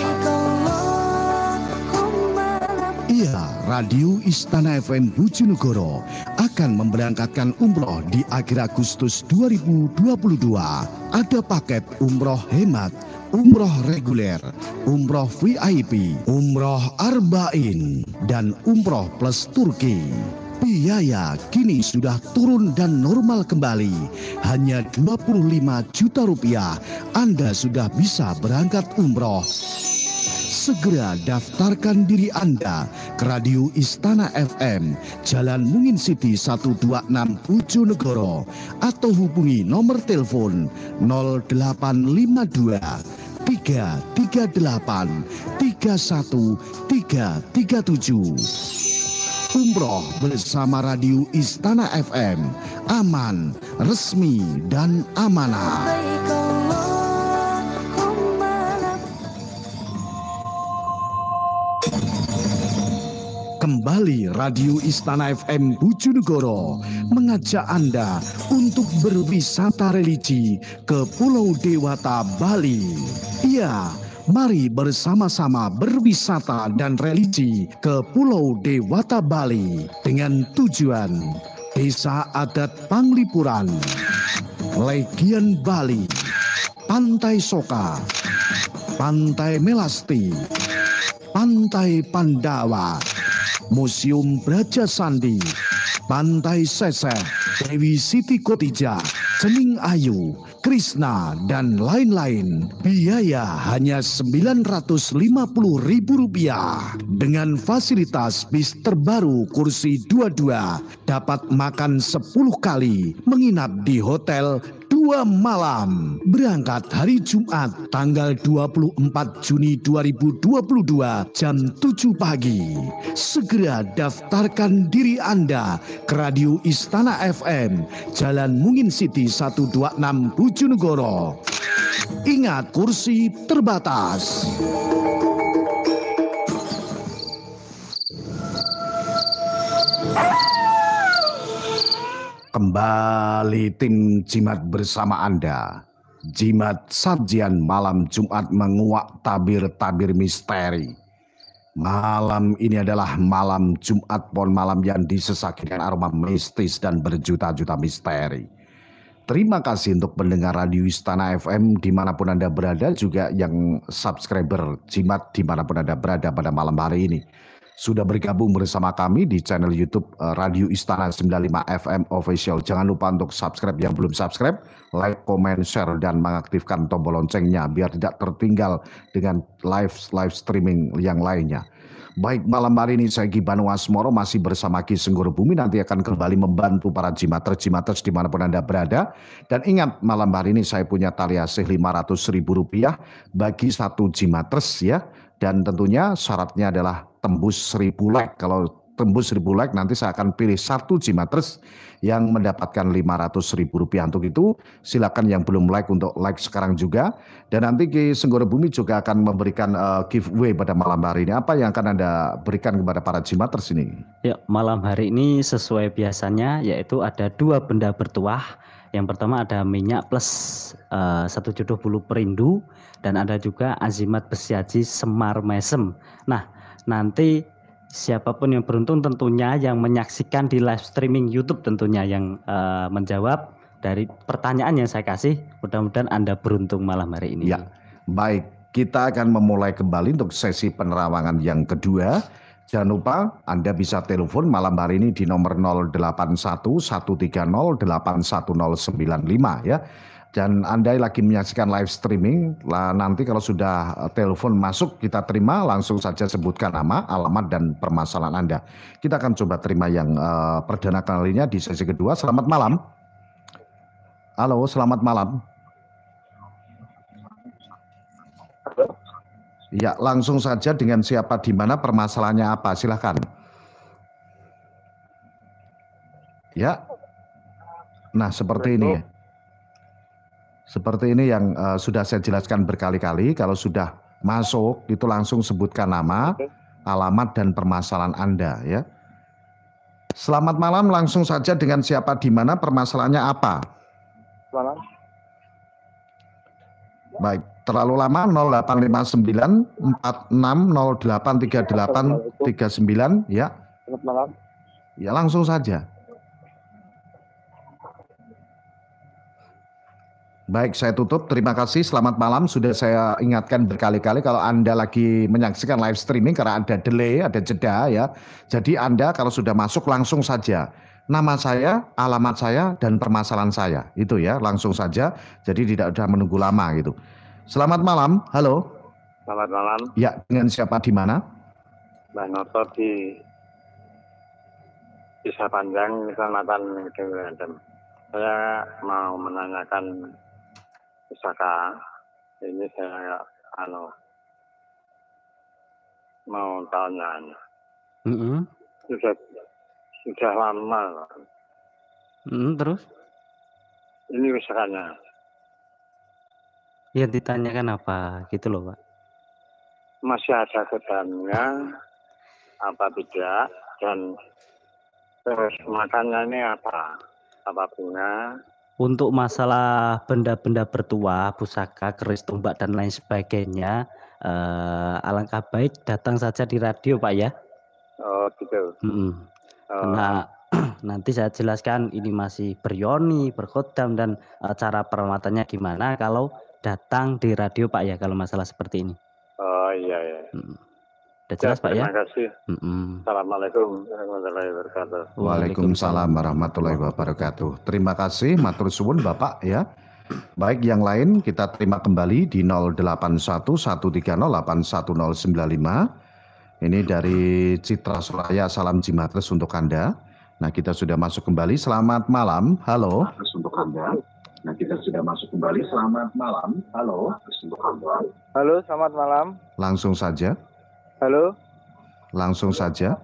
Speaker 2: Iya, Radio Istana FM Bojonegoro akan memberangkatkan umroh di akhir Agustus 2022. Ada paket umroh hemat, umroh reguler, umroh VIP, umroh arba'in, dan umroh plus Turki. Biaya kini sudah turun dan normal kembali. Hanya 25 juta rupiah, Anda sudah bisa berangkat umroh. Segera daftarkan diri Anda ke Radio Istana FM, Jalan Mungin City 126 Bojonegoro, atau hubungi nomor telepon 0852 338 31337. Umroh bersama Radio Istana FM, aman, resmi, dan amanah. Kembali Radio Istana FM Bojonegoro mengajak Anda untuk berwisata religi ke Pulau Dewata, Bali. Ya, mari bersama-sama berwisata dan religi ke Pulau Dewata, Bali dengan tujuan Desa Adat Panglipuran, Legian Bali, Pantai Soka, Pantai Melasti, Pantai Pandawa, Museum Braja Sandi, Pantai Seseh, Dewi Siti Kotija, Cening Ayu, Krishna, dan lain-lain. Biaya hanya Rp950.000 dengan fasilitas bis terbaru kursi 22, dapat makan 10 kali, menginap di hotel 2 malam. Berangkat hari Jumat tanggal 24 Juni 2022 jam 7 pagi. Segera daftarkan diri Anda ke Radio Istana FM, Jalan Mungin City 126 Bojonegoro. Ingat, kursi terbatas. Kembali tim Jimat bersama Anda. Jimat sajian malam Jumat menguak tabir-tabir misteri. Malam ini adalah malam Jumat pon, malam yang disesaki dengan aroma mistis dan berjuta-juta misteri. Terima kasih untuk pendengar Radio Istana FM dimanapun Anda berada, juga yang subscriber Jimat dimanapun Anda berada pada malam hari ini. Sudah bergabung bersama kami di channel YouTube Radio Istana 95 FM Official. Jangan lupa untuk subscribe yang belum subscribe, like, comment, share, dan mengaktifkan tombol loncengnya biar tidak tertinggal dengan live streaming yang lainnya. Baik, malam hari ini saya Gibanu Asmoro masih bersama Ki Senggoro Bumi, nanti akan kembali membantu para jimaters dimanapun Anda berada. Dan ingat, malam hari ini saya punya tali asih Rp500.000 bagi satu jimaters ya. Dan tentunya syaratnya adalah tembus 1000 like. Kalau tembus 1000 like nanti saya akan pilih 1 Jimatres yang mendapatkan Rp500.000. Untuk itu silakan yang belum like untuk like sekarang juga. Dan nanti Ki Senggoro Bumi juga akan memberikan giveaway pada malam hari ini. Apa yang akan Anda berikan kepada para Jimatres ini?
Speaker 7: Ya, malam hari ini sesuai biasanya yaitu ada 2 benda bertuah. Yang pertama ada minyak plus 1 jodoh bulu perindu dan ada juga azimat besi haji Semar Mesem. Nah, nanti siapapun yang beruntung tentunya yang menyaksikan di live streaming YouTube tentunya yang menjawab dari pertanyaan yang saya kasih, mudah-mudahan Anda beruntung malam hari ini.
Speaker 2: Ya, baik. Kita akan memulai kembali untuk sesi penerawangan yang kedua. Jangan lupa Anda bisa telepon malam hari ini di nomor 081 130 81095 ya. Dan Anda lagi menyaksikan live streaming, nanti kalau sudah telepon masuk kita terima, langsung saja sebutkan nama, alamat dan permasalahan Anda. Kita akan coba terima yang perdana kalinya di sesi kedua. Selamat malam. Halo, selamat malam. Ya, langsung saja dengan siapa di mana permasalahannya apa, silakan. Ya. Nah, seperti ini. Seperti ini yang sudah saya jelaskan berkali-kali, kalau sudah masuk itu langsung sebutkan nama, alamat dan permasalahan Anda ya. Selamat malam, langsung saja dengan siapa di mana permasalahannya apa?
Speaker 1: Malam.
Speaker 2: Baik, terlalu lama 0859 46083839 ya.
Speaker 1: Selamat malam.
Speaker 2: Ya, langsung saja. Baik, saya tutup. Terima kasih. Selamat malam. Sudah saya ingatkan berkali-kali kalau Anda lagi menyaksikan live streaming karena ada delay, ada jeda ya. Jadi Anda kalau sudah masuk langsung saja. Nama saya, alamat saya, dan permasalahan saya. Itu ya, langsung saja. Jadi tidak ada menunggu lama gitu. Selamat malam. Halo.
Speaker 1: Selamat malam.
Speaker 2: Ya, dengan siapa di mana?
Speaker 1: Mbak Noto di Desa Panjang, Kecamatan Kedung. Saya mau menanyakan pusaka ini, saya mau tanya. Sudah lama.
Speaker 7: Terus?
Speaker 1: Ini pusakanya.
Speaker 7: Yang ditanyakan apa gitu loh Pak?
Speaker 1: Masih ada kedannya apa tidak, dan terus makannya ini apa bunga.
Speaker 7: Untuk masalah benda-benda bertuah, pusaka, keris, tombak dan lain sebagainya, alangkah baik datang saja di radio Pak ya.
Speaker 1: Oh gitu.
Speaker 7: Karena nanti saya jelaskan ini masih beryoni, berkhodam dan cara peramatannya gimana kalau datang di radio Pak ya kalau masalah seperti ini.
Speaker 1: Oh iya.
Speaker 7: Udah jelas Pak ya?
Speaker 1: Terima kasih. Assalamualaikum warahmatullahi wabarakatuh.
Speaker 2: Waalaikumsalam warahmatullahi wabarakatuh. Terima kasih, matur suwun Bapak ya. Baik, yang lain kita terima kembali di 081130811095. Ini dari Citra Suraya, salam Jimatres untuk Anda. Nah, kita sudah masuk kembali. Selamat malam. Halo.
Speaker 1: Untuk Anda. Nah, kita sudah masuk kembali. Selamat malam. Halo.
Speaker 8: Halo, selamat malam.
Speaker 2: Langsung saja.
Speaker 8: Halo.
Speaker 2: Langsung saja.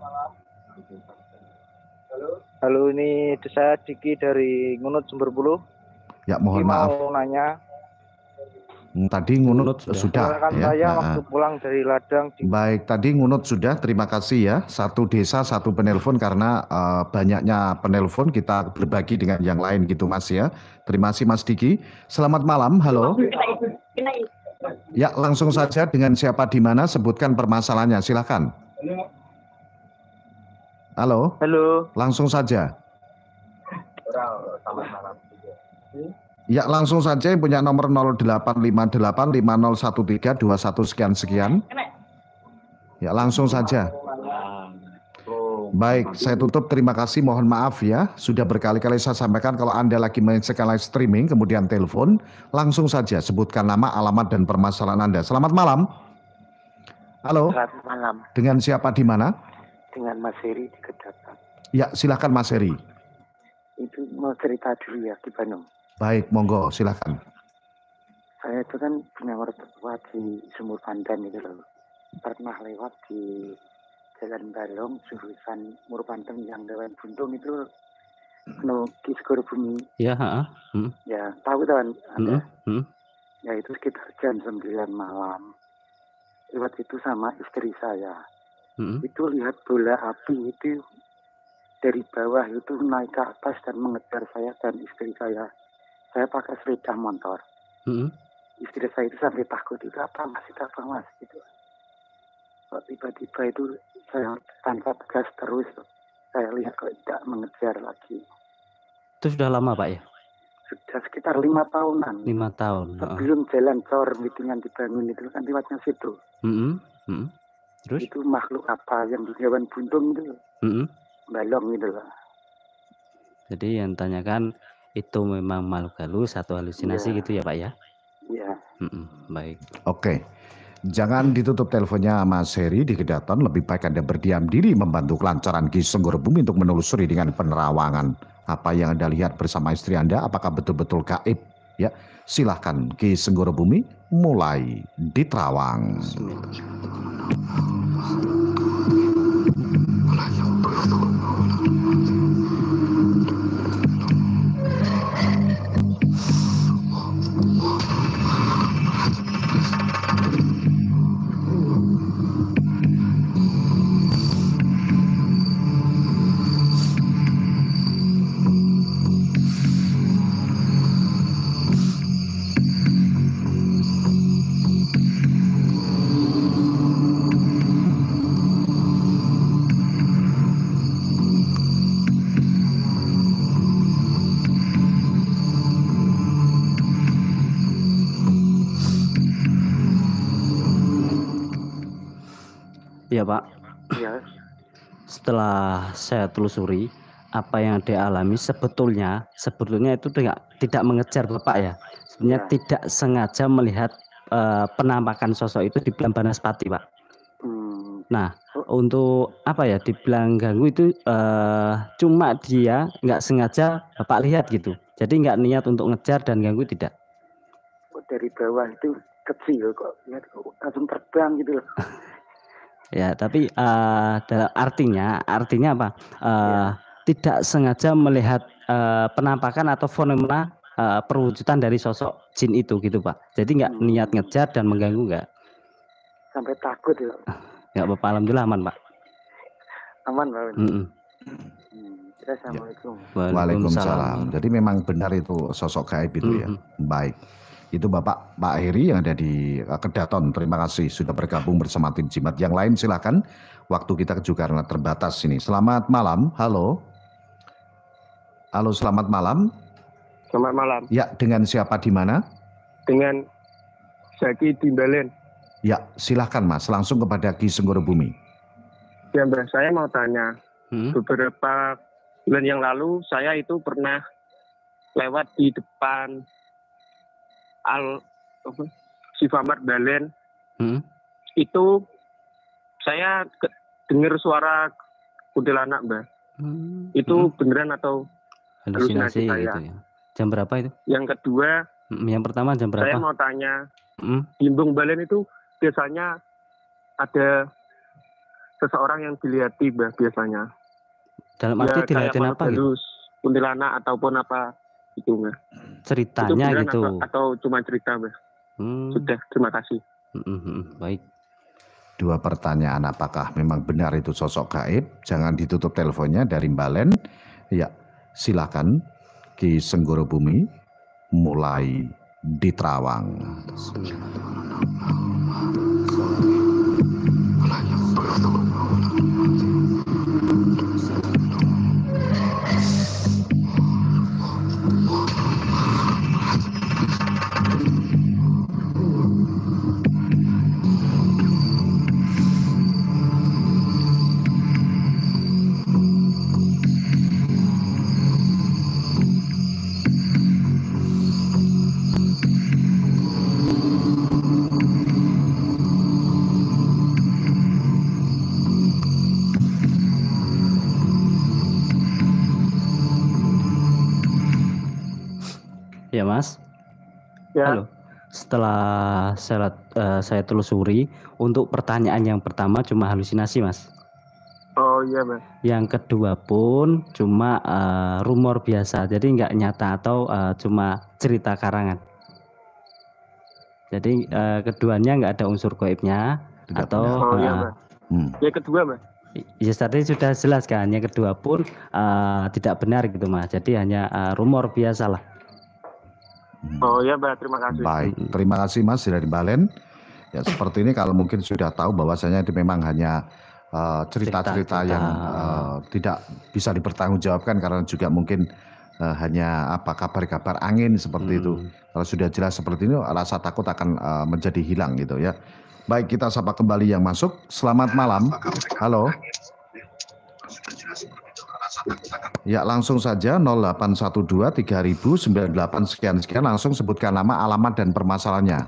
Speaker 8: Halo, ini saya Diki dari Ngunut Sumberbuluh.
Speaker 2: Ya, mohon maaf.
Speaker 8: Mau nanya.
Speaker 2: Tadi Ngunut sudah ya.
Speaker 8: Saya waktu pulang dari ladang.
Speaker 2: Baik, tadi Ngunut sudah. Terima kasih ya. Satu desa, satu penelpon karena banyaknya penelpon kita berbagi dengan yang lain gitu Mas ya. Terima kasih Mas Diki. Selamat malam. Halo. Ya, langsung saja dengan siapa di mana, sebutkan permasalahannya. Silakan. Halo.
Speaker 8: Halo.
Speaker 2: Langsung saja.
Speaker 8: Selamat malam.
Speaker 2: Ya, langsung saja yang punya nomor 0858501321 sekian. Ya, langsung saja. Baik, saya tutup. Terima kasih. Mohon maaf ya. Sudah berkali-kali saya sampaikan kalau Anda lagi menyaksikan live streaming, kemudian telepon, langsung saja sebutkan nama, alamat, dan permasalahan Anda. Selamat malam. Halo.
Speaker 1: Selamat malam.
Speaker 2: Dengan siapa di mana?
Speaker 1: Dengan Mas Heri di Kedaton.
Speaker 2: Ya, silakan Mas Heri.
Speaker 1: Itu mau cerita dulu ya di Bandung.
Speaker 2: Baik, monggo, silakan.
Speaker 1: Saya itu kan punya mertua di Sumur Pandan itu loh. Pernah lewat di
Speaker 9: Jalan Balong jurusan Murpanteng yang Dewan Buntung itu Ki Segoro Bumi.
Speaker 7: Ya, heeh.
Speaker 9: Ya, tahu kan Anda?
Speaker 7: Hmm.
Speaker 9: Ya itu sekitar jam 9 malam. Lewat itu sama istri saya. Itu lihat bola api itu dari bawah itu naik ke atas dan mengejar saya dan istri saya. Saya pakai sepeda motor. Istri saya itu sampai takut, itu apa mas gitu. Kok tiba-tiba itu saya tanpa gas terus, saya lihat kok tidak mengejar lagi.
Speaker 7: Itu sudah lama Pak ya?
Speaker 9: Sudah sekitar 5 tahunan.
Speaker 7: 5 tahun.
Speaker 9: Sebelum jalan cor meetingan dibangun itu kan lewatnya situ.
Speaker 7: Terus?
Speaker 9: Itu makhluk apa yang di Dewan Buntung itu? Balong gitu loh.
Speaker 7: Jadi yang tanyakan itu memang makhluk halus atau halusinasi gitu ya Pak ya?
Speaker 9: Iya.
Speaker 7: Baik.
Speaker 2: Oke. Jangan ditutup teleponnya Mas Heri di Kedaton. Lebih baik Anda berdiam diri membantu kelancaran Ki Senggoro Bumi untuk menelusuri dengan penerawangan apa yang Anda lihat bersama istri Anda. Apakah betul-betul gaib? Ya, silahkan Ki Senggoro Bumi mulai diterawang.
Speaker 7: Iya Pak.
Speaker 9: Iya.
Speaker 7: Setelah saya telusuri apa yang dia alami sebetulnya itu tidak mengejar Bapak ya. Sebenarnya tidak sengaja melihat penampakan sosok itu di Belang Banaspati Pak. Nah untuk apa ya dibilang ganggu itu cuma dia nggak sengaja Bapak lihat gitu. Jadi nggak niat untuk ngejar dan ganggu tidak.
Speaker 9: Dari bawah itu kecil kok, lihat langsung terbang gitu loh.
Speaker 7: Ya, tapi artinya apa? Tidak sengaja melihat penampakan atau fenomena perwujudan dari sosok jin itu gitu Pak. Jadi nggak niat ngejar dan mengganggu nggak?
Speaker 9: Sampai takut ya.
Speaker 7: Ya Bapak, alhamdulillah aman Pak.
Speaker 9: Aman Pak. Assalamualaikum.
Speaker 2: Waalaikumsalam. Jadi memang benar itu sosok gaib itu ya. Baik. Itu Bapak Pak Heri yang ada di Kedaton. Terima kasih sudah bergabung bersama tim Jimat. Yang lain silakan. Waktu kita juga karena terbatas ini. Selamat malam. Halo. Halo, selamat malam.
Speaker 10: Selamat malam.
Speaker 2: Ya, dengan siapa di mana?
Speaker 10: Dengan Zaki di Balen.
Speaker 2: Ya, silakan Mas. Langsung kepada Ki Senggoro Bumi.
Speaker 10: Ya Mbak, saya mau tanya. Beberapa bulan yang lalu saya itu pernah lewat di depan Sifamart Balen. Itu saya dengar suara kuntilanak Mbak. Itu beneran atau halusinasi saya?
Speaker 7: Gitu ya. Jam berapa itu?
Speaker 10: Yang kedua,
Speaker 7: yang pertama jam berapa?
Speaker 10: Saya mau tanya, di Embung Balen itu biasanya ada seseorang yang dilihati Mbak biasanya.
Speaker 7: Dalam arti dilihatin apa gitu?
Speaker 10: Kuntilanak ataupun apa itu Mbak.
Speaker 7: Ceritanya
Speaker 10: itu
Speaker 7: gitu.
Speaker 10: Atau cuma cerita Mbak. Sudah, terima kasih.
Speaker 7: Baik.
Speaker 2: Dua pertanyaan, apakah memang benar itu sosok gaib? Jangan ditutup teleponnya dari Balen. Ya, silakan Ki Senggoro Bumi mulai diterawang.
Speaker 7: Ya Mas.
Speaker 10: Ya.
Speaker 7: Halo. Setelah saya telusuri untuk pertanyaan yang pertama cuma halusinasi Mas.
Speaker 10: Oh iya, Mas.
Speaker 7: Yang kedua pun cuma rumor biasa, jadi nggak nyata atau cuma cerita karangan. Jadi keduanya nggak ada unsur gaibnya atau
Speaker 10: Oh iya, Mas. Yang kedua, Mas.
Speaker 7: Ya tadi sudah jelas kan, yang kedua pun tidak benar gitu Mas. Jadi hanya rumor biasa lah.
Speaker 10: Oh iya, Mbak, terima kasih.
Speaker 2: Baik, terima kasih Mas dari Balen. Ya seperti ini kalau mungkin sudah tahu bahwasanya itu memang hanya cerita-cerita yang tidak bisa dipertanggungjawabkan karena juga mungkin hanya kabar-kabar angin seperti itu. Kalau sudah jelas seperti ini, rasa takut akan menjadi hilang gitu ya. Baik, kita sapa kembali yang masuk. Selamat malam. Halo. Ya, langsung saja 0812 3098 sekian langsung sebutkan nama, alamat dan permasalahannya.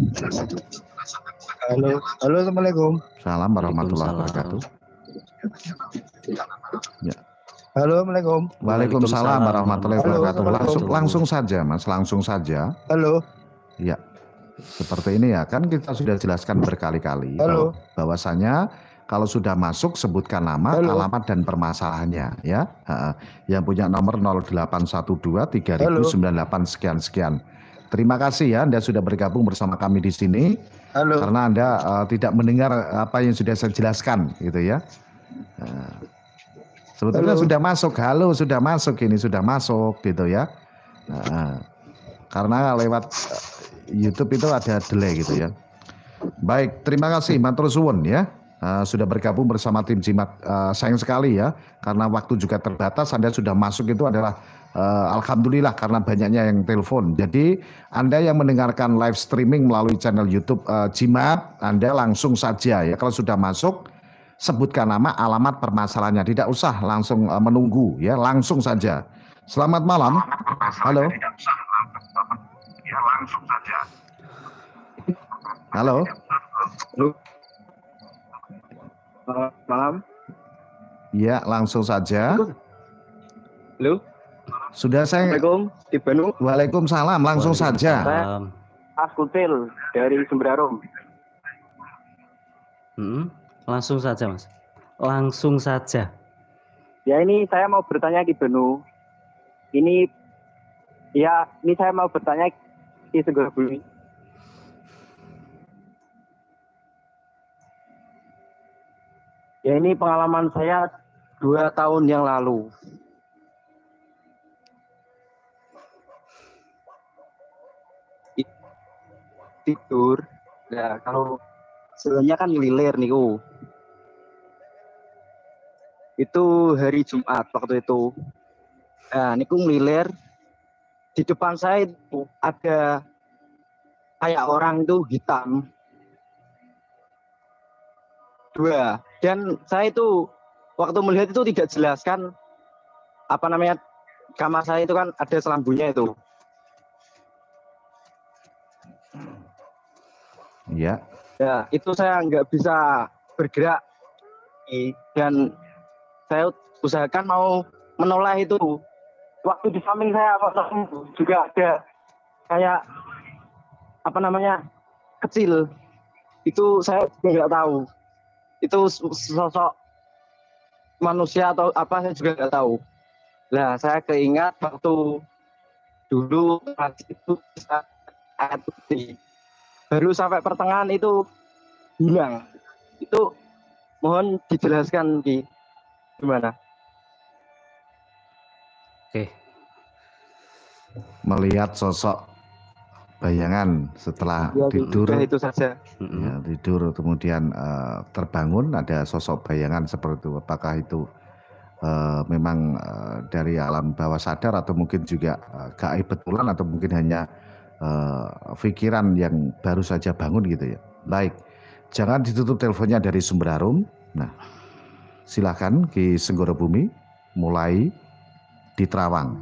Speaker 5: Halo, assalamualaikum.
Speaker 2: Salam warahmatullahi wabarakatuh. Ya.
Speaker 5: Halo, assalamualaikum.
Speaker 2: Waalaikumsalam warahmatullahi wabarakatuh. Langsung saja, Mas, langsung saja.
Speaker 5: Halo.
Speaker 2: Ya, seperti ini ya, kan kita sudah jelaskan berkali-kali bahwasanya kalau sudah masuk sebutkan nama, alamat dan permasalahannya ya. Yang punya nomor 0812 3098 sekian. Terima kasih ya Anda sudah bergabung bersama kami di sini. Karena Anda tidak mendengar apa yang sudah saya jelaskan gitu ya. Sebetulnya sudah masuk, sudah masuk ini sudah masuk gitu ya. Karena lewat YouTube itu ada delay gitu ya. Baik, terima kasih matur suwun ya. Sudah bergabung bersama tim Jimat. Sayang sekali ya, karena waktu juga terbatas. Anda sudah masuk itu adalah alhamdulillah karena banyaknya yang telepon. Jadi Anda yang mendengarkan live streaming melalui channel YouTube Jimat, Anda langsung saja ya. Kalau sudah masuk, sebutkan nama, alamat, permasalahannya. Tidak usah langsung menunggu ya, langsung saja. Selamat malam. Halo.
Speaker 1: Langsung saja.
Speaker 2: Halo.
Speaker 10: Malam.
Speaker 2: Ya, langsung saja.
Speaker 10: Halo.
Speaker 2: Sudah saya.
Speaker 10: Assalamualaikum, Ibnu.
Speaker 2: Waalaikumsalam, langsung saja.
Speaker 10: Askutil dari Semberarum.
Speaker 7: Langsung saja, Mas. Langsung saja.
Speaker 10: Ya, ini saya mau bertanya Ki Benu. Ini saya mau bertanya Ki Segera Bumi. Ya, ini pengalaman saya 2 tahun yang lalu. Tidur. Nah, kalau sebenarnya kan ngilir niku. Itu hari Jumat waktu itu. Nah, niku ngilir. Di depan saya itu ada kayak orang itu hitam. 2. Dan saya itu waktu melihat itu tidak jelas kan kamar saya itu kan ada selambunya itu.
Speaker 2: Ya.
Speaker 10: Ya, itu saya nggak bisa bergerak dan saya usahakan mau menoleh itu. Waktu di samping saya juga ada kayak kecil. Itu saya nggak tahu. Itu sosok manusia atau apa saya juga nggak tahu. Nah, saya keingat waktu dulu itu ayat putih. Baru sampai pertengahan itu hilang. Itu mohon dijelaskan Ki, gimana?
Speaker 7: Oke.
Speaker 2: Melihat sosok bayangan setelah tidur.
Speaker 10: Itu saja.
Speaker 2: Ya, tidur kemudian terbangun ada sosok bayangan seperti itu. Apakah itu memang dari alam bawah sadar atau mungkin juga gaib betulan atau mungkin hanya pikiran yang baru saja bangun gitu ya. Baik, jangan ditutup teleponnya dari Semberarum. Nah, silakan Ki Senggoro Bumi mulai di Terawang.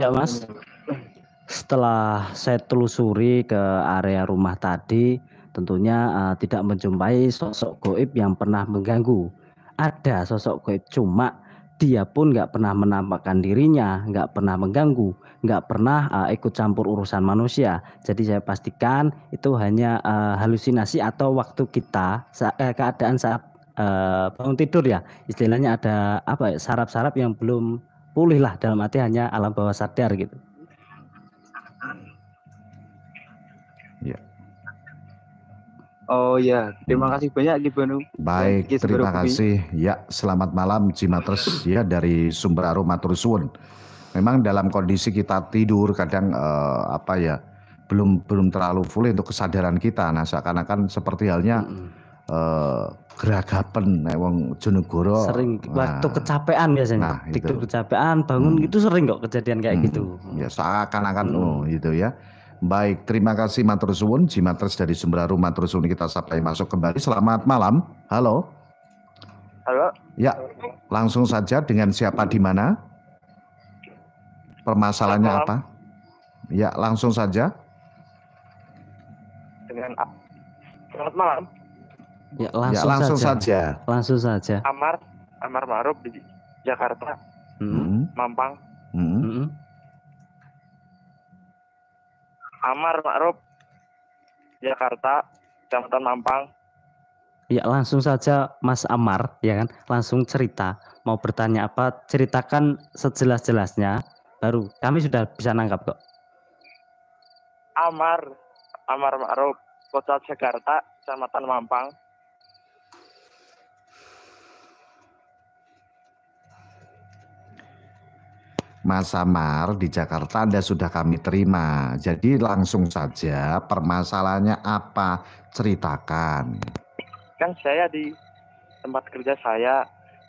Speaker 7: Ya Mas, setelah saya telusuri ke area rumah tadi, tentunya tidak menjumpai sosok goib yang pernah mengganggu. Ada sosok goib, cuma dia pun nggak pernah menampakkan dirinya, nggak pernah mengganggu, nggak pernah ikut campur urusan manusia. Jadi saya pastikan itu hanya halusinasi atau waktu kita keadaan saat bangun tidur ya. Istilahnya ada apa ya, saraf-saraf yang belum pulih lah, dalam arti hanya alam bawah sadar gitu.
Speaker 2: Ya.
Speaker 10: Oh ya, terima kasih banyak Gibanu.
Speaker 2: Baik, terima kasih. Ya, selamat malam Jimatres ya dari Sumber Arum matur suwun. Memang dalam kondisi kita tidur kadang apa ya, belum terlalu full untuk kesadaran kita. Nah, seakan-akan seperti halnya geragapen wong Jonegoro.
Speaker 7: Sering waktu kecapean biasanya. Tidur kecapean, bangun itu sering kok kejadian kayak gitu.
Speaker 2: Ya, seakan-akan gitu ya. Baik, terima kasih matur suwun Jimatres dari Sumber Arum matur suwun, kita sampai masuk kembali. Selamat malam. Halo.
Speaker 8: Halo.
Speaker 2: Ya, langsung saja dengan siapa di mana? Permasalahannya apa? Ya, langsung saja.
Speaker 8: Dengan selamat malam.
Speaker 7: Ya, langsung saja. Langsung saja.
Speaker 8: Amar Ma'ruf di Jakarta. Mampang. Amar Ma'ruf Jakarta, Kecamatan Mampang.
Speaker 7: Ya, langsung saja Mas Amar, ya kan? Langsung cerita. Mau bertanya apa, ceritakan sejelas-jelasnya, baru kami sudah bisa nangkap kok.
Speaker 8: Amar Ma'ruf, Kota Jakarta, Kecamatan Mampang.
Speaker 2: Mas Amar, di Jakarta Anda sudah kami terima. Jadi langsung saja, permasalahannya apa? Ceritakan.
Speaker 8: Kan saya di tempat kerja saya,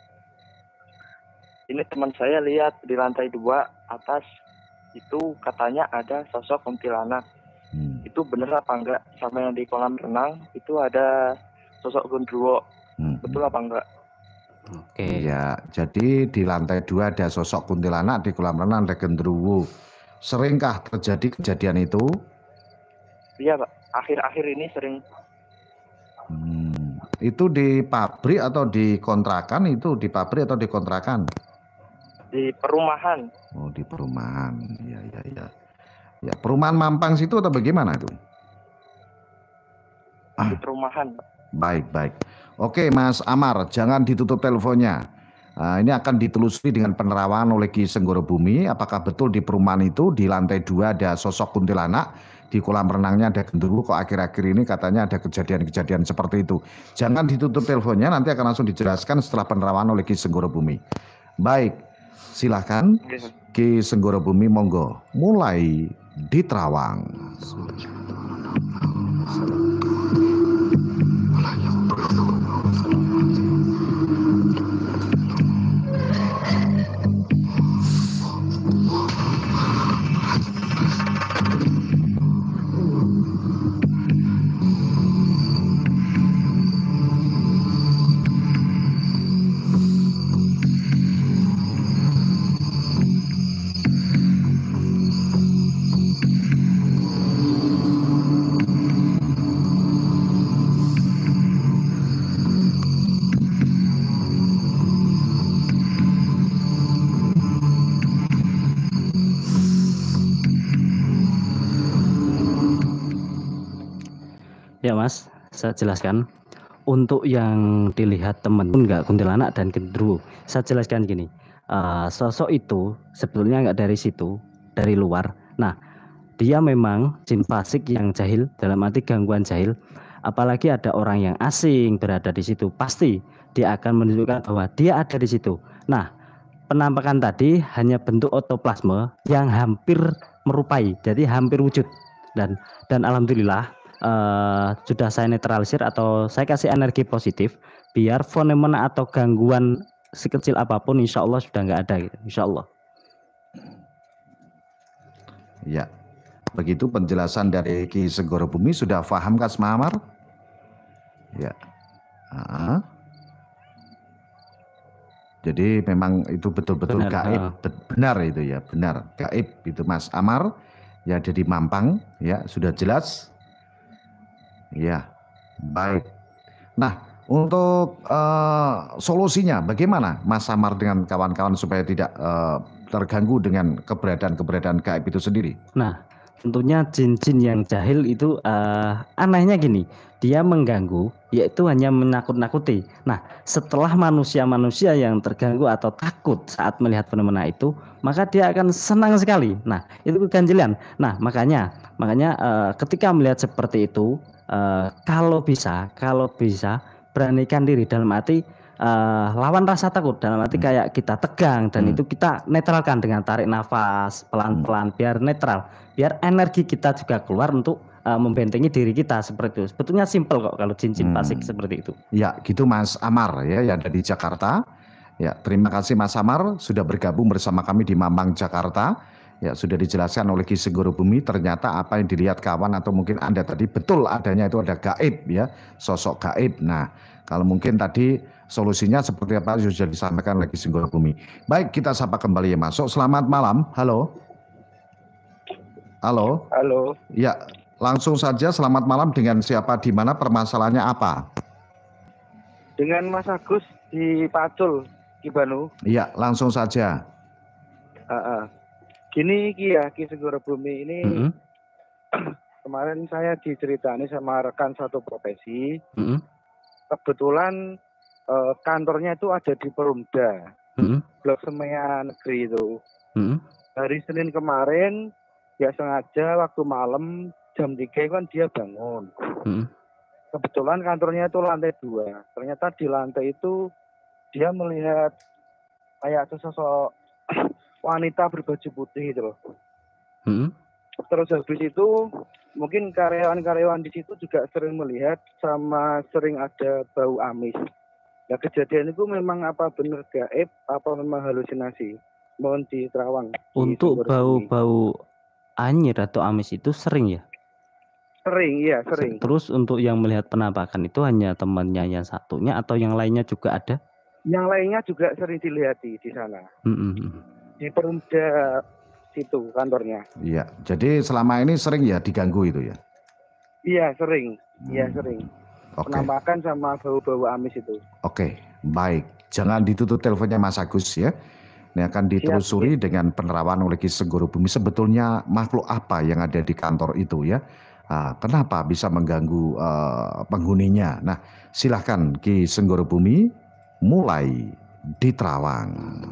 Speaker 8: ini teman saya lihat di lantai 2 atas itu katanya ada sosok kuntilanak. Itu bener apa enggak? Sama yang di kolam renang itu ada sosok gundruwo. Betul apa enggak?
Speaker 2: Oke. Ya, jadi di lantai 2 ada sosok kuntilanak, di kolam renang ada genderuwo. Seringkah terjadi kejadian itu?
Speaker 8: Iya, Pak. Akhir-akhir ini sering.
Speaker 2: Itu di pabrik atau di kontrakan? Itu di pabrik atau di kontrakan?
Speaker 8: Di perumahan.
Speaker 2: Oh, di perumahan. Ya. Ya, perumahan Mampang situ atau bagaimana itu?
Speaker 8: Di perumahan, Pak.
Speaker 2: Baik. Oke, Mas Amar, jangan ditutup teleponnya. Ini akan ditelusuri dengan penerawangan oleh Ki Senggoro Bumi. Apakah betul di perumahan itu di lantai 2 ada sosok kuntilanak, di kolam renangnya ada genderuwo, kok akhir-akhir ini katanya ada kejadian-kejadian seperti itu. Jangan ditutup teleponnya, nanti akan langsung dijelaskan setelah penerawangan oleh Ki Senggoro Bumi. Baik, silahkan Ki Senggoro Bumi, monggo. Mulai diterawang.
Speaker 7: Ya Mas, saya jelaskan. Untuk yang dilihat teman pun nggak kuntilanak dan genderuwo, saya jelaskan gini. Sosok itu sebetulnya nggak dari situ, dari luar. Nah, dia memang jin fasik yang jahil, dalam arti gangguan jahil. Apalagi ada orang yang asing berada di situ, pasti dia akan menunjukkan bahwa dia ada di situ. Nah, penampakan tadi hanya bentuk otoplasme yang hampir merupai, jadi hampir wujud. Dan alhamdulillah sudah saya netralisir atau saya kasih energi positif biar fenomena atau gangguan sekecil apapun insya Allah sudah nggak ada gitu, insya Allah.
Speaker 2: Ya, begitu penjelasan dari Ki Senggoro Bumi. Sudah paham Kas Mamar? Ya. Jadi memang itu betul-betul
Speaker 7: Benar,
Speaker 2: gaib, benar itu ya, benar gaib itu Mas Amar ya, ada di Mampang ya, sudah jelas ya. Baik. Nah, untuk solusinya bagaimana Mas Amar dengan kawan-kawan supaya tidak terganggu dengan keberadaan gaib itu sendiri?
Speaker 7: Nah, tentunya jin-jin yang jahil itu anehnya gini, dia mengganggu yaitu hanya menakut-nakuti. Nah, setelah manusia-manusia yang terganggu atau takut saat melihat fenomena itu, maka dia akan senang sekali. Nah, itu keganjilan. Nah, makanya ketika melihat seperti itu, kalau bisa beranikan diri, dalam arti lawan rasa takut, dalam arti kayak kita tegang dan itu kita netralkan dengan tarik nafas pelan-pelan biar netral, biar energi kita juga keluar untuk membentengi diri kita seperti itu. Sebetulnya simpel kok kalau jin-jin fasik seperti itu.
Speaker 2: Ya, gitu Mas Amar ya, yang ada di Jakarta. Ya, terima kasih Mas Amar sudah bergabung bersama kami di Mampang, Jakarta. Ya, sudah dijelaskan oleh Ki Senggoro Bumi, ternyata apa yang dilihat kawan atau mungkin Anda tadi betul adanya itu ada gaib ya, sosok gaib. Nah, kalau mungkin tadi solusinya seperti apa sudah disampaikan oleh Ki Senggoro Bumi. Baik, kita sapa kembali yang masuk. Selamat malam. Halo. Halo.
Speaker 10: Halo.
Speaker 2: Ya, langsung saja selamat malam, dengan siapa, di mana, permasalahannya apa?
Speaker 10: Dengan Mas Agus di Pacul, Kibanu.
Speaker 2: Iya, langsung saja.
Speaker 10: Gini Ki Senggoro Bumi ini kemarin saya diceritani sama rekan satu profesi. Kebetulan kantornya itu ada di Perumda, Blok Semea Negeri itu. Hari Senin kemarin ya sengaja waktu malam jam 3 kan dia bangun. Kebetulan kantornya itu lantai 2. Ternyata di lantai itu dia melihat kayak sesosok wanita berbaju putih gitu loh. Terus habis itu mungkin karyawan-karyawan di situ juga sering melihat sama sering ada bau amis. Nah, kejadian itu memang apa benar gaib apa memang halusinasi? Mohon diterawang.
Speaker 7: Untuk bau-bau anyir atau amis itu sering ya?
Speaker 10: Sering, iya sering.
Speaker 7: Terus untuk yang melihat penampakan itu hanya temannya yang satunya atau yang lainnya juga ada?
Speaker 10: Yang lainnya juga sering dilihati di sana. Di Perumda situ kantornya.
Speaker 2: Iya, jadi selama ini sering ya diganggu itu ya?
Speaker 10: Iya sering, sering. Penampakan sama bau-bau amis itu.
Speaker 2: Oke, baik. Jangan ditutup teleponnya Mas Agus ya. Ini akan ditelusuri dengan penerawan oleh Ki Senggoro Bumi. Sebetulnya makhluk apa yang ada di kantor itu ya? Kenapa bisa mengganggu penghuninya? Nah, silahkan Ki Senggoro Bumi mulai diterawang.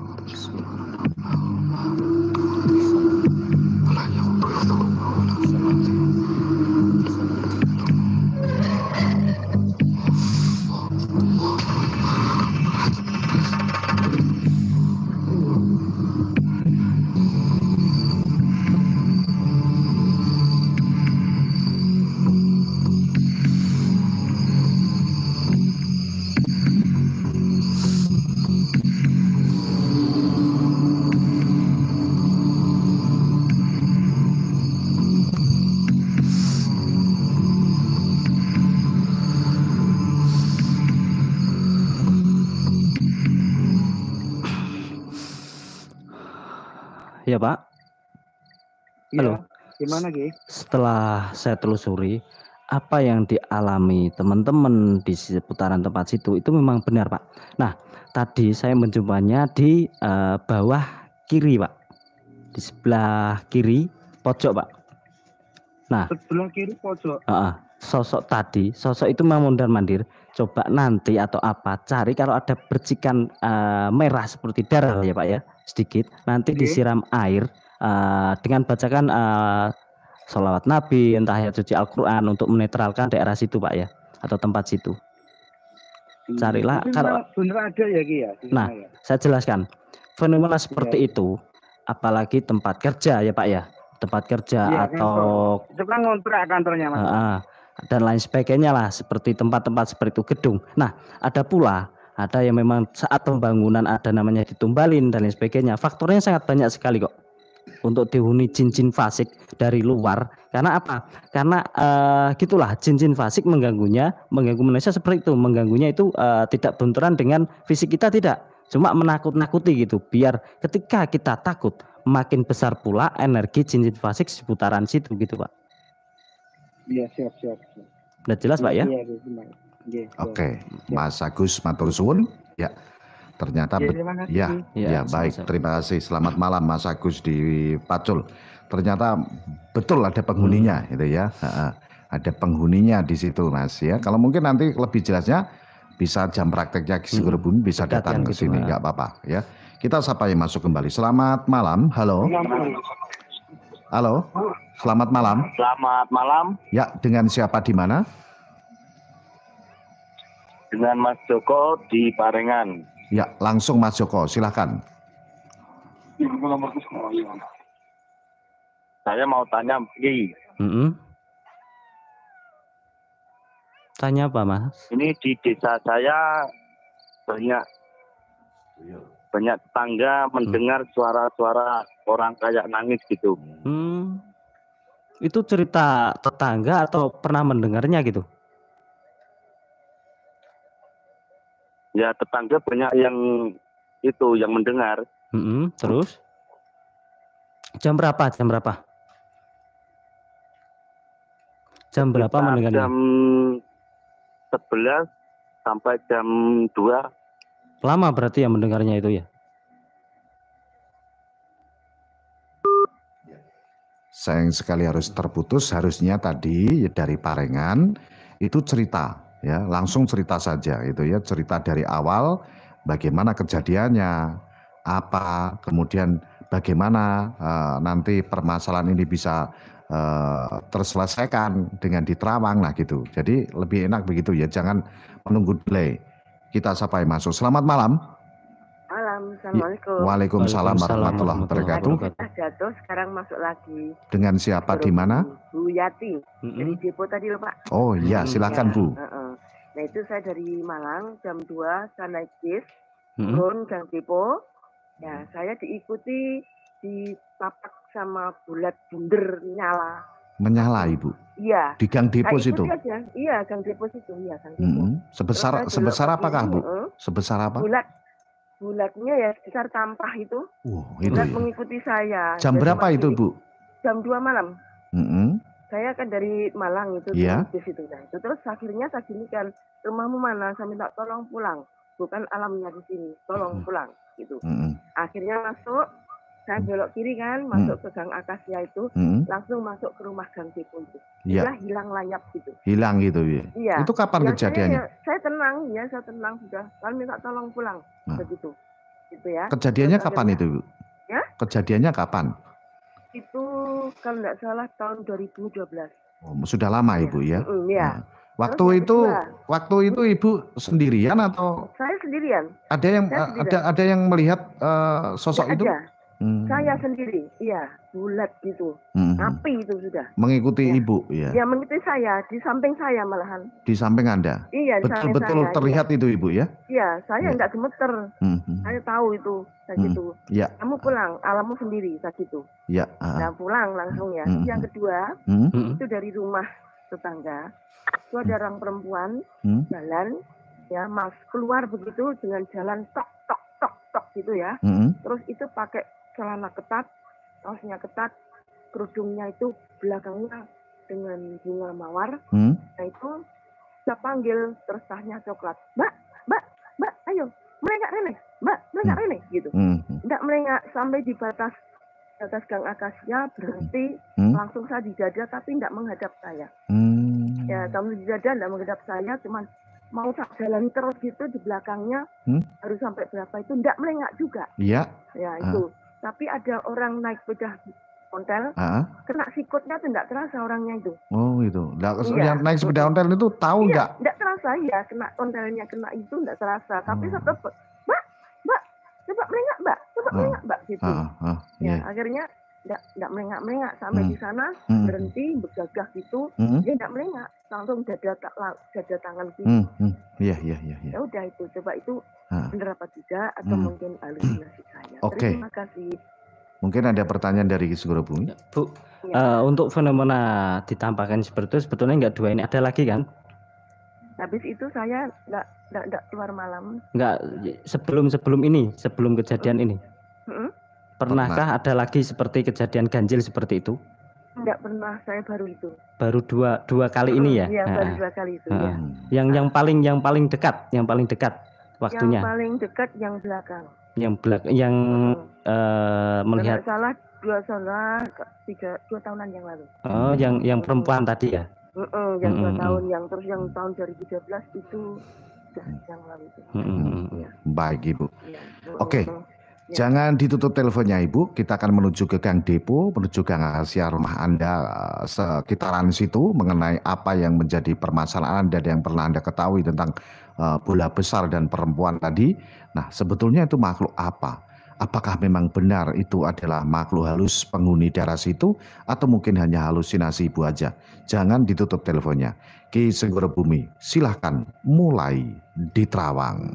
Speaker 7: Ya Pak. Halo.
Speaker 10: Gimana Ki?
Speaker 7: Setelah saya telusuri, apa yang dialami teman-teman di seputaran tempat situ itu memang benar Pak. Nah, tadi saya menjumpanya di bawah kiri Pak. Di sebelah kiri pojok Pak. Nah,
Speaker 10: sebelah kiri pojok.
Speaker 7: Sosok itu memang mondar-mandir. Coba nanti atau apa cari kalau ada percikan merah seperti darah ya Pak ya, sedikit. Nanti disiram air dengan bacakan sholawat Nabi, entah ayat suci Al-Quran untuk menetralkan daerah situ Pak ya, atau tempat situ. Carilah kalau
Speaker 10: benar ada ya Ki ya.
Speaker 7: Nah, saya jelaskan fenomena seperti itu, apalagi tempat kerja ya Pak ya, tempat kerja atau
Speaker 10: itu kan ngontrak kantornya Mas.
Speaker 7: Dan lain sebagainya lah, seperti tempat-tempat seperti itu, gedung. Nah, ada pula ada yang memang saat pembangunan ada namanya ditumbalin dan lain sebagainya. Faktornya sangat banyak sekali kok untuk dihuni jin-jin fasik dari luar. Karena apa? Karena gitulah, jin-jin fasik mengganggu manusia seperti itu. Mengganggunya itu tidak benturan dengan fisik kita, tidak, Cuma menakut-nakuti gitu, biar ketika kita takut makin besar pula energi jin-jin fasik seputaran situ gitu Pak.
Speaker 10: Iya, siap.
Speaker 7: Udah jelas Pak ya?
Speaker 10: Iya,
Speaker 2: Oke, Mas Agus matur suwun. Ya, ternyata
Speaker 10: terima kasih.
Speaker 2: ya baik, terima kasih. Selamat malam Mas Agus di Pacul. Ternyata betul ada penghuninya gitu ya. Ada penghuninya di situ Mas ya. Kalau mungkin nanti lebih jelasnya bisa jam prakteknya Ki Segoro Bumi bisa datang ke sini, nggak apa-apa ya. Kita sapa yang masuk kembali. Selamat malam. Halo. Halo. Selamat malam.
Speaker 11: Selamat malam.
Speaker 2: Ya, dengan siapa di mana?
Speaker 11: Dengan Mas Joko di Parengan.
Speaker 2: Ya, langsung Mas Joko, silakan.
Speaker 11: Saya mau tanya, Ki.
Speaker 7: Tanya apa Mas?
Speaker 11: Ini di desa saya banyak tetangga mendengar suara-suara orang kayak nangis gitu.
Speaker 7: Itu cerita tetangga atau pernah mendengarnya gitu?
Speaker 11: Ya tetangga banyak yang mendengar.
Speaker 7: Terus? Jam berapa? Jam berapa mendengarnya?
Speaker 11: Jam 11 sampai jam 2.
Speaker 7: Lama berarti yang mendengarnya itu ya?
Speaker 2: Sayang sekali harus terputus. Harusnya tadi dari Parengan itu cerita ya, langsung cerita saja itu ya, cerita dari awal bagaimana kejadiannya, apa, kemudian bagaimana nanti permasalahan ini bisa terselesaikan dengan diterawang lah gitu. Jadi lebih enak begitu ya, jangan menunggu delay. Kita sapa yang masuk. Selamat malam.
Speaker 12: Malam, Assalamualaikum.
Speaker 2: Waalaikumsalam warahmatullahi wabarakatuh.
Speaker 12: Tadi jatuh, sekarang masuk lagi.
Speaker 2: Dengan siapa di mana?
Speaker 12: Bu Yati dari Depo tadi loh Pak.
Speaker 2: Oh iya, silakan Bu.
Speaker 12: Nah itu saya dari Malang jam 2 saya naik bis, turun Gang Depo. Ya saya diikuti di tapak sama bulat bunder nyala.
Speaker 2: Menyala Ibu?
Speaker 12: Iya.
Speaker 2: Di Gang Depo situ?
Speaker 12: Iya, Gang Depo situ. Iya, Gang Depo.
Speaker 2: Sebesar apakah Bu? Sebesar apa?
Speaker 12: Bulatnya ya sebesar tampah itu.
Speaker 2: Itu
Speaker 12: bulat
Speaker 2: ya.
Speaker 12: Mengikuti saya.
Speaker 2: Jam berapa itu Bu?
Speaker 12: Jam 2 malam. Saya kan dari Malang itu, di situ. Nah, itu terus akhirnya saya ginikan, rumahmu mana? Saya minta tolong pulang. Bukan alamnya di sini, tolong pulang gitu. Akhirnya masuk, saya belok kiri kan, masuk ke Gang Akasia itu, langsung masuk ke rumah Gang Depo itu. Setelah hilang layap gitu.
Speaker 2: Hilang gitu ya?
Speaker 12: Iya.
Speaker 2: Itu kapan kejadiannya?
Speaker 12: Saya tenang sudah. Lalu minta tolong pulang, begitu. Gitu ya.
Speaker 2: Kejadiannya kapan itu Bu?
Speaker 12: Ya?
Speaker 2: Kejadiannya kapan?
Speaker 12: Itu kalau nggak salah tahun 2012.
Speaker 2: Oh, sudah lama Ibu ya?
Speaker 12: Iya.
Speaker 2: Waktu itu Ibu sendirian atau?
Speaker 12: Saya sendirian.
Speaker 2: Ada yang melihat sosok itu?
Speaker 12: Saya sendiri, iya, bulat gitu, api itu sudah.
Speaker 2: Mengikuti Ibu ya?
Speaker 12: Ya mengikuti saya, di samping saya malahan.
Speaker 2: Di samping Anda?
Speaker 12: Iya,
Speaker 2: betul terlihat itu Ibu ya?
Speaker 12: Iya, saya enggak gemeter. Saya tahu itu, saya gitu.
Speaker 2: Ya.
Speaker 12: Kamu pulang, alammu sendiri, saya gitu.
Speaker 2: Ya.
Speaker 12: Nah pulang langsung ya. Yang kedua, itu dari rumah tetangga. Itu ada orang perempuan jalan, ya mas keluar begitu dengan jalan tok gitu ya. Terus itu pakai celana ketat, kaosnya ketat, kerudungnya itu belakangnya dengan bunga mawar. Nah itu saya panggil, terus tasnya coklat. Mbak, ayo, melengak Rene, Mbak, melengak Rene, gitu. Enggak melengak sampai di batas Gang Akasia, berhenti, langsung saya di dada tapi enggak menghadap saya. Ya, kamu di dada enggak menghadap saya, cuman mau tak jalan terus gitu di belakangnya, harus sampai berapa itu enggak melengak juga.
Speaker 2: Iya.
Speaker 12: Ya itu. Tapi ada orang naik sepeda ontel, kena sikutnya tuh enggak terasa orangnya itu.
Speaker 2: Oh itu. Yang naik sepeda ontel itu tahu enggak?
Speaker 12: Iya, enggak terasa ya, kena ontelnya kena itu enggak terasa. Tapi tetap, Mbak, coba melengak Mbak, gitu. Ya akhirnya enggak melengak sampai di sana, berhenti bergagah gitu, dia enggak melengak, langsung dada tangan gitu.
Speaker 2: Iya.
Speaker 12: Ya udah itu, coba itu benar apa tidak atau mungkin halusinasi saya. Terima kasih.
Speaker 2: Mungkin ada pertanyaan dari Ki Segoro Bumi.
Speaker 7: Bu, untuk fenomena ditampakkan seperti itu sebetulnya enggak dua ini, ada lagi kan?
Speaker 12: Habis itu saya enggak keluar malam.
Speaker 7: Enggak, sebelum kejadian ini. Pernahkah ada lagi seperti kejadian ganjil seperti itu?
Speaker 12: Enggak pernah, saya baru itu.
Speaker 7: Baru dua kali ini ya?
Speaker 12: Iya, baru 2 kali itu ya.
Speaker 7: Yang paling dekat waktunya.
Speaker 12: Yang paling dekat yang belakang.
Speaker 7: Melihat.
Speaker 12: Kalau salah 2 tahunan yang lalu.
Speaker 7: Oh, yang perempuan tadi ya?
Speaker 12: Yang 2 tahun, yang tahun 2013 itu yang lalu itu.
Speaker 2: Baik Ibu. Oke. Jangan ditutup teleponnya Ibu, kita akan menuju ke Gang Depo, menuju Gang Rahasia rumah Anda sekitaran situ mengenai apa yang menjadi permasalahan Anda dan yang pernah Anda ketahui tentang bola besar dan perempuan tadi. Nah, sebetulnya itu makhluk apa? Apakah memang benar itu adalah makhluk halus penghuni daerah situ atau mungkin hanya halusinasi Ibu aja? Jangan ditutup teleponnya. Ki Senggoro Bumi, silahkan mulai diterawang.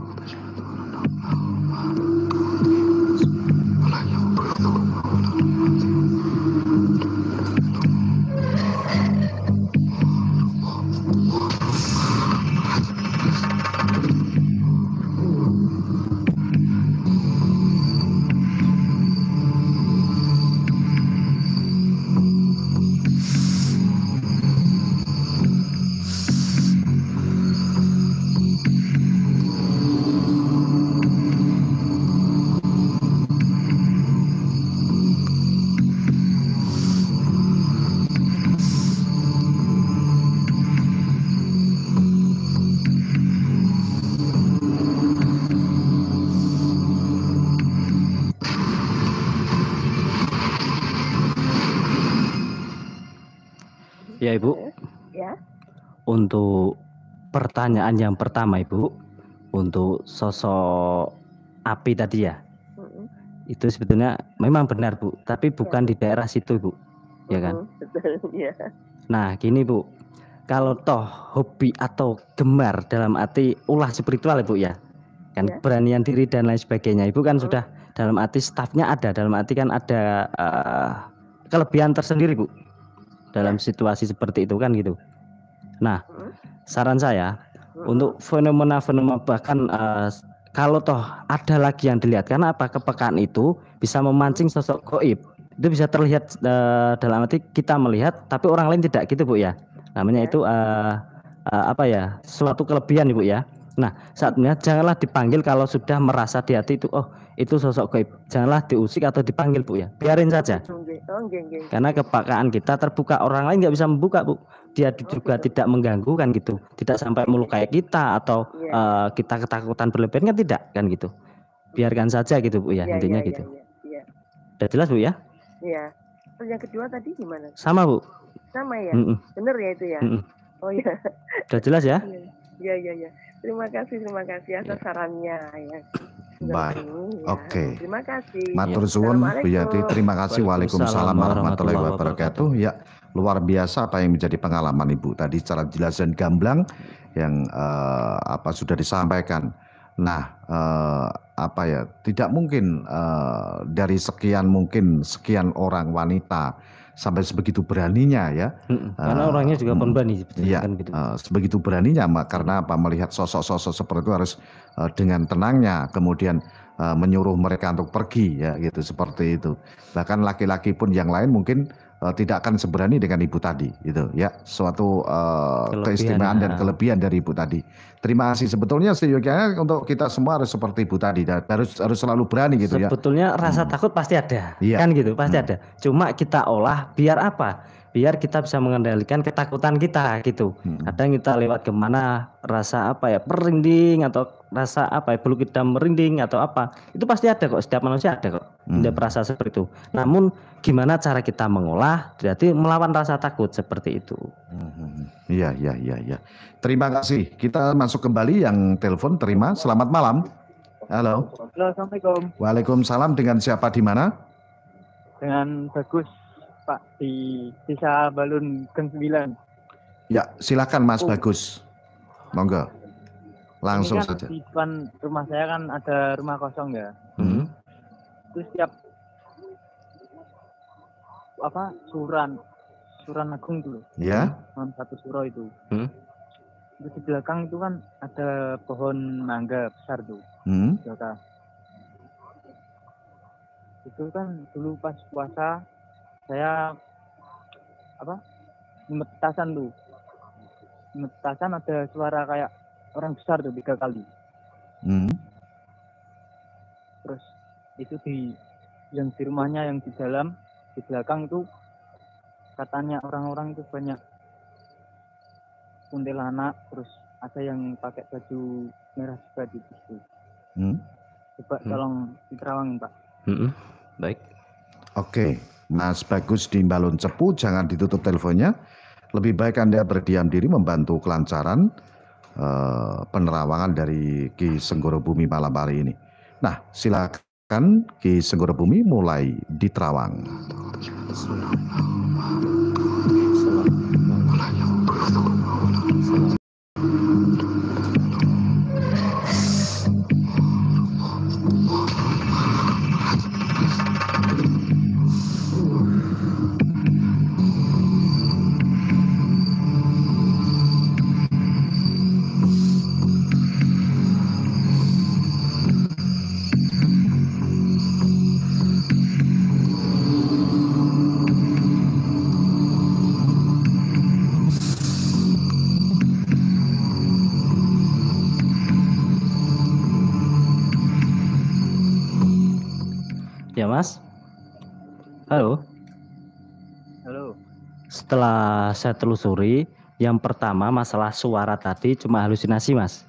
Speaker 7: Ya Ibu.
Speaker 12: Ya.
Speaker 7: Untuk pertanyaan yang pertama Ibu, untuk sosok api tadi ya, itu sebetulnya memang benar Bu, tapi bukan di daerah situ Bu, ya kan?
Speaker 12: Betul, ya.
Speaker 7: Nah gini Bu, kalau toh hobi atau gemar dalam arti ulah spiritual Ibu ya, kan keberanian diri dan lain sebagainya, Ibu kan sudah dalam arti stafnya ada, dalam arti kan ada kelebihan tersendiri Bu. Dalam situasi seperti itu kan gitu. Nah, saran saya untuk fenomena-fenomena bahkan kalau toh ada lagi yang dilihat, karena apa, kepekaan itu bisa memancing sosok gaib. Itu bisa terlihat dalam arti kita melihat, tapi orang lain tidak gitu Bu ya. Namanya itu apa ya, suatu kelebihan Ibu ya. Nah, saatnya janganlah dipanggil kalau sudah merasa di hati itu, oh itu sosok gaib. Janganlah diusik atau dipanggil Bu ya. Biarin saja. Karena kepekaan kita terbuka, orang lain nggak bisa membuka Bu. Dia juga tidak mengganggu kan gitu. Tidak sampai melukai kita atau kita ketakutan berlebihan kan tidak kan gitu. Biarkan saja gitu Bu ya, intinya gitu. Udah jelas Bu ya?
Speaker 12: Iya. Terus yang kedua tadi gimana?
Speaker 7: Sama Bu.
Speaker 12: Sama ya? Bener ya itu ya? Oh iya.
Speaker 7: Udah jelas ya?
Speaker 12: Iya. Terima kasih atas sarannya ya.
Speaker 2: Baik, oke.
Speaker 12: Terima kasih.
Speaker 2: Matur suwun Bu Yati, terima kasih. Waalaikumsalam warahmatullahi wabarakatuh. Ya, luar biasa apa yang menjadi pengalaman Ibu tadi secara jelas dan gamblang yang sudah disampaikan. Nah, tidak mungkin dari sekian orang wanita sampai sebegitu beraninya ya.
Speaker 7: Karena orangnya juga pemberani.
Speaker 2: Iya, kan gitu. Sebegitu beraninya karena apa, melihat sosok-sosok seperti itu harus dengan tenangnya kemudian menyuruh mereka untuk pergi ya gitu, seperti itu. Bahkan laki-laki pun yang lain mungkin tidak akan seberani dengan Ibu tadi gitu ya. Suatu keistimewaan dan kelebihan dari Ibu tadi. Terima kasih. Sebetulnya seyogianya untuk kita semua harus seperti Ibu tadi, harus selalu berani gitu ya.
Speaker 7: Sebetulnya rasa takut pasti ada, kan gitu, pasti ada. Cuma kita olah biar apa? Biar kita bisa mengendalikan ketakutan kita gitu. Kadang kita lewat kemana rasa merinding atau rasa bulu kita merinding atau apa, itu pasti ada kok, setiap manusia ada kok. Tidak merasa seperti itu. Namun gimana cara kita mengolah, berarti melawan rasa takut seperti itu.
Speaker 2: Iya. Terima kasih. Kita masuk kembali yang telepon, terima. Selamat malam. Halo.
Speaker 4: Assalamualaikum.
Speaker 2: Waalaikumsalam. Dengan siapa di mana?
Speaker 4: Dengan Bagus, Pak, di Desa Balun Gang 9.
Speaker 2: Ya, silakan Mas Bagus. Monggo. Langsung
Speaker 4: Ini kan
Speaker 2: saja.
Speaker 4: Di depan rumah saya kan ada rumah kosong ya. Terus setiap suran agung dulu.
Speaker 2: Ya.
Speaker 4: Satu suro itu. Terus di belakang itu kan ada pohon mangga besar tuh. Belakang. Itu kan dulu pas puasa saya nyemet petasan tuh. Nyemet petasan ada suara kayak orang besar tuh 3 kali. Terus itu yang di rumahnya yang di dalam, di belakang itu katanya orang-orang itu banyak kuntilanak, terus ada yang pakai baju merah juga di situ. Coba tolong diterawangin, Pak.
Speaker 7: Baik.
Speaker 2: Oke, Mas Bagus di Balon Cepu, jangan ditutup teleponnya. Lebih baik Anda berdiam diri membantu kelancaran penerawangan dari Ki Senggoro Bumi malam hari ini. Nah, silakan Ki Senggoro Bumi mulai diterawang.
Speaker 7: Ya Mas, halo.
Speaker 4: Halo.
Speaker 7: Setelah saya telusuri, yang pertama masalah suara tadi cuma halusinasi Mas,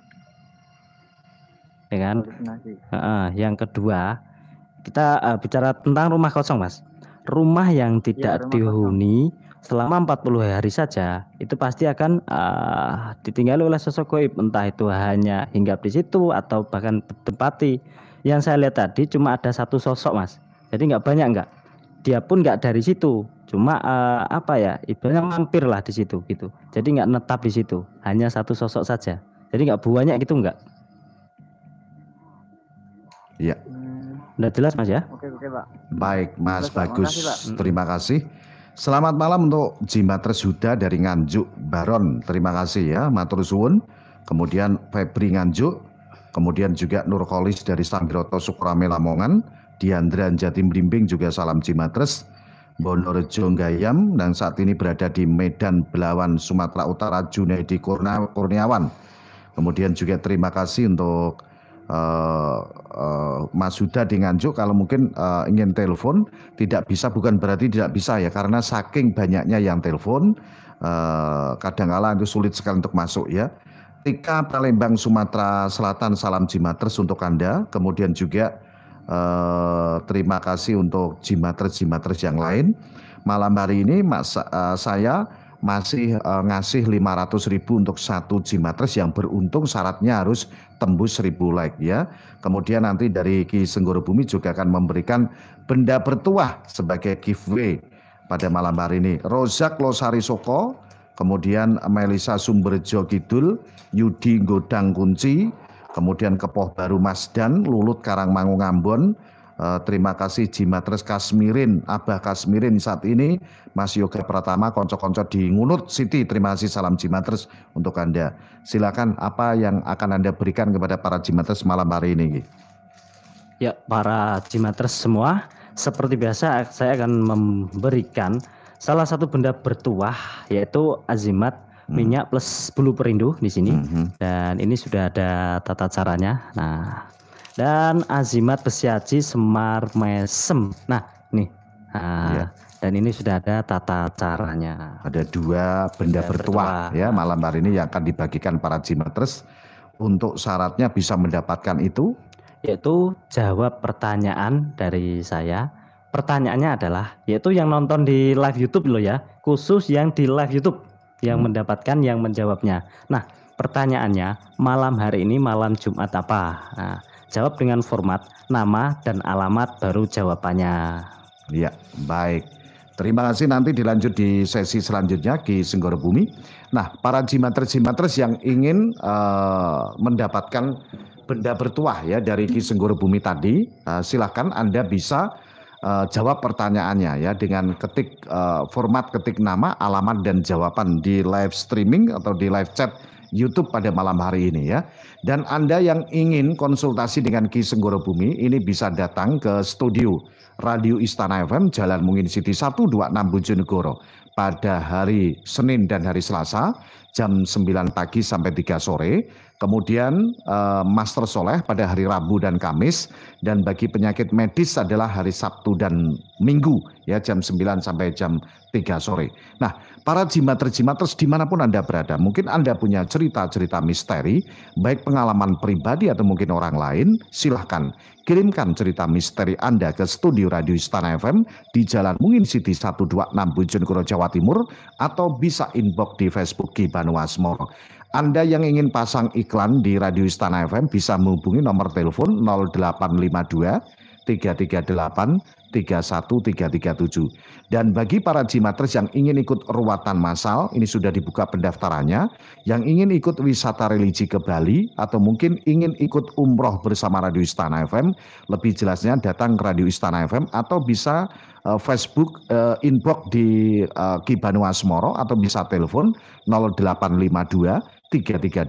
Speaker 7: ya kan?
Speaker 4: Halusinasi.
Speaker 7: Yang kedua kita bicara tentang rumah kosong Mas. Rumah yang tidak dihuni selama 40 hari saja itu pasti akan ditinggali oleh sosok gaib, entah itu hanya hinggap di situ atau bahkan bertempati. Yang saya lihat tadi cuma ada satu sosok Mas, jadi nggak banyak, nggak, dia pun nggak dari situ, cuma ibaratnya mampir lah di situ gitu, jadi nggak netap di situ, hanya satu sosok saja, jadi nggak banyak gitu, nggak.
Speaker 2: Iya.
Speaker 7: Udah jelas Mas ya?
Speaker 4: Oke Pak.
Speaker 2: Baik Mas
Speaker 4: Terima
Speaker 2: Bagus,
Speaker 4: kasih, Pak.
Speaker 2: terima kasih. Selamat malam untuk Jimatres Huda dari Nganjuk Baron, terima kasih ya, matur suwun. Kemudian Febri Nganjuk, kemudian juga Nurkolis dari Sanggroto Sukrame Lamongan, Diandra Jatim Blimbing juga salam Jimatres, Bonorejo Gayam, dan saat ini berada di Medan Belawan Sumatera Utara Junaidi Kurniawan. Kemudian juga terima kasih untuk Mas Huda di Nganjuk. Kalau mungkin ingin telepon tidak bisa, bukan berarti tidak bisa ya, karena saking banyaknya yang telepon kadang-kala itu sulit sekali untuk masuk ya. Tika Palembang Sumatera Selatan salam Jimatres untuk Anda. Kemudian juga terima kasih untuk Jimatres yang lain. Malam hari ini saya masih ngasih 500.000 untuk satu Jimatres yang beruntung, syaratnya harus tembus 1000 like ya. Kemudian nanti dari Ki Senggoro Bumi juga akan memberikan benda bertuah sebagai giveaway pada malam hari ini. Rozak Losari Soko, kemudian Melisa Sumberjo Kidul, Yudi Godang Kunci, kemudian Kepoh Baru Masdan, Lulut Karangmangu Ambon. Terima kasih Jimatres Kasmirin, Abah Kasmirin saat ini, Mas Yoga Pratama, konco-konco di Ngunut City. Terima kasih, salam Jimatres untuk Anda. Silakan, apa yang akan Anda berikan kepada para Jimatres malam hari ini?
Speaker 7: Ya, para Jimatres semua, seperti biasa saya akan memberikan salah satu benda bertuah, yaitu azimat minyak plus bulu perindu di sini. Dan ini sudah ada tata caranya. Nah, dan azimat besiaji semar mesem. Nah, nih. Dan ini sudah ada tata caranya.
Speaker 2: Ada 2 benda bertuah ya malam hari ini yang akan dibagikan para Jimatres. Untuk syaratnya bisa mendapatkan itu,
Speaker 7: yaitu jawab pertanyaan dari saya. Pertanyaannya adalah, yaitu yang nonton di live YouTube loh ya, khusus yang di live YouTube yang mendapatkan, yang menjawabnya. Nah, pertanyaannya, malam hari ini malam Jumat apa? Nah, jawab dengan format nama dan alamat, baru jawabannya.
Speaker 2: Ya, baik. Terima kasih, nanti dilanjut di sesi selanjutnya Ki Senggoro Bumi. Nah, para Jimatres yang ingin mendapatkan benda bertuah ya dari Ki Senggoro Bumi tadi, silahkan Anda bisa jawab pertanyaannya ya dengan ketik format ketik nama, alamat dan jawaban di live streaming atau di live chat YouTube pada malam hari ini ya. Dan Anda yang ingin konsultasi dengan Ki Senggoro Bumi ini bisa datang ke studio Radio Istana FM Jalan Mungin City 126 Bojonegoro pada hari Senin dan hari Selasa jam 9 pagi sampai 3 sore. Kemudian Master Soleh pada hari Rabu dan Kamis, dan bagi penyakit medis adalah hari Sabtu dan Minggu ya jam 9 sampai jam 3 sore. Nah, para jimater-jimaters dimanapun Anda berada, mungkin Anda punya cerita-cerita misteri, baik pengalaman pribadi atau mungkin orang lain, silahkan kirimkan cerita misteri Anda ke studio Radio Istana FM di Jalan Mungin City 126 Bojonegoro, Jawa Timur, atau bisa inbox di Facebook Ki Banu Asmoro. Anda yang ingin pasang iklan di Radio Istana FM bisa menghubungi nomor telepon 0852 338 31337. Dan bagi para jimaters yang ingin ikut ruatan massal, ini sudah dibuka pendaftarannya, yang ingin ikut wisata religi ke Bali atau mungkin ingin ikut umroh bersama Radio Istana FM, lebih jelasnya datang ke Radio Istana FM atau bisa Facebook inbox di Ki Banu Asmoro atau bisa telepon 0852 338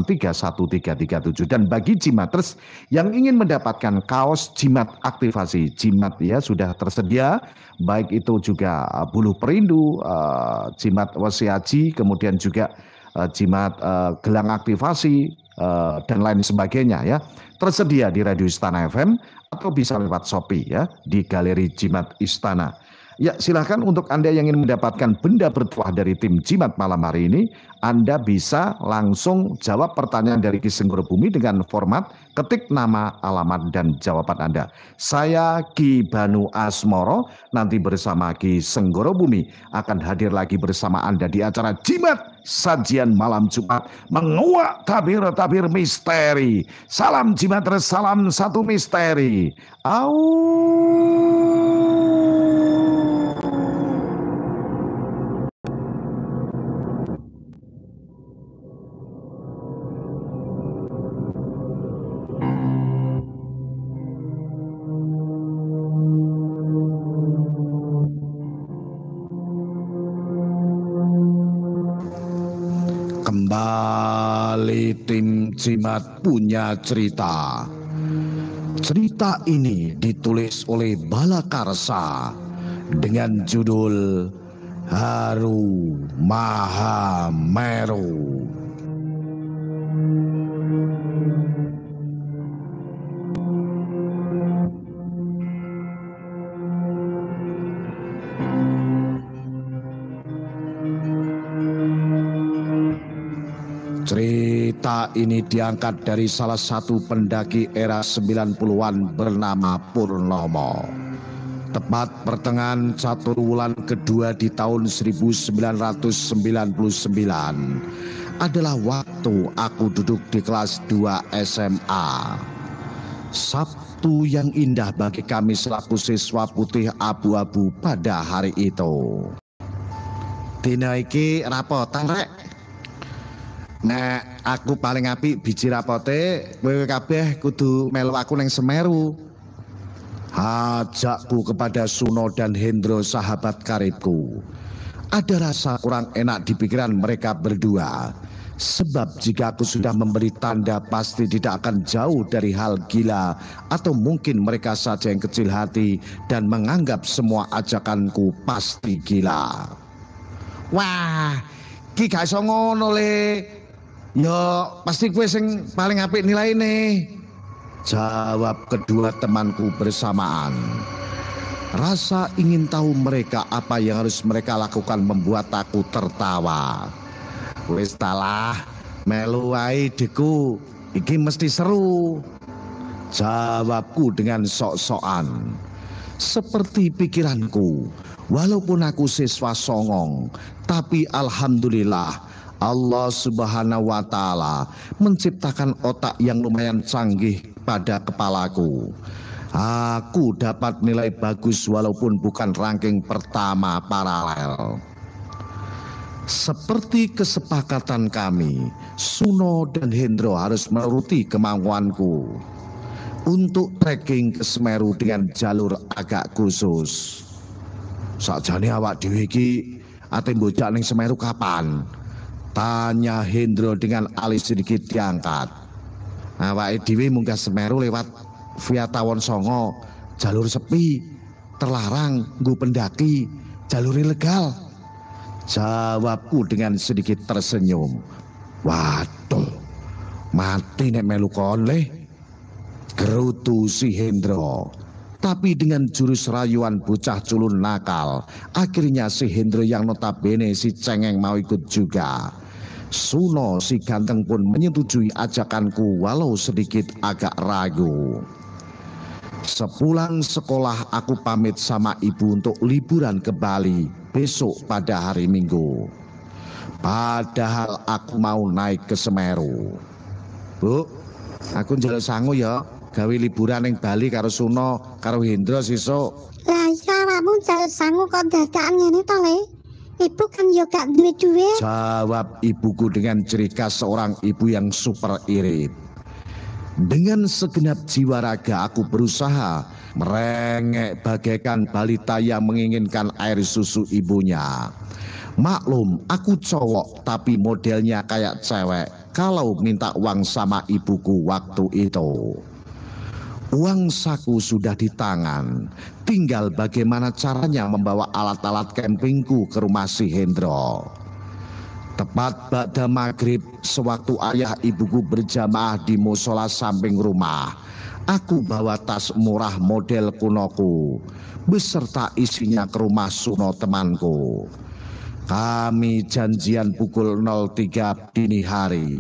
Speaker 2: 31337. Dan bagi jimaters yang ingin mendapatkan kaos jimat aktivasi jimat ya sudah tersedia, baik itu juga buluh perindu, jimat wasiaji, kemudian juga jimat gelang aktivasi dan lain sebagainya ya, tersedia di Radio Istana FM atau bisa lewat Shopee ya di Galeri Jimat Istana. Ya, silahkan untuk Anda yang ingin mendapatkan benda bertuah dari tim Jimat malam hari ini, Anda bisa langsung jawab pertanyaan dari Ki Senggoro Bumi dengan format ketik nama, alamat, dan jawaban Anda. Saya Ki Banu Asmoro, nanti bersama Ki Senggoro Bumi akan hadir lagi bersama Anda di acara Jimat Sajian Malam Jumat, menguak tabir-tabir misteri. Salam Jimat, salam satu misteri. Kembali tim Jimat punya cerita. Cerita ini ditulis oleh Balakarsa dengan judul Haru Mahameru. Cerita ini diangkat dari salah satu pendaki era 90-an bernama Purnomo. Tepat pertengahan catur wulan kedua di tahun 1999 adalah waktu aku duduk di kelas 2 SMA. Sabtu yang indah bagi kami selaku siswa putih abu-abu pada hari itu. Dina iki rapotan rek. Nek aku paling apik biji rapote, kowe kabeh kudu melu aku neng Semeru. Ajakku kepada Suno dan Hendro sahabat karibku. Ada rasa kurang enak di pikiran mereka berdua. Sebab jika aku sudah memberi tanda pasti tidak akan jauh dari hal gila. Atau mungkin mereka saja yang kecil hati dan menganggap semua ajakanku pasti gila. Wah, ki gak iso ngono le. Yo, pasti gue sing paling apik nilai nih. Jawab kedua temanku bersamaan. Rasa ingin tahu mereka apa yang harus mereka lakukan membuat aku tertawa. Wis talah, melu wae deku, iki mesti seru. Jawabku dengan sok-sokan. Seperti pikiranku, walaupun aku siswa songong, tapi alhamdulillah Allah Subhanahu wa Ta'ala menciptakan otak yang lumayan canggih pada kepalaku. Aku dapat nilai bagus walaupun bukan ranking pertama paralel. Seperti kesepakatan kami, Suno dan Hendro harus menuruti kemauanku untuk trekking ke Semeru dengan jalur agak khusus. Sakjane awak dhewe iki ate mbojak ning Semeru kapan? Tanya Hendro dengan alis sedikit diangkat. Awake dhewe munggah Semeru lewat via Tawon Songo, jalur sepi, terlarang, nggo pendaki, jalur ilegal. Jawabku dengan sedikit tersenyum. Waduh, mati nek melu kon le. Gerutu si Hendro. Tapi dengan jurus rayuan bocah culun nakal, akhirnya si Hendro yang notabene si cengeng mau ikut juga. Suno si ganteng pun menyetujui ajakanku walau sedikit agak ragu. Sepulang sekolah aku pamit sama ibu untuk liburan ke Bali besok pada hari Minggu. Padahal aku mau naik ke Semeru. Bu, aku njaluk sangu ya, gawe liburan ning Bali karo Suno karo Hendro sesuk.
Speaker 6: Lah iya awakmu njaluk sangu kok dadakan ngene to, Le? Ibu kan yo gak duwe duit.
Speaker 2: Jawab ibuku dengan ciri khas seorang ibu yang super irit. Dengan segenap jiwa raga aku berusaha merengek bagaikan balita yang menginginkan air susu ibunya. Maklum, aku cowok tapi modelnya kayak cewek kalau minta uang sama ibuku waktu itu. Uang saku sudah di tangan, tinggal bagaimana caranya membawa alat-alat campingku ke rumah si Hendro. Tepat ba'da maghrib, sewaktu ayah ibuku berjamaah di musola samping rumah, aku bawa tas murah model kunoku, beserta isinya ke rumah Suno temanku. Kami janjian pukul 03 dini hari.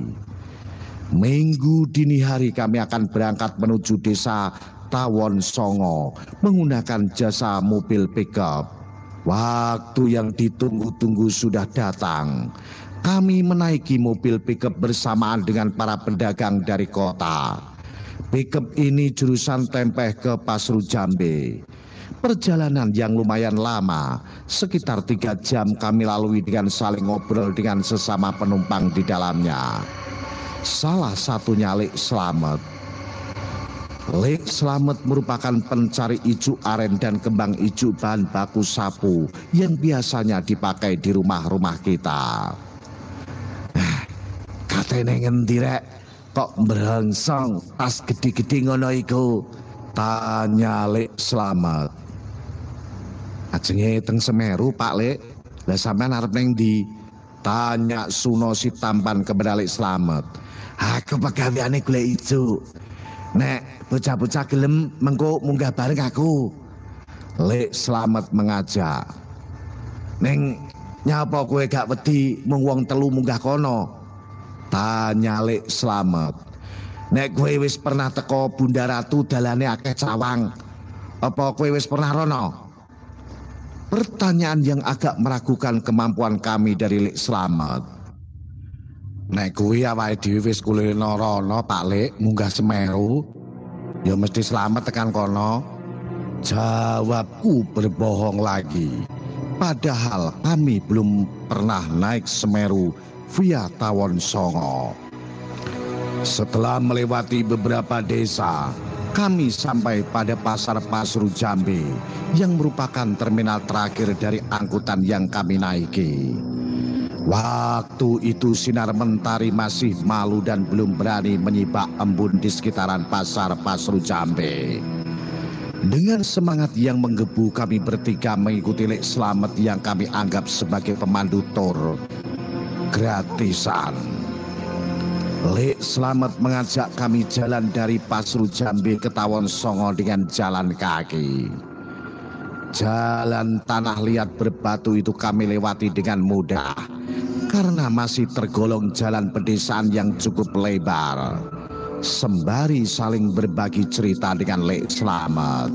Speaker 2: Minggu dini hari kami akan berangkat menuju desa Tawon Songo menggunakan jasa mobil pickup. Waktu yang ditunggu-tunggu sudah datang. Kami menaiki mobil pickup bersamaan dengan para pedagang dari kota. Pickup ini jurusan Tempeh ke Pasru Jambe. Perjalanan yang lumayan lama, sekitar 3 jam kami lalui dengan saling ngobrol dengan sesama penumpang di dalamnya. Salah satunya Lek Slamet. Lek Slamet merupakan pencari ijuk aren dan kembang ijuk bahan baku sapu yang biasanya dipakai di rumah-rumah kita. Katene ngendi rek kok brengsong tas gede-gede ngono iku? Tanya Lek Slamet. Ajenge teng Semeru Pak Lek. Lah sampean arep ning ndi? Tanya Suno si tampan kepada Lek Slamet. Aku pegaweane golek ijo. Nek bocah-bocah gelem mengko munggah bareng aku. Lek Slamet mengajak. Ning nyapa kowe gak wedi mung wong telu munggah kono? Tanya Lek Slamet. Nek kowe wis pernah teko Bunda Ratu dalane akeh cawang. Apa kowe wis pernah rono? Pertanyaan yang agak meragukan kemampuan kami dari Lek Slamet. Nek kuwi awake dhewe wis kulino rono Pak Lek munggah Semeru, ya mesti selamat tekan kono. Jawabku berbohong lagi. Padahal kami belum pernah naik Semeru via Tawon Songo. Setelah melewati beberapa desa, kami sampai pada pasar Pasru Jambe yang merupakan terminal terakhir dari angkutan yang kami naiki. Waktu itu sinar mentari masih malu dan belum berani menyibak embun di sekitaran pasar Pasru Jambe. Dengan semangat yang menggebu kami bertiga mengikuti Lek Slamet yang kami anggap sebagai pemandu tur gratisan. Lek Slamet mengajak kami jalan dari Pasru Jambe ke Tawon Songo dengan jalan kaki. Jalan tanah liat berbatu itu kami lewati dengan mudah karena masih tergolong jalan pedesaan yang cukup lebar. Sembari saling berbagi cerita dengan Lek Slamet.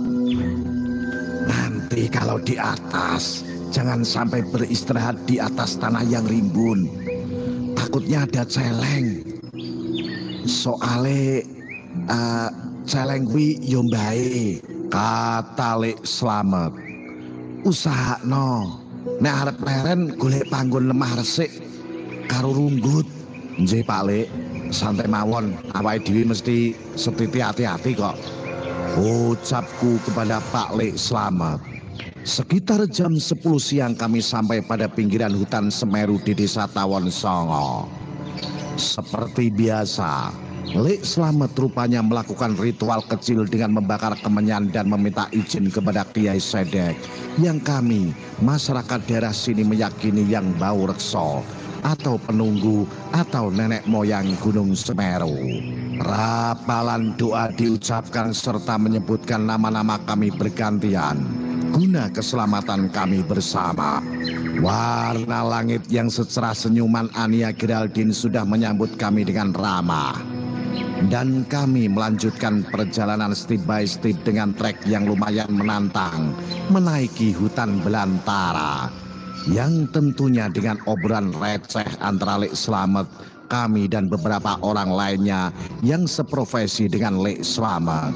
Speaker 2: Nanti kalau di atas jangan sampai beristirahat di atas tanah yang rimbun. Takutnya ada celeng. Soale celeng kuwi yo mbae, kata Lek Slamet. Usahakno nek arep leren golek panggon lemah resik karo runggut. Nggih Pak Lek, santai mawon, awake dhewe mesti setiti hati-hati kok. Ucapku kepada Pak Lek Slamet. Sekitar jam 10 siang kami sampai pada pinggiran hutan Semeru di Desa Tawon Songo. Seperti biasa, Lek Slamet rupanya melakukan ritual kecil dengan membakar kemenyan dan meminta izin kepada Kiai Sedek yang kami, masyarakat daerah sini meyakini yang bau rekso atau penunggu atau nenek moyang Gunung Semeru. Rapalan doa diucapkan serta menyebutkan nama-nama kami bergantian guna keselamatan kami bersama. Warna langit yang secerah senyuman Ania Geraldine sudah menyambut kami dengan ramah. Dan kami melanjutkan perjalanan step by step dengan trek yang lumayan menantang menaiki hutan belantara. Yang tentunya dengan obrolan receh antara Lek Slamet, kami dan beberapa orang lainnya yang seprofesi dengan Lek Slamet.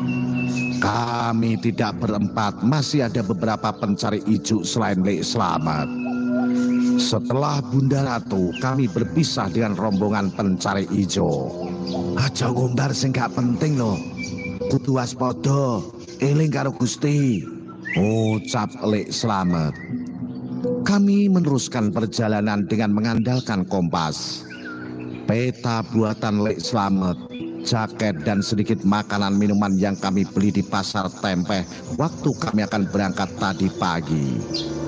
Speaker 2: Kami tidak berempat, masih ada beberapa pencari ijuk selain Lek Slamet. Setelah Bunda Ratu, kami berpisah dengan rombongan pencari ijo. Aja ngumbar sing gak penting loh. Kudu waspada, eling karo Gusti, ucap Lek Slamet. Kami meneruskan perjalanan dengan mengandalkan kompas, peta buatan Lek Slamet, jaket dan sedikit makanan minuman yang kami beli di pasar Tempeh waktu kami akan berangkat tadi pagi.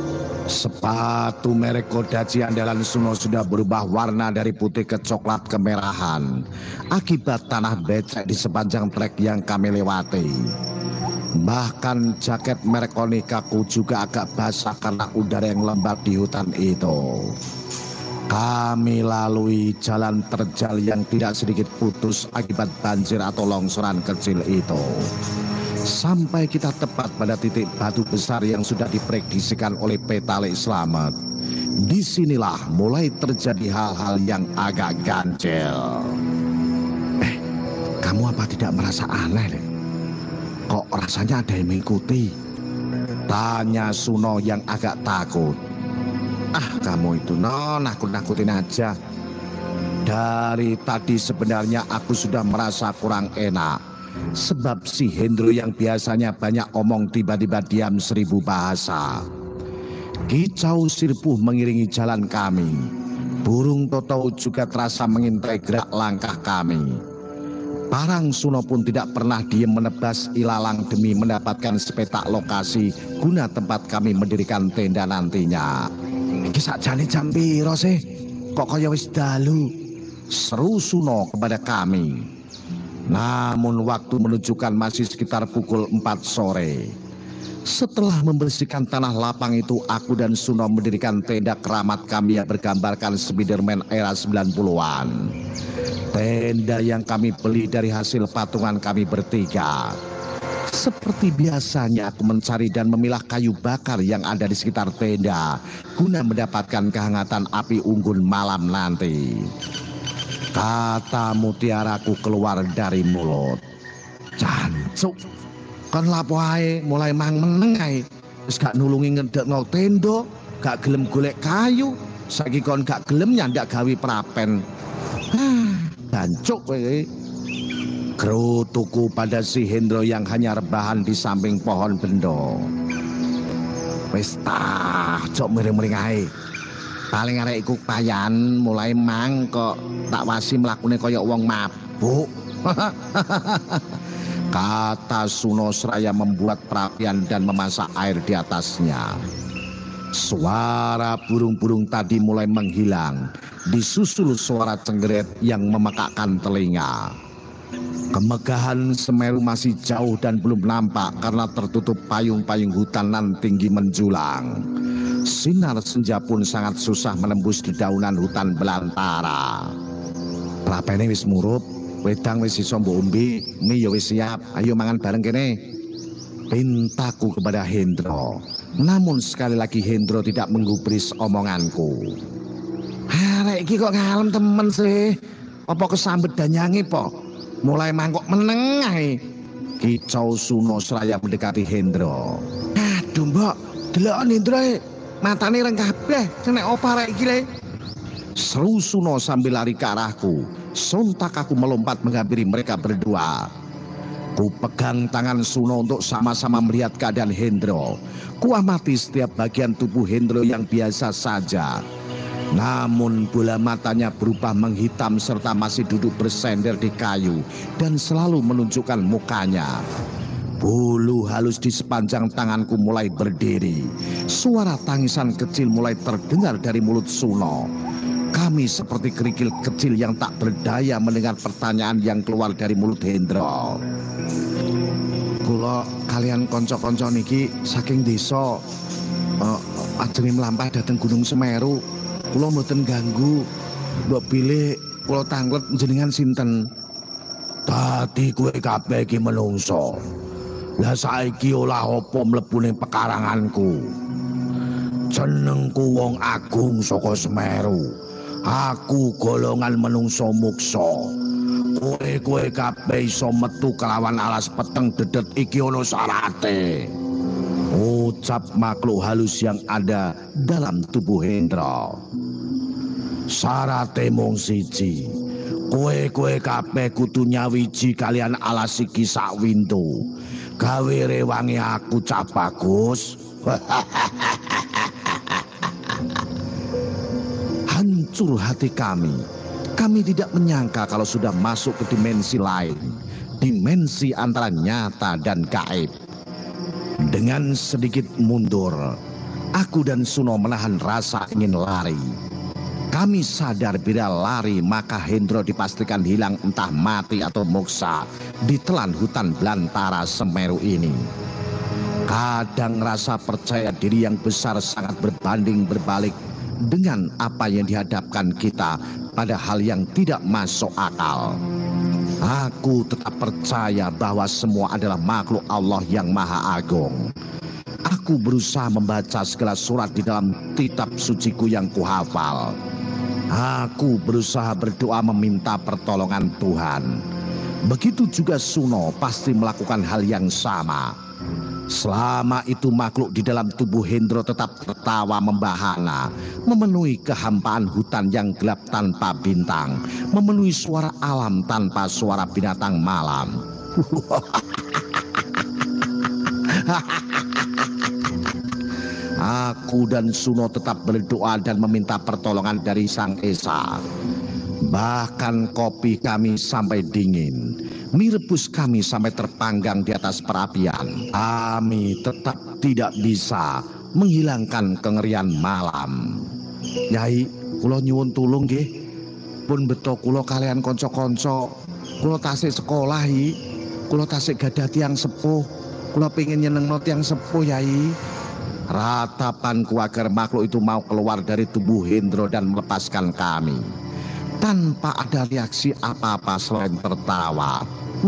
Speaker 2: Sepatu merek Kodachi andalan Suno sudah berubah warna dari putih ke coklat kemerahan akibat tanah becek di sepanjang trek yang kami lewati. Bahkan jaket merek Onikaku juga agak basah karena udara yang lembab di hutan itu. Kami lalui jalan terjal yang tidak sedikit putus akibat banjir atau longsoran kecil itu. Sampai kita tepat pada titik batu besar yang sudah diprediksikan oleh peta Lek Slamet. Disinilah mulai terjadi hal-hal yang agak ganjil. Kamu apa tidak merasa aneh, Lek? Kok rasanya ada yang mengikuti? Tanya Suno yang agak takut. Ah, kamu itu nakut-nakutin aja. Dari tadi sebenarnya aku sudah merasa kurang enak. Sebab si Hendro yang biasanya banyak omong tiba-tiba diam 1000 bahasa. Kicau sirpuh mengiringi jalan kami. Burung totau juga terasa mengintai gerak langkah kami. Parang Suno pun tidak pernah diem menebas ilalang demi mendapatkan sepetak lokasi guna tempat kami mendirikan tenda nantinya. Iki sakjane jam piro sih? Kok kaya wis dalu? Seru Suno kepada kami. Namun waktu menunjukkan masih sekitar pukul 4 sore. Setelah membersihkan tanah lapang itu, aku dan Suno mendirikan tenda keramat kami yang bergambarkan Spiderman era 90-an. Tenda yang kami beli dari hasil patungan kami bertiga. Seperti biasanya aku mencari dan memilah kayu bakar yang ada di sekitar tenda guna mendapatkan kehangatan api unggun malam nanti. Kata mutiaraku keluar dari mulut. Jancuk, kon lapo ae mulai mang meneng ae. Wis gak nulungi ngedekno tenda, gak gelem golek kayu, saiki kon gak gelem nyandak gawe prapen. Jancuk kowe. Gerutuku pada si Hendro yang hanya rebahan di samping pohon bendo. Wis tah, cok miring-miring ae. Paling arek iku payan mulai mang kok tak wasi mlakune kaya wong mabuk. Kata Suno seraya membuat perapian dan memasak air di atasnya. Suara burung-burung tadi mulai menghilang, disusul suara cenggeret yang memekakkan telinga. Kemegahan Semeru masih jauh dan belum nampak karena tertutup payung-payung hutan nan tinggi menjulang. Sinar senja pun sangat susah menembus dedaunan hutan belantara. Prapene wis murup, wedang wis iso mbok umbi, mie ya wis siap. Ayo mangan bareng kene. Pintaku kepada Hendro. Namun sekali lagi Hendro tidak menggubris omonganku. Arek iki kok ngalem temen sih. Apa kesambet danyange po? Mulai mangkok meneng ae. Kicau Suno seraya mendekati Hendro. Aduh mbok, delokon Hendro e. Matane reng kabeh, nek opo arek iki le? Seru Suno sambil lari ke arahku. Sontak aku melompat menghampiri mereka berdua. Ku pegang tangan Suno untuk sama-sama melihat keadaan Hendro. Ku amati setiap bagian tubuh Hendro yang biasa saja. Namun bola matanya berubah menghitam serta masih duduk bersender di kayu dan selalu menunjukkan mukanya. Bulu halus di sepanjang tanganku mulai berdiri. Suara tangisan kecil mulai terdengar dari mulut Suno. Kami seperti kerikil kecil yang tak berdaya mendengar pertanyaan yang keluar dari mulut Hendro. Kula kalian konco-konco niki saking desa ajeng mlampah dhateng Gunung Semeru. Kula mboten ganggu. Mbok pilih kula tanglet jenengan sinten? Dadi kowe kabeh iki menungso. Lah saiki olah apa mlebu ning pekaranganku? Jenengku wong agung saka Semeru. Aku golongan menungso muksa. Kowe kabeh iso metu kelawan alas peteng dedet iki ana syarate. Ucap makhluk halus yang ada dalam tubuh Hendro. Syarate mung siji. Kowe kabeh kudu nyawiji kalian alas iki sak windu. Gawe rewangi aku Cah Bagus. Hancur hati kami. Kami tidak menyangka kalau sudah masuk ke dimensi lain. Dimensi antara nyata dan gaib. Dengan sedikit mundur, aku dan Suno menahan rasa ingin lari. Kami sadar bila lari maka Hendro dipastikan hilang entah mati atau moksa di telan hutan belantara Semeru ini. Kadang rasa percaya diri yang besar sangat berbanding berbalik dengan apa yang dihadapkan kita pada hal yang tidak masuk akal. Aku tetap percaya bahwa semua adalah makhluk Allah yang Maha Agung. Aku berusaha membaca segala surat di dalam kitab suciku yang kuhafal. Aku berusaha berdoa meminta pertolongan Tuhan. Begitu juga Suno pasti melakukan hal yang sama. Selama itu makhluk di dalam tubuh Hendro tetap tertawa membahana, memenuhi kehampaan hutan yang gelap tanpa bintang, memenuhi suara alam tanpa suara binatang malam. Aku dan Suno tetap berdoa dan meminta pertolongan dari Sang Esa. Bahkan kopi kami sampai dingin, mie rebus kami sampai terpanggang di atas perapian. Kami tetap tidak bisa menghilangkan kengerian malam. Nyai, kula nyuwun tulung nggih. Pun beto kula kalian konco-konco. Kula tasik sekolah iki. Kula tasik gadah tiyang sepuh. Kula pengin nyenengno tiyang sepuh, Yai. Ratapanku agar makhluk itu mau keluar dari tubuh Hendro dan melepaskan kami. Tanpa ada reaksi apa-apa selain tertawa.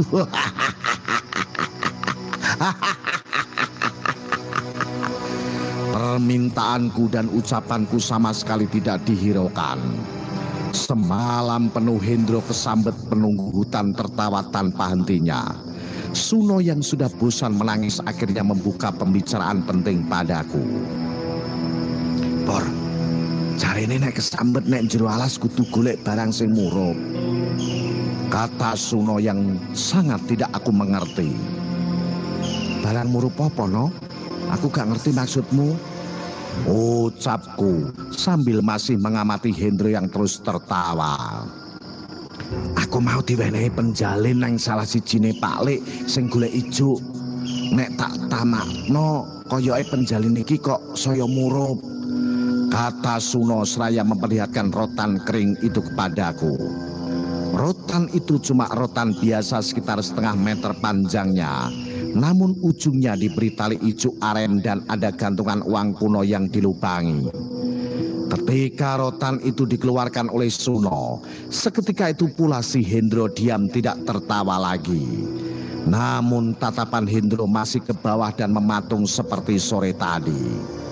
Speaker 2: Permintaanku dan ucapanku sama sekali tidak dihiraukan. Semalam penuh Hendro kesambet penunggu hutan tertawa tanpa hentinya. Suno yang sudah bosan menangis akhirnya membuka pembicaraan penting padaku. Por, carane nek kesambet nek jero alas kudu golek barang sing murup. Kata Suno yang sangat tidak aku mengerti. Barang murup apa no? Aku gak ngerti maksudmu. Ucapku sambil masih mengamati Hendro yang terus tertawa. Aku mau diwenehi penjalin nang salah sijine Paklik sing golek ijuk. Nek tak tamakno koyoke penjalin iki kok saya murup. Kata Suno seraya memperlihatkan rotan kering itu kepadaku. Rotan itu cuma rotan biasa sekitar setengah meter panjangnya. Namun ujungnya diberi tali ijuk aren dan ada gantungan uang kuno yang dilubangi. Ketika rotan itu dikeluarkan oleh Suno, seketika itu pula si Hendro diam tidak tertawa lagi. Namun tatapan Hendro masih ke bawah dan mematung seperti sore tadi.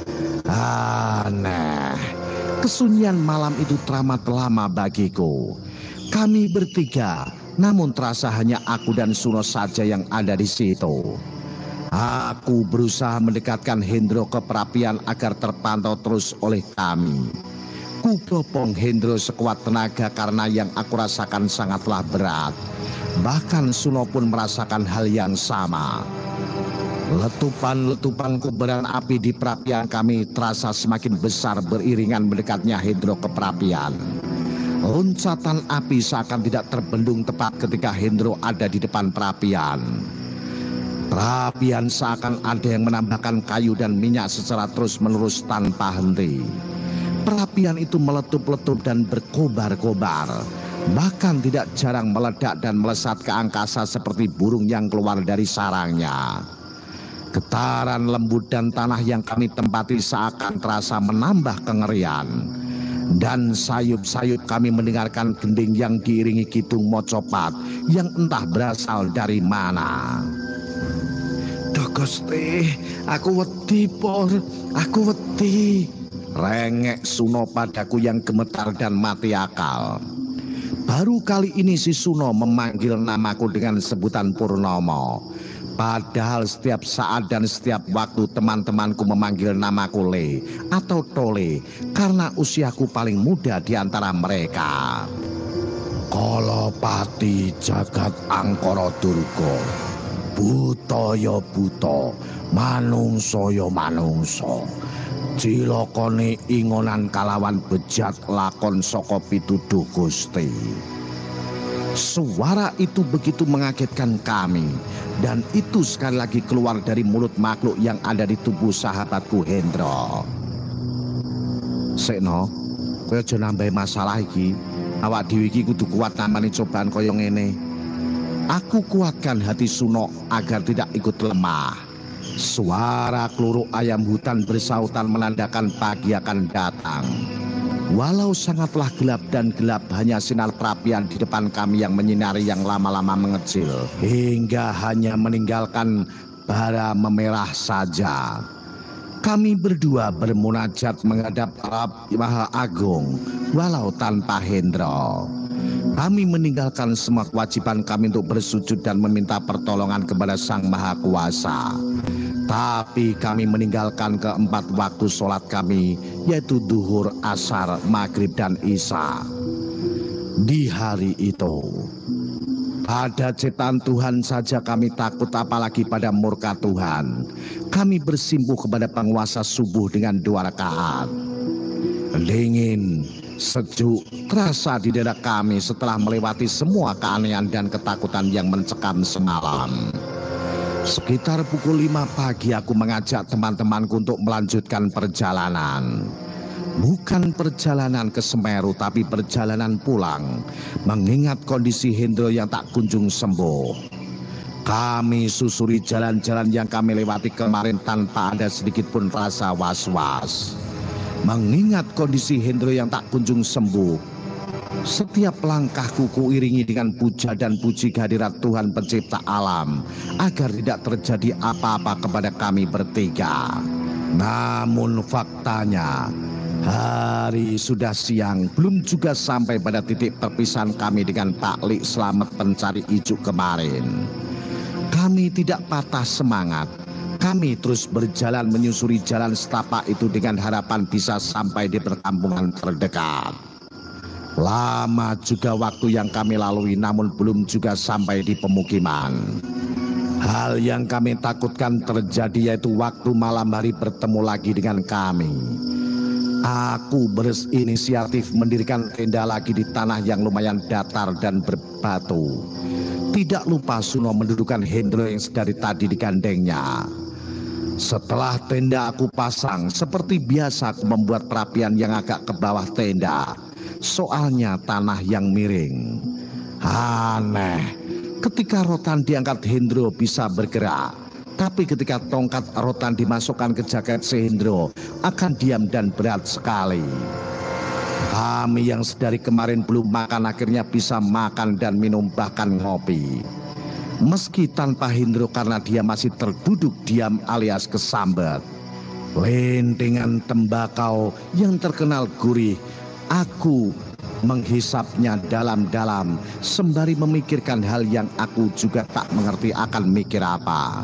Speaker 2: Aneh, kesunyian malam itu teramat lama bagiku. Kami bertiga, namun terasa hanya aku dan Suno saja yang ada di situ. Aku berusaha mendekatkan Hendro ke perapian agar terpantau terus oleh kami. Ku bopong Hendro sekuat tenaga karena yang aku rasakan sangatlah berat. Bahkan Suno pun merasakan hal yang sama. Letupan-letupan kobaran api di perapian kami terasa semakin besar beriringan mendekatnya Hendro ke perapian. Loncatan api seakan tidak terbendung tepat ketika Hendro ada di depan perapian. Perapian seakan ada yang menambahkan kayu dan minyak secara terus-menerus tanpa henti. Perapian itu meletup-letup dan berkobar-kobar. Bahkan tidak jarang meledak dan melesat ke angkasa seperti burung yang keluar dari sarangnya. Getaran lembut dan tanah yang kami tempati seakan terasa menambah kengerian. Dan sayup-sayup kami mendengarkan gending yang diiringi kidung mocopat yang entah berasal dari mana. Duh Gusti, aku wedi Pur, aku wedi. Rengek Suno padaku yang gemetar dan mati akal. Baru kali ini si Suno memanggil namaku dengan sebutan Purnomo. Padahal setiap saat dan setiap waktu teman-temanku memanggil namaku Le atau Tole karena usiaku paling muda di antara mereka. Kolopati jagat angkara durga, buta ya buta, manungsa ya manungsa. Cilokone ingonan kalawan bejat lakon saka pituduh Gusti. Suara itu begitu mengagetkan kami, dan itu sekali lagi keluar dari mulut makhluk yang ada di tubuh sahabatku Hendro. Sekno, kowe aja nambahi masalah iki. Awak dhewe iki kudu kuat namani cobaan kaya ngene. Aku kuatkan hati Suno agar tidak ikut lemah. Suara keluruk ayam hutan bersautan menandakan pagi akan datang. Walau sangatlah gelap dan gelap, hanya sinar perapian di depan kami yang menyinari yang lama-lama mengecil hingga hanya meninggalkan bara memerah saja. Kami berdua bermunajat menghadap Rabb Maha Agung walau tanpa Hendro. Kami meninggalkan semua kewajiban kami untuk bersujud dan meminta pertolongan kepada Sang Maha Kuasa. Tapi kami meninggalkan keempat waktu sholat kami, yaitu duhur, asar, maghrib, dan isya. Di hari itu, pada ciptaan Tuhan saja kami takut, apalagi pada murka Tuhan. Kami bersimpuh kepada penguasa subuh dengan 2 rakaat. Dingin, sejuk, terasa di dada kami setelah melewati semua keanehan dan ketakutan yang mencekam semalam. Sekitar pukul 5 pagi aku mengajak teman-temanku untuk melanjutkan perjalanan. Bukan perjalanan ke Semeru, tapi perjalanan pulang, mengingat kondisi Hendro yang tak kunjung sembuh. Kami susuri jalan-jalan yang kami lewati kemarin tanpa ada sedikit pun rasa was-was. Mengingat kondisi Hendro yang tak kunjung sembuh, setiap langkahku kuiringi dengan puja dan puji kehadirat Tuhan pencipta alam agar tidak terjadi apa-apa kepada kami bertiga. Namun faktanya, hari sudah siang, belum juga sampai pada titik perpisahan kami dengan Pak Lik Slamet pencari ijuk kemarin. Kami tidak patah semangat. Kami terus berjalan menyusuri jalan setapak itu dengan harapan bisa sampai di perkampungan terdekat. Lama juga waktu yang kami lalui, namun belum juga sampai di pemukiman. Hal yang kami takutkan terjadi, yaitu waktu malam hari bertemu lagi dengan kami. Aku berinisiatif mendirikan tenda lagi di tanah yang lumayan datar dan berbatu. Tidak lupa Suno mendudukan Hendro yang sedari tadi digandengnya. Setelah tenda aku pasang, seperti biasa aku membuat perapian yang agak ke bawah tenda. Soalnya tanah yang miring. Aneh, ketika rotan diangkat Hendro bisa bergerak, tapi ketika tongkat rotan dimasukkan ke jaket si Hendro akan diam dan berat sekali. Kami yang sedari kemarin belum makan akhirnya bisa makan dan minum, bahkan ngopi. Meski tanpa Hendro karena dia masih terduduk diam alias kesambet. Lentingan tembakau yang terkenal gurih, aku menghisapnya dalam-dalam sembari memikirkan hal yang aku juga tak mengerti akan mikir apa.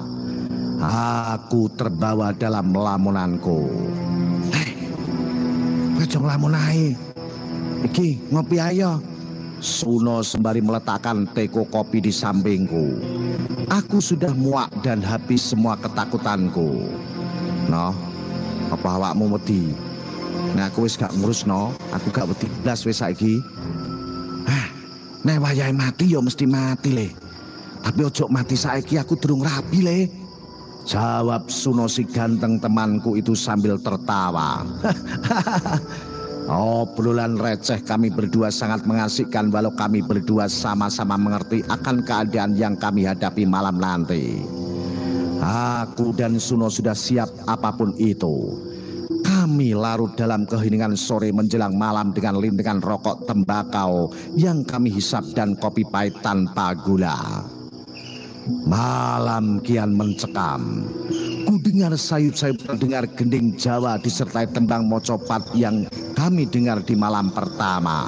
Speaker 2: Aku terbawa dalam lamunanku. Hei, kejong lamun ae. Iki ngopi ayo. Suno sembari meletakkan teko kopi di sampingku. Aku sudah muak dan habis semua ketakutanku. No, apa awakmu wedi? Nah aku wis gak ngurus no, aku gak wedi blas wis saiki. Nek wayahe mati ya mesti mati le. Tapi ojo mati saiki, aku durung rabi le. Jawab Suno si ganteng temanku itu sambil tertawa. Obrolan receh kami berdua sangat mengasihkan walau kami berdua sama-sama mengerti akan keadaan yang kami hadapi malam nanti. Aku dan Suno sudah siap apapun itu. Kami larut dalam keheningan sore menjelang malam dengan lintingan rokok tembakau yang kami hisap dan kopi pahit tanpa gula. Malam kian mencekam. Ku dengar sayup-sayup terdengar gending Jawa disertai tembang mocopat yang kami dengar di malam pertama.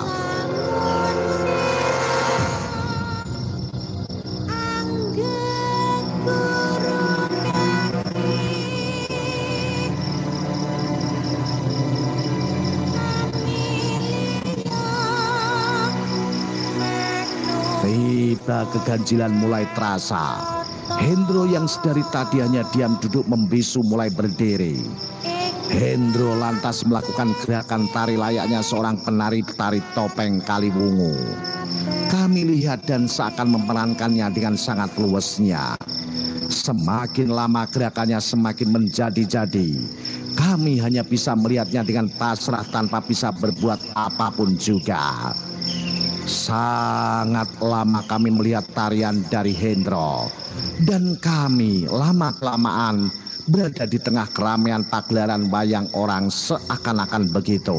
Speaker 2: Tiba keganjilan mulai terasa. Hendro yang sedari tadi hanya diam duduk membisu mulai berdiri. Hendro lantas melakukan gerakan tari layaknya seorang penari tari topeng Kaliwungu. Kami lihat dan seakan memperankannya dengan sangat luwesnya. Semakin lama gerakannya semakin menjadi-jadi. Kami hanya bisa melihatnya dengan pasrah tanpa bisa berbuat apapun juga. Sangat lama kami melihat tarian dari Hendro. Dan kami lama-kelamaan berada di tengah keramaian pagelaran wayang orang seakan-akan begitu.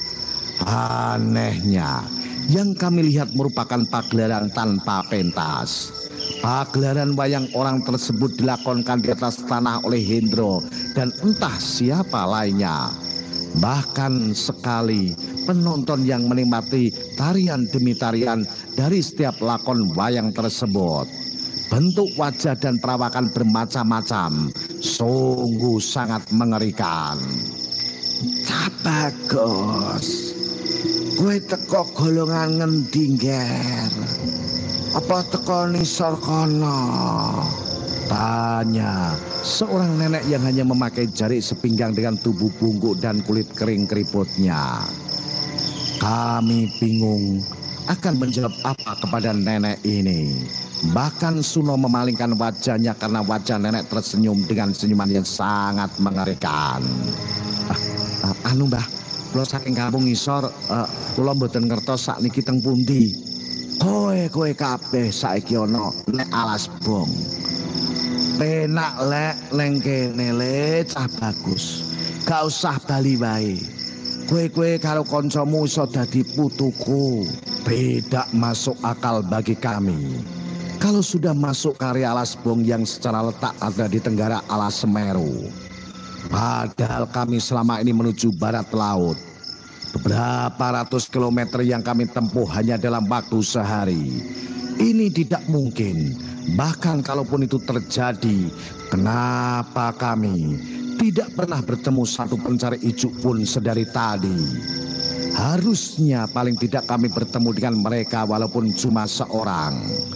Speaker 2: Anehnya, yang kami lihat merupakan pagelaran tanpa pentas. Pagelaran wayang orang tersebut dilakonkan di atas tanah oleh Hendro dan entah siapa lainnya. Bahkan sekali penonton yang menikmati tarian demi tarian dari setiap lakon wayang tersebut. Bentuk wajah dan perawakan bermacam-macam, sungguh sangat mengerikan. Bagus, kowe teko golongan ngendi Nger? Apa teko nisor kono? Tanya seorang nenek yang hanya memakai jari sepinggang dengan tubuh bungkuk dan kulit kering keriputnya. Kami bingung akan menjawab apa kepada nenek ini. Bahkan Suno memalingkan wajahnya karena wajah nenek tersenyum dengan senyuman yang sangat mengerikan. Anu Mbah, kula saking kampung ngisor, kula mboten ngertos sakniki teng pundi. Kowe kabeh saiki ana nek Alas Bong. Penak lek neng kene le cah bagus. Gak usah bali wae. Kowe karo kancamu iso dadi putuku. Tidak masuk akal bagi kami. Kalau sudah masuk karya Alas Bong yang secara letak ada di tenggara Alas Semeru. Padahal kami selama ini menuju barat laut. Beberapa ratus kilometer yang kami tempuh hanya dalam waktu sehari. Ini tidak mungkin. Bahkan kalaupun itu terjadi, kenapa kami tidak pernah bertemu satu pencari ijuk pun sedari tadi? Harusnya paling tidak kami bertemu dengan mereka walaupun cuma seorang.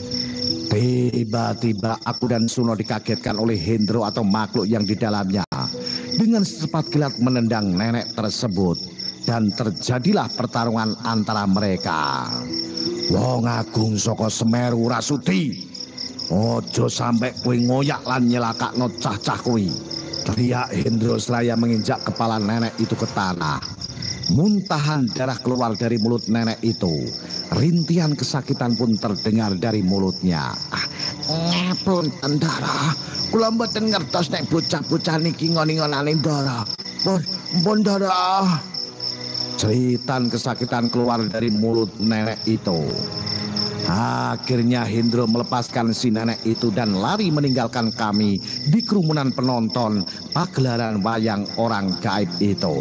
Speaker 2: Tiba-tiba aku dan Suno dikagetkan oleh Hendro atau makhluk yang di dalamnya. Dengan secepat kilat menendang nenek tersebut. Dan terjadilah pertarungan antara mereka. Wong agung saka Semeru Rasuti. Ojo sampai kowe ngoyak lan nyelakakno cah-cah kowe. Teriak Hendro seraya menginjak kepala nenek itu ke tanah. Muntahan darah keluar dari mulut nenek itu. Rintihan kesakitan pun terdengar dari mulutnya. Ngapunten Ndara, kula mboten ngertos nek bocah-bocah niki ngoni-ngonane Ndara. Pun Ndara. Ceritan kesakitan keluar dari mulut nenek itu. Akhirnya Hendro melepaskan si nenek itu dan lari meninggalkan kami di kerumunan penonton pagelaran wayang orang gaib itu.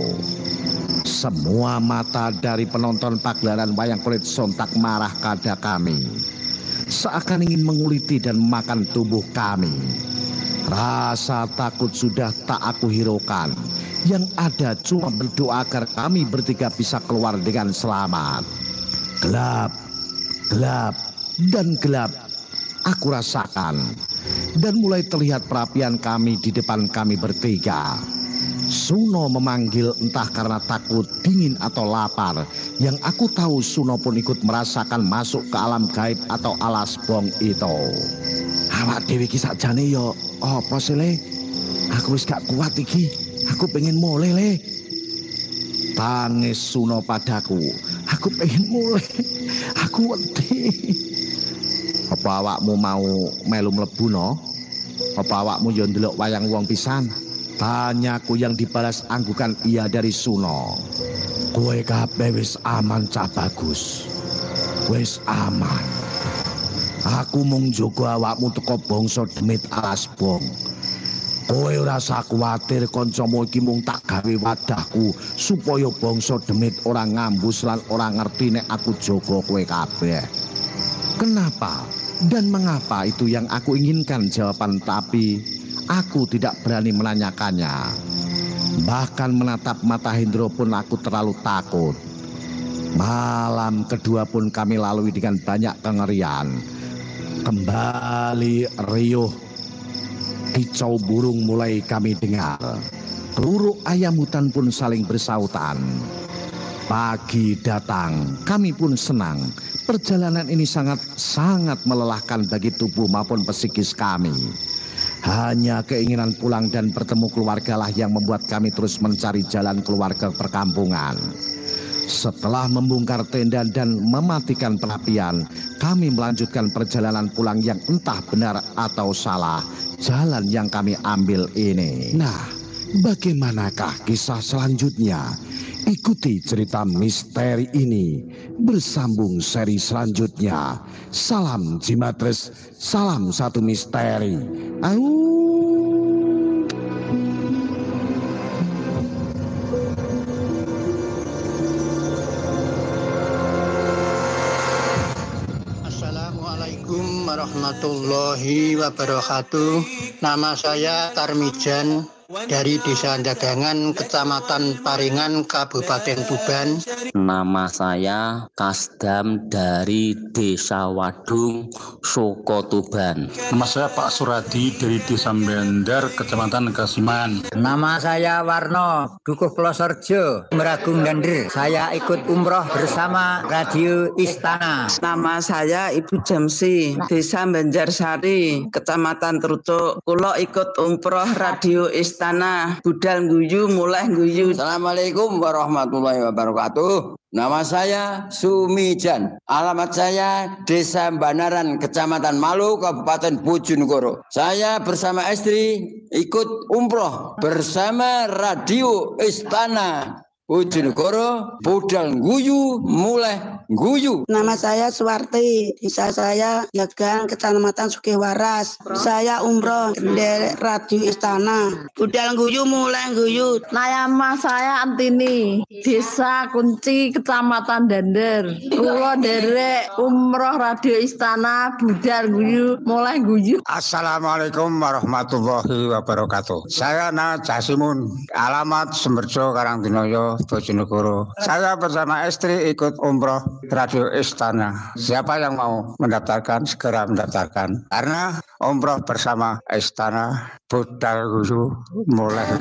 Speaker 2: Semua mata dari penonton pagelaran wayang kulit sontak marah kepada kami. Seakan ingin menguliti dan memakan tubuh kami. Rasa takut sudah tak aku hiraukan. Yang ada cuma berdoa agar kami bertiga bisa keluar dengan selamat. Gelap, gelap dan gelap aku rasakan, dan mulai terlihat perapian kami di depan kami bertiga. Suno memanggil entah karena takut, dingin atau lapar. Yang aku tahu Suno pun ikut merasakan masuk ke alam gaib atau alas bong itu. Awak dewe iki sakjane yo apa sih le? Aku wis gak kuat iki. Aku pengen mulai le. Tangis Suno padaku. Aku pengen mulai. Aku wedi. Apa awakmu mau melu mlebu no? Apa awakmu yo ndelok wayang wong pisan? Tanyaku yang dibalas anggukan iya dari Suno. Kowe kabeh wis aman Cak Bagus. Wis aman. Aku mung njogo awakmu teko bangsa demit alas bong. Kowe ora usah kuwatir, kancamu iki mung tak gawe wadahku supaya bangsa demit ora ngambus lan ora ngerti nek aku jaga kowe kabeh. Kenapa dan mengapa itu yang aku inginkan jawaban, tapi aku tidak berani menanyakannya. Bahkan menatap mata Hendro pun aku terlalu takut. Malam kedua pun kami lalui dengan banyak kengerian. Kembali riuh, kicau burung mulai kami dengar. Keluruk ayam hutan pun saling bersautan. Pagi datang, kami pun senang. Perjalanan ini sangat melelahkan bagi tubuh maupun psikis kami. Hanya keinginan pulang dan bertemu keluarga lah yang membuat kami terus mencari jalan keluar ke perkampungan. Setelah membongkar tenda dan mematikan perapian, kami melanjutkan perjalanan pulang yang entah benar atau salah jalan yang kami ambil ini. Nah, bagaimanakah kisah selanjutnya? Ikuti cerita misteri ini bersambung seri selanjutnya. Salam Jimatres, salam satu misteri.
Speaker 20: Assalamualaikum warahmatullahi wabarakatuh. Nama saya Tarmijan dari Desa Dagangan, Kecamatan Paringan, Kabupaten Tuban.
Speaker 21: Nama saya Kasdam dari Desa Wadung, Soko Tuban.
Speaker 22: Nama saya Pak Suradi dari Desa Bendar, Kecamatan Kasiman.
Speaker 23: Nama saya Warno, Dukuh Plosorjo, Meragung Dander. Saya ikut umroh bersama Radio Istana.
Speaker 24: Nama saya Ibu Jamsi, Desa Banjarsari, Kecamatan Trucuk. Kulo ikut umroh Radio Istana, budal guyu mulai guyu.
Speaker 25: Assalamualaikum warahmatullahi wabarakatuh. Nama saya Sumijan. Alamat saya Desa Banaran, Kecamatan Malu, Kabupaten Bojonegoro. Saya bersama istri ikut umroh bersama Radio Istana Bojonegoro, budal guyu mulai guyu.
Speaker 26: Nama saya Suwarti, desa saya Gagang, Kecamatan Sukihwaras. Saya umroh dari Radio Istana, budal guyu mulai guyu.
Speaker 27: Nama saya Antini, desa Kunci, Kecamatan Dander. Kulo derek umroh Radio Istana, budal guyu mulai guyu.
Speaker 28: Assalamualaikum warahmatullahi wabarakatuh. Saya Jasimun, alamat Semberjo, Karangdinoyo, Bojonegoro. Saya bersama istri ikut umroh Radio Istana. Siapa yang mau mendaftarkan segera mendaftarkan, karena umroh bersama Istana budal guyu mulai.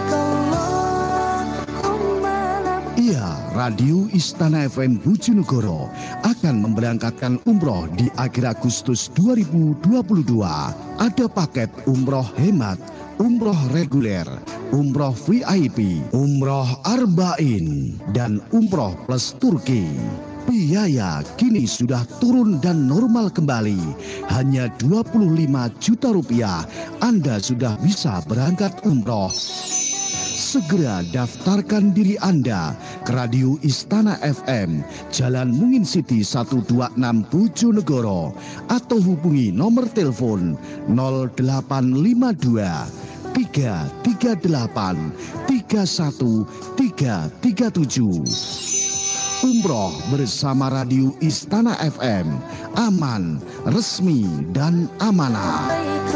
Speaker 2: Iya, Radio Istana FM Bojonegoro akan memberangkatkan umroh di akhir Agustus 2022. Ada paket umroh hemat, umroh reguler, umroh VIP, umroh Arba'in, dan umroh plus Turki. Biaya kini sudah turun dan normal kembali. Hanya 25 juta rupiah, Anda sudah bisa berangkat umroh. Segera daftarkan diri Anda ke Radio Istana FM, Jalan Mungin City 126 Bojonegoro, atau hubungi nomor telepon 0852 338 31337. Umroh bersama Radio Istana FM, aman, resmi, dan amanah.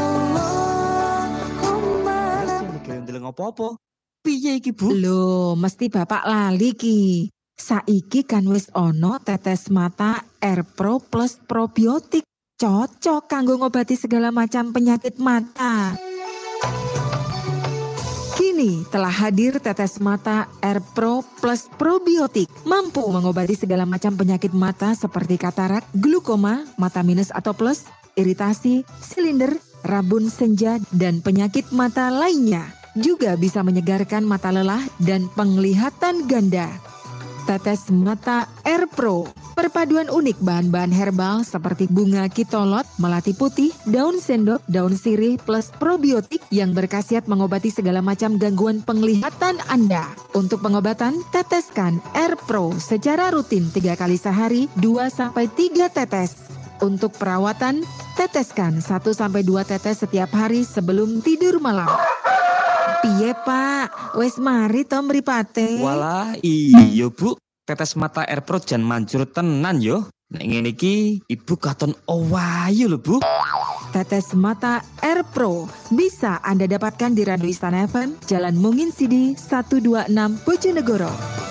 Speaker 3: Apa-apa? Piye iki, Bu? Lho, mesti Bapak lali ki. Saiki kan wis ono tetes mata Air Pro Plus probiotik. Cocok kanggo ngobati segala macam penyakit mata. Kini telah hadir tetes mata Air Pro Plus probiotik. Mampu mengobati segala macam penyakit mata seperti katarak, glukoma, mata minus atau plus, iritasi, silinder, rabun senja, dan penyakit mata lainnya. Juga bisa menyegarkan mata lelah dan penglihatan ganda. Tetes mata Air Pro, perpaduan unik bahan-bahan herbal seperti bunga kitolot, melati putih, daun sendok, daun sirih plus probiotik yang berkhasiat mengobati segala macam gangguan penglihatan Anda. Untuk pengobatan, teteskan Air Pro secara rutin 3 kali sehari, 2-3 tetes. Untuk perawatan, teteskan 1-2 tetes setiap hari sebelum tidur malam. Piye Pak, wes mari to mripate.
Speaker 13: Walah, iya Bu, tetes mata Air Pro jan manjur tenan yo. Nek ngene iki Ibu katon owayu lho Bu.
Speaker 3: Tetes mata Air Pro bisa Anda dapatkan di Radio Istana FM, Jalan Mungin Sidi 126 Bojonegoro.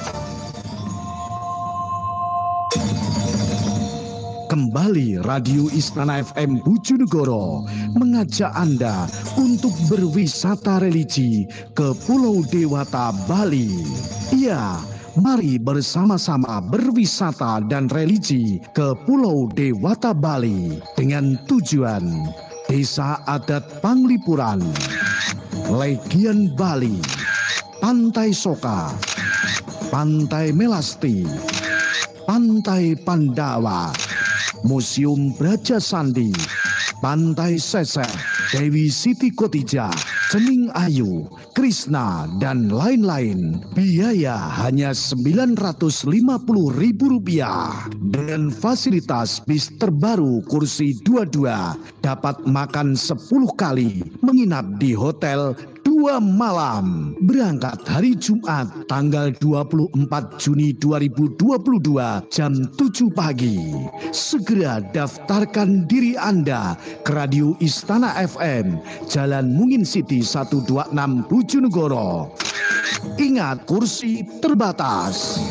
Speaker 2: Kembali Radio Istana FM Bojonegoro mengajak Anda untuk berwisata religi ke Pulau Dewata, Bali. Ya, mari bersama-sama berwisata dan religi ke Pulau Dewata, Bali dengan tujuan Desa Adat Panglipuran, Legian Bali, Pantai Soka, Pantai Melasti, Pantai Pandawa, Museum Braja Sandi, Pantai Sesek, Dewi Siti Kotija, Cening Ayu, Krishna, dan lain-lain. Biaya hanya Rp950.000 dengan fasilitas bis terbaru kursi 22, dapat makan 10 kali, menginap di hotel 2 malam. Berangkat hari Jumat tanggal 24 Juni 2022 jam 7 pagi. Segera daftarkan diri Anda ke Radio Istana FM, Jalan Mungin Siti 126 Bojonegoro. Ingat, kursi terbatas.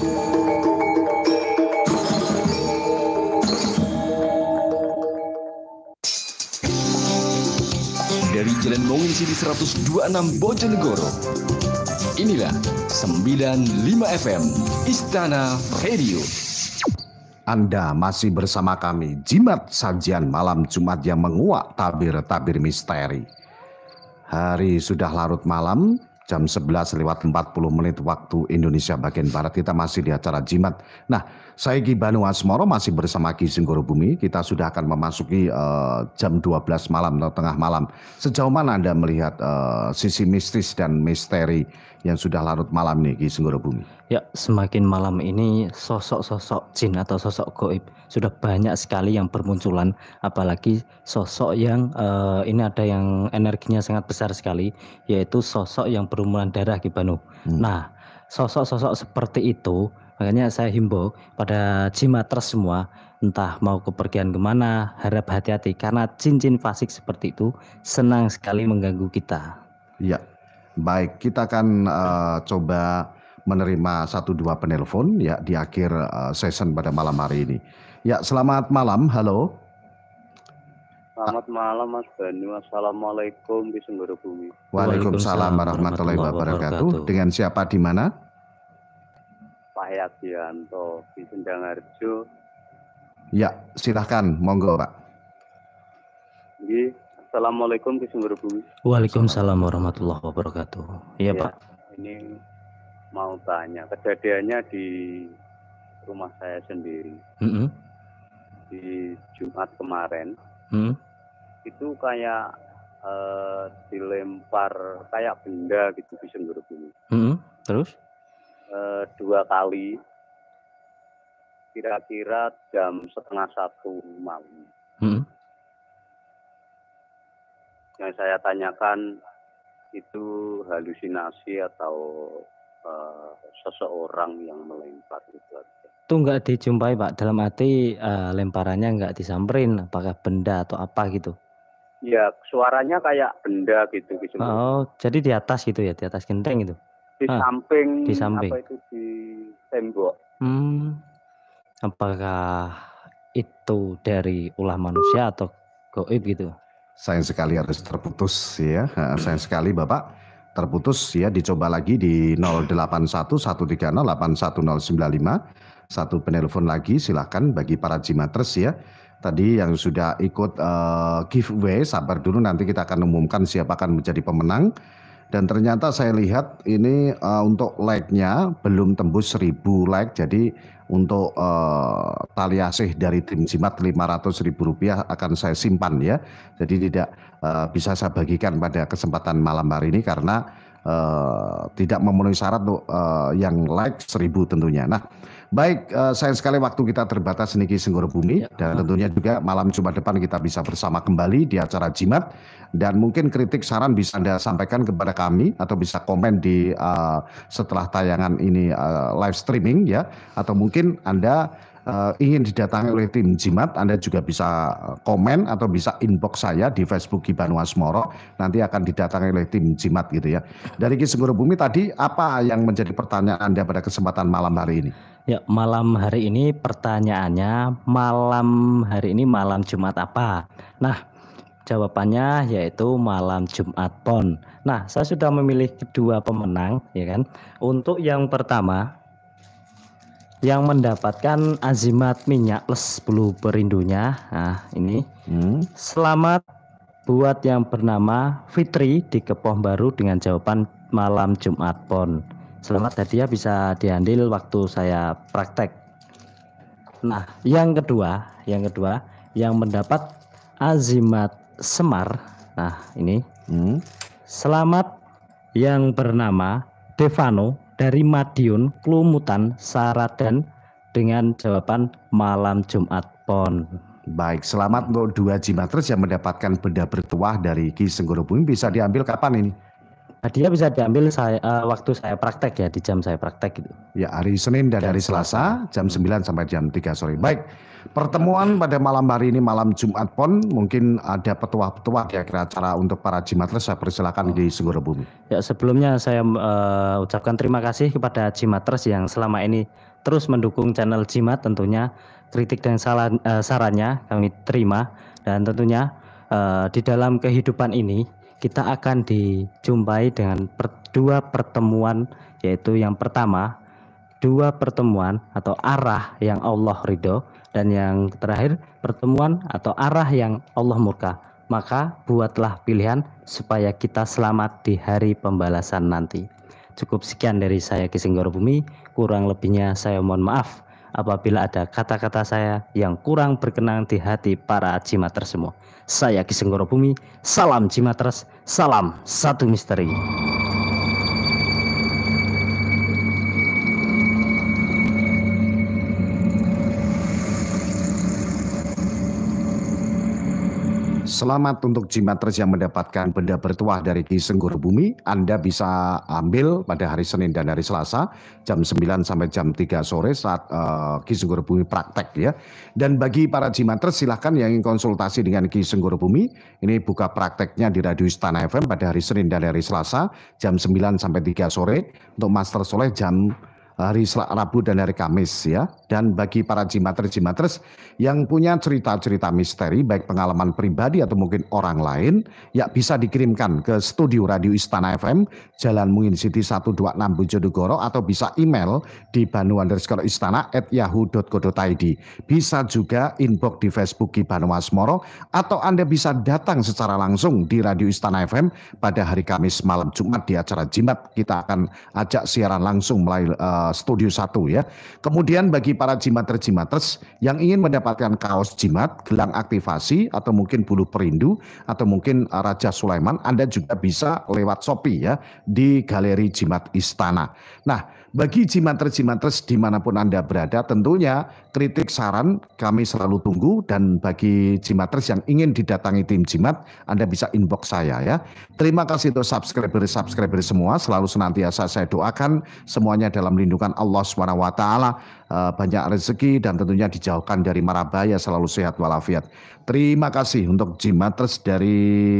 Speaker 14: Dari Jalan Mungin Sidi 126 Bojonegoro, inilah 95 FM Istana Radio.
Speaker 2: Anda masih bersama kami, Jimat Sajian Malam Jumat yang menguak tabir-tabir misteri. Hari sudah larut malam, jam 11:40 waktu Indonesia bagian Barat. Kita masih di acara Jimat. Nah, saya Ki Banu Asmoro masih bersama Ki Singgoro Bumi. Kita sudah akan memasuki jam 12 malam atau tengah malam. Sejauh mana Anda melihat sisi mistis dan misteri yang sudah larut malam nih Ki Singgoro Bumi?
Speaker 7: Ya, semakin malam ini sosok-sosok jin atau sosok gaib sudah banyak sekali yang bermunculan, apalagi sosok yang ini ada yang energinya sangat besar sekali, yaitu sosok yang berumuran darah Ki Banu. Nah, sosok-sosok seperti itu, makanya saya himbau pada jimaters semua, entah mau kepergian kemana, harap hati-hati karena jin-jin fasik seperti itu senang sekali mengganggu kita.
Speaker 2: Ya, baik, kita akan coba menerima 1-2 penelpon ya di akhir session pada malam hari ini. Ya, selamat malam. Halo.
Speaker 15: Selamat malam Mas Banu. Assalamualaikum di Singgoro Bumi.
Speaker 2: Waalaikumsalam warahmatullahi wabarakatuh. Dengan siapa di mana?
Speaker 15: Pak Yadianto di Sendangarjo.
Speaker 2: Ya, silahkan, monggo Pak.
Speaker 15: Assalamualaikum di Singgoro Bumi.
Speaker 7: Waalaikumsalam warahmatullahi wabarakatuh. Iya Pak.
Speaker 15: Ini mau tanya, kejadiannya di rumah saya sendiri. Di Jumat kemarin, itu kayak dilempar kayak benda gitu di Singgoro Bumi.
Speaker 7: Terus?
Speaker 15: 2 kali, kira-kira jam 12:30 malam. Yang saya tanyakan itu halusinasi atau seseorang yang melempar itu.
Speaker 7: Itu enggak dijumpai Pak, dalam arti lemparannya enggak disamperin, apakah benda atau apa gitu?
Speaker 15: Ya, suaranya kayak benda gitu.
Speaker 7: Oh, jadi di atas gitu ya, di atas genteng itu?
Speaker 15: Di samping,
Speaker 7: di samping.
Speaker 15: apa itu, di tembok.
Speaker 7: Apakah itu dari ulah manusia atau gaib gitu?
Speaker 1: Sayang sekali harus terputus ya. Sayang sekali Bapak terputus ya. Dicoba lagi di 081130811095. Satu penelpon lagi silahkan bagi para jimatres ya. Tadi yang sudah ikut giveaway, sabar dulu nanti kita akan umumkan siapa akan menjadi pemenang. Dan ternyata saya lihat ini untuk like-nya belum tembus 1000 like. Jadi untuk tali asih dari tim jimat Rp500.000 akan saya simpan ya. Jadi tidak bisa saya bagikan pada kesempatan malam hari ini karena tidak memenuhi syarat untuk yang like 1000 tentunya. Nah, baik, sayang sekali waktu kita terbatas niki Senggoro Bumi dan tentunya juga malam Jumat depan kita bisa bersama kembali di acara jimat dan mungkin kritik saran bisa Anda sampaikan kepada kami atau bisa komen di setelah tayangan ini live streaming ya, atau mungkin Anda ingin didatangi oleh tim jimat, Anda juga bisa komen atau bisa inbox saya di Facebook Ki Banu Asmoro, nanti akan didatangi oleh tim jimat gitu ya. Dari Ki Senggoro Bumi tadi apa yang menjadi pertanyaan Anda pada kesempatan malam hari ini?
Speaker 7: Ya, malam hari ini pertanyaannya, malam hari ini malam Jumat apa? Nah, jawabannya yaitu malam Jumat Pon. Nah, saya sudah memilih kedua pemenang ya kan. Untuk yang pertama yang mendapatkan azimat minyak plus 10 perindunya. Nah, ini. Selamat buat yang bernama Fitri di Kepoh Baru dengan jawaban malam Jumat Pon. Selamat hadiah bisa diambil waktu saya praktek. Nah, yang kedua yang mendapat azimat Semar. Nah, ini. Selamat yang bernama Devano dari Madiun, Klumutan, Saradan dengan jawaban malam Jumat Pon.
Speaker 1: Baik, selamat untuk dua jimatres yang mendapatkan benda bertuah dari Ki Senggoro Bumi. Bisa diambil kapan ini?
Speaker 7: Hadiah bisa diambil waktu saya praktek ya, di jam saya praktek gitu.
Speaker 1: Ya, hari Senin dan hari Selasa jam 9 sampai jam 3 sore. Baik, pertemuan pada malam hari ini malam Jumat Pon, mungkin ada petuah-petuah kira-kira acara untuk para jimatres. Saya persilakan Ki Senggoro Bumi.
Speaker 7: Ya, sebelumnya saya ucapkan terima kasih kepada jimatres yang selama ini terus mendukung channel jimat. Tentunya kritik dan sarannya kami terima, dan tentunya di dalam kehidupan ini kita akan dijumpai dengan dua pertemuan, yaitu yang pertama dua pertemuan atau arah yang Allah ridho, dan yang terakhir pertemuan atau arah yang Allah murka. Maka buatlah pilihan supaya kita selamat di hari pembalasan nanti. Cukup sekian dari saya Ki Senggoro Bumi, kurang lebihnya saya mohon maaf apabila ada kata-kata saya yang kurang berkenan di hati para jimatres semua. Saya Ki Senggoro Bumi, salam jimatres, salam satu misteri.
Speaker 1: Selamat untuk jimatres yang mendapatkan benda bertuah dari Ki Senggoro Bumi. Anda bisa ambil pada hari Senin dan hari Selasa jam 9 sampai jam 3 sore saat Ki Senggoro Bumi praktek ya. Dan bagi para jimatres silahkan yang ingin konsultasi dengan Ki Senggoro Bumi, ini buka prakteknya di Radio Istana FM pada hari Senin dan hari Selasa jam 9 sampai 3 sore. Untuk Master Soleh jam hari Rabu dan hari Kamis ya. Dan bagi para jimatres yang punya cerita-cerita misteri, baik pengalaman pribadi atau mungkin orang lain, ya bisa dikirimkan ke studio Radio Istana FM, Jalan Mungin City 126 Bojonegoro, atau bisa email di banu_istana@yahoo.co.id. Bisa juga inbox di Facebook Ki Banu Asmoro, atau Anda bisa datang secara langsung di Radio Istana FM pada hari Kamis malam Jumat di acara jimat. Kita akan ajak siaran langsung melalui Studio 1 ya. Kemudian bagi para jimatres yang ingin mendapatkan kaos jimat, gelang aktivasi, atau mungkin bulu perindu, atau mungkin Raja Sulaiman, Anda juga bisa lewat Shopee ya di Galeri Jimat Istana. Nah, bagi jimatres dimanapun Anda berada, tentunya kritik saran kami selalu tunggu, dan bagi jimatres yang ingin didatangi tim jimat, Anda bisa inbox saya ya. Terima kasih untuk subscriber semua, selalu senantiasa saya doakan semuanya dalam lindungan Allah SWT, banyak rezeki dan tentunya dijauhkan dari mara bahaya, selalu sehat walafiat. Terima kasih untuk jimatres dari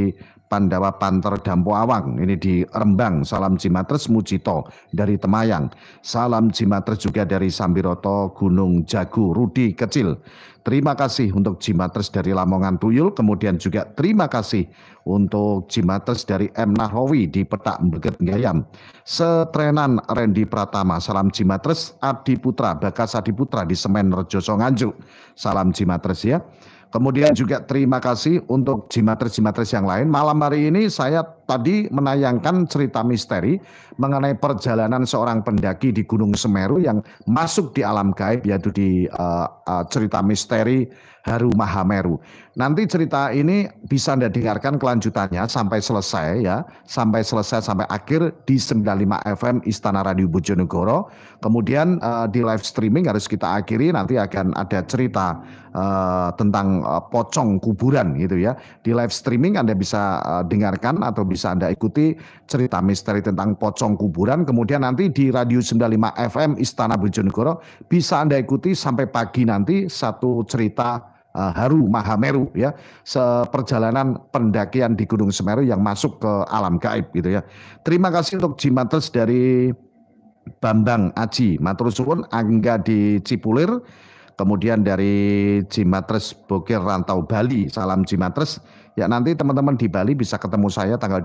Speaker 1: Pandawa Panter Dampo Awang, ini di Rembang. Salam Jimatres Mujito dari Temayang. Salam Jimatres juga dari Sambiroto Gunung Jagu, Rudi Kecil. Terima kasih untuk Jimatres dari Lamongan Tuyul. Kemudian juga terima kasih untuk Jimatres dari M. Nahrawi di Petak Beget Gayam. Setrenan Randy Pratama. Salam Jimatres Adi Putra, Bagas Adi Putra di Semen Rejoso Nganjuk. Salam Jimatres ya. Kemudian juga terima kasih untuk Jimatres-Jimatres yang lain. Malam hari ini saya tadi menayangkan cerita misteri mengenai perjalanan seorang pendaki di Gunung Semeru yang masuk di alam gaib, yaitu di cerita misteri Haru Mahameru. Nanti cerita ini bisa Anda dengarkan kelanjutannya sampai selesai ya, sampai akhir di 95 FM Istana Radio Bojonegoro. Kemudian di live streaming harus kita akhiri, nanti akan ada cerita tentang pocong kuburan gitu ya. Di live streaming Anda bisa dengarkan atau bisa Anda ikuti cerita misteri tentang pocong kuburan. Kemudian nanti di Radio 95 FM Istana Bojonegoro bisa Anda ikuti sampai pagi nanti satu cerita Haru Mahameru ya, seperjalanan pendakian di Gunung Semeru yang masuk ke alam gaib gitu ya. Terima kasih untuk Jimatres dari Bambang Aji, matur suwun. Angga di Cipulir, kemudian dari Jimatres Bokir Rantau Bali. Salam Jimatres. Ya, nanti teman-teman di Bali bisa ketemu saya tanggal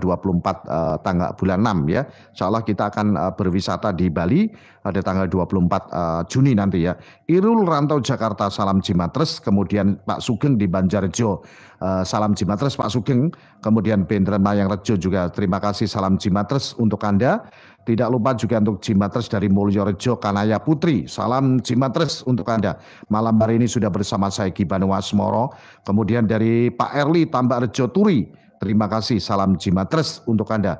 Speaker 1: 24 tanggal bulan 6 ya. Insyaallah kita akan berwisata di Bali pada tanggal 24 Juni nanti ya. Irul Rantau Jakarta, salam Jimatres. Kemudian Pak Sugeng di Banjarjo, salam Jimatres Pak Sugeng. Kemudian Bendren Mayang Rejo juga terima kasih, salam Jimatres untuk Anda. Tidak lupa juga untuk Jimatres dari Mulyorejo Kanaya Putri. Salam Jimatres untuk Anda. Malam hari ini sudah bersama saya Gibanu Asmoro. Kemudian dari Pak Erli Tambak Rejo Turi. Terima kasih, salam Jimatres untuk Anda.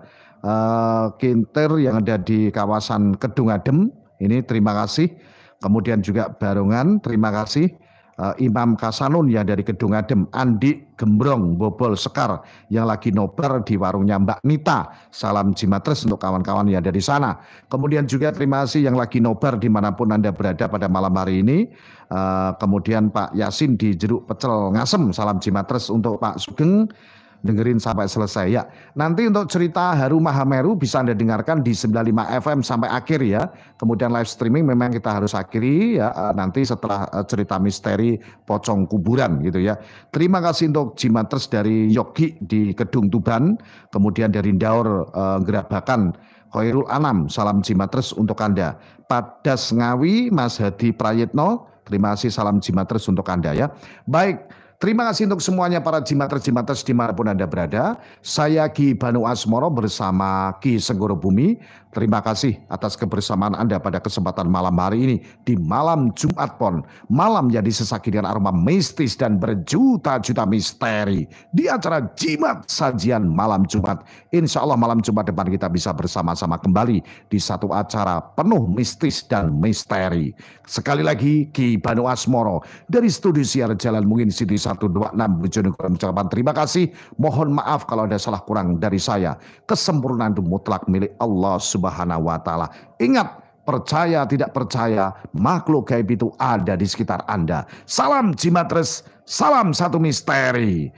Speaker 1: Kinter yang ada di kawasan Kedung Adem. Ini terima kasih. Kemudian juga Barongan, terima kasih. Imam Kasanun yang dari Kedung Adem, Andi Gembrong Bobol Sekar yang lagi nobar di warungnya Mbak Nita. Salam Jimatres untuk kawan-kawan yang ada di sana. Kemudian juga terima kasih yang lagi nobar dimanapun Anda berada pada malam hari ini. Kemudian Pak Yasin di Jeruk Pecel Ngasem, salam Jimatres untuk Pak Sugeng. Dengerin sampai selesai ya. Nanti untuk cerita Haru Mahameru bisa Anda dengarkan di 95 FM sampai akhir ya. Kemudian live streaming memang kita harus akhiri ya nanti setelah cerita misteri pocong kuburan gitu ya. Terima kasih untuk Jimatres dari Yogi di Kedung Tuban. Kemudian dari Daur Gerabakan Khairul Anam, salam Jimatres untuk Anda. Padas Ngawi Mas Hadi Prayitno, terima kasih, salam Jimatres untuk Anda ya. Baik. Terima kasih untuk semuanya para Jimatres-Jimatres dimanapun Anda berada. Saya Ki Banu Asmoro bersama Ki Senggoro Bumi. Terima kasih atas kebersamaan Anda pada kesempatan malam hari ini di malam Jumat Pon. Malam yang disesaki dengan aroma mistis dan berjuta-juta misteri. Di acara Jimat Sajian Malam Jumat. Insya Allah malam Jumat depan kita bisa bersama-sama kembali di satu acara penuh mistis dan misteri. Sekali lagi Ki Banu Asmoro dari Studio Siar Jalan Mungin Sidi 126 Bojonegoro mengucapkan terima kasih. Mohon maaf kalau ada salah kurang dari saya. Kesempurnaan itu mutlak milik Allah Subhanahu wa Ta'ala. Ingat, percaya tidak percaya, makhluk gaib itu ada di sekitar Anda. Salam Jimatres, salam satu misteri.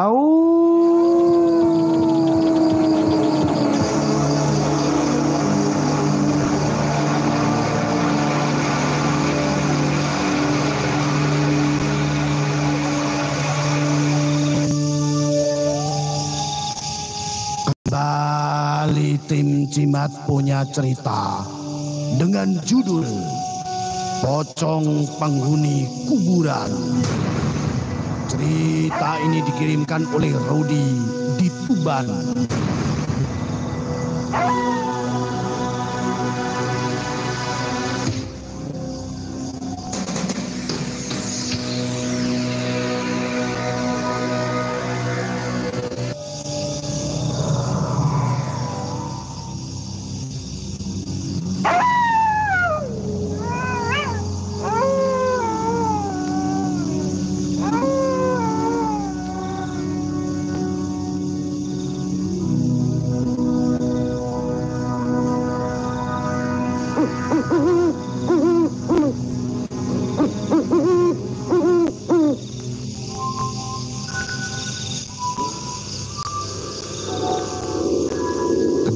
Speaker 2: Kembali tim Jimat punya cerita dengan judul Pocong Penghuni Kuburan. Cerita ini dikirimkan oleh Rudi di Tuban.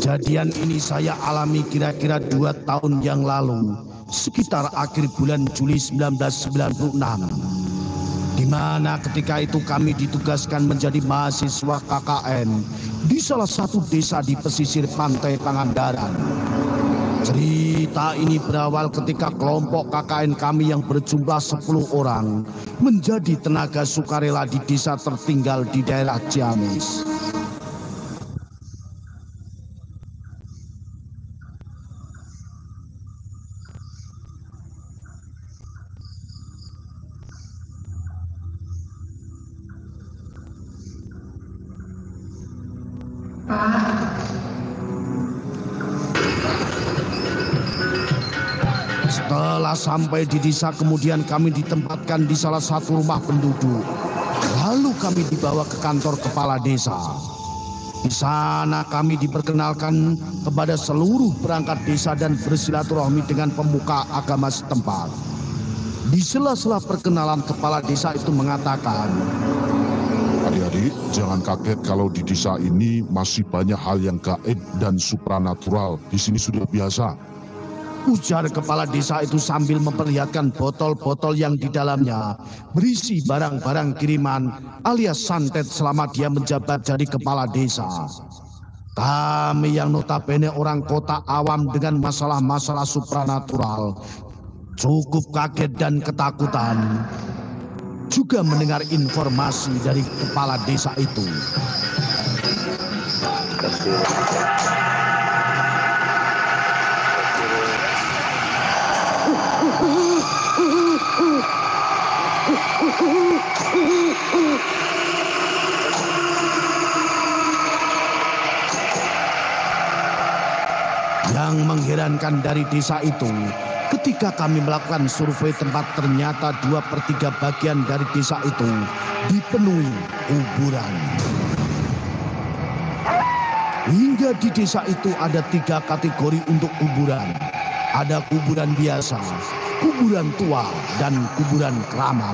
Speaker 2: Kejadian ini saya alami kira-kira 2 tahun yang lalu, sekitar akhir bulan Juli 1996. Di mana ketika itu kami ditugaskan menjadi mahasiswa KKN di salah satu desa di pesisir pantai Pangandaran. Cerita ini berawal ketika kelompok KKN kami yang berjumlah 10 orang menjadi tenaga sukarela di desa tertinggal di daerah Ciamis. Setelah sampai di desa, kemudian kami ditempatkan di salah satu rumah penduduk. Lalu kami dibawa ke kantor kepala desa. Di sana kami diperkenalkan kepada seluruh perangkat desa dan bersilaturahmi dengan pemuka agama setempat. Di sela-sela perkenalan, kepala desa itu mengatakan,
Speaker 5: "Adik-adik, jangan kaget kalau di desa ini masih banyak hal yang gaib dan supranatural. Di sini sudah biasa,"
Speaker 2: ujar kepala desa itu sambil memperlihatkan botol-botol yang di dalamnya berisi barang-barang kiriman alias santet selama dia menjabat jadi kepala desa. Kami yang notabene orang kota awam dengan masalah-masalah supranatural cukup kaget dan ketakutan. Juga mendengar informasi dari kepala desa itu. Yang mengherankan dari desa itu, ketika kami melakukan survei tempat, ternyata 2/3 bagian dari desa itu dipenuhi kuburan. Hingga di desa itu ada 3 kategori untuk kuburan. Ada kuburan biasa, kuburan tua, dan kuburan keramat.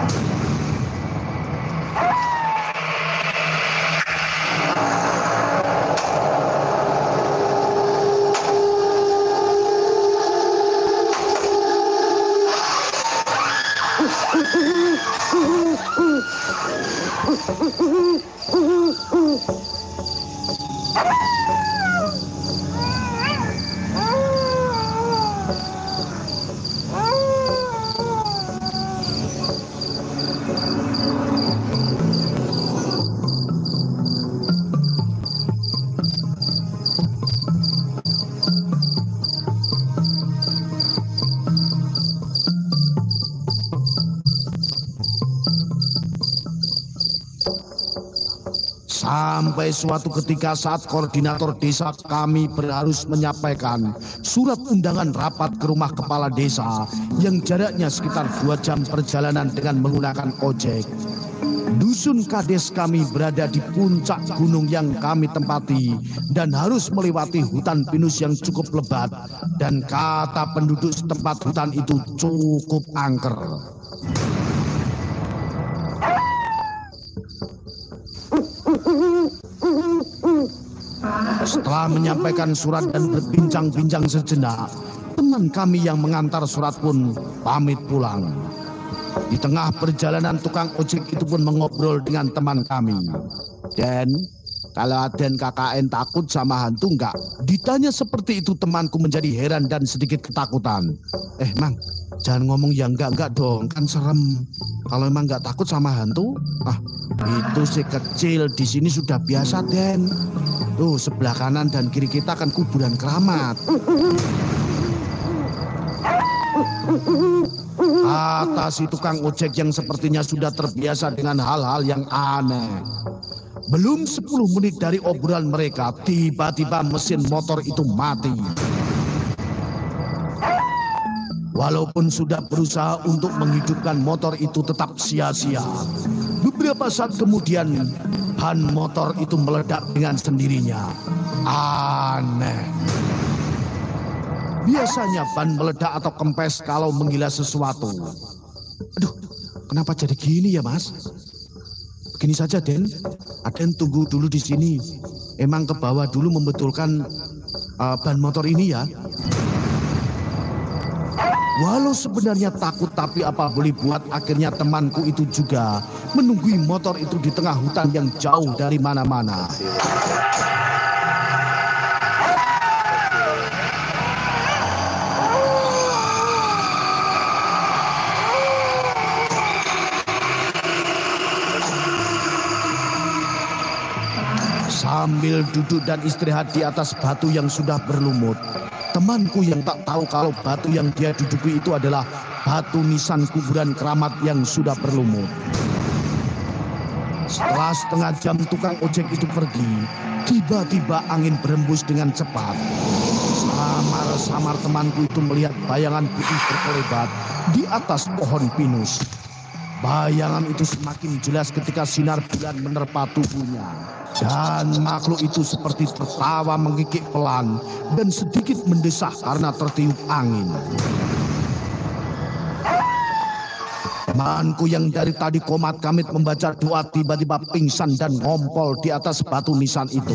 Speaker 2: Sampai suatu ketika saat koordinator desa kami harus menyampaikan surat undangan rapat ke rumah kepala desa yang jaraknya sekitar 2 jam perjalanan dengan menggunakan ojek. Dusun Kades kami berada di puncak gunung yang kami tempati dan harus melewati hutan pinus yang cukup lebat, dan kata penduduk setempat hutan itu cukup angker. Setelah menyampaikan surat dan berbincang-bincang sejenak, teman kami yang mengantar surat pun pamit pulang. Di tengah perjalanan, tukang ojek itu pun mengobrol dengan teman kami. "Den, kalau Aden KKN takut sama hantu enggak?" Ditanya seperti itu, temanku menjadi heran dan sedikit ketakutan. Mang, jangan ngomong yang enggak dong, kan serem. Kalau emang enggak takut sama hantu, itu si kecil, di sini sudah biasa, Den. Tuh, sebelah kanan dan kiri kita kan kuburan keramat. Kata si tukang ojek yang sepertinya sudah terbiasa dengan hal-hal yang aneh. Belum 10 menit dari obrolan mereka, tiba-tiba mesin motor itu mati. Walaupun sudah berusaha untuk menghidupkan motor itu, tetap sia-sia. Beberapa saat kemudian, ban motor itu meledak dengan sendirinya. Aneh. Biasanya ban meledak atau kempes kalau menggila sesuatu. Aduh, kenapa jadi gini ya, Mas? Begini saja, Den. Aden tunggu dulu di sini. emang ke bawah dulu membetulkan ban motor ini ya. Walau sebenarnya takut, tapi apa boleh buat, akhirnya temanku itu juga menunggui motor itu di tengah hutan yang jauh dari mana-mana. Sambil duduk dan istirahat di atas batu yang sudah berlumut, temanku yang tak tahu kalau batu yang dia duduki itu adalah batu nisan kuburan keramat yang sudah berlumut. Setelah setengah jam tukang ojek itu pergi, tiba-tiba angin berembus dengan cepat. Samar-samar temanku itu melihat bayangan putih berkelebat di atas pohon pinus. Bayangan itu semakin jelas ketika sinar bulan menerpa tubuhnya. Dan makhluk itu seperti tertawa menggigit pelan dan sedikit mendesah karena tertiup angin. Temanku yang dari tadi komat kamit membaca doa tiba-tiba pingsan dan ngompol di atas batu nisan itu.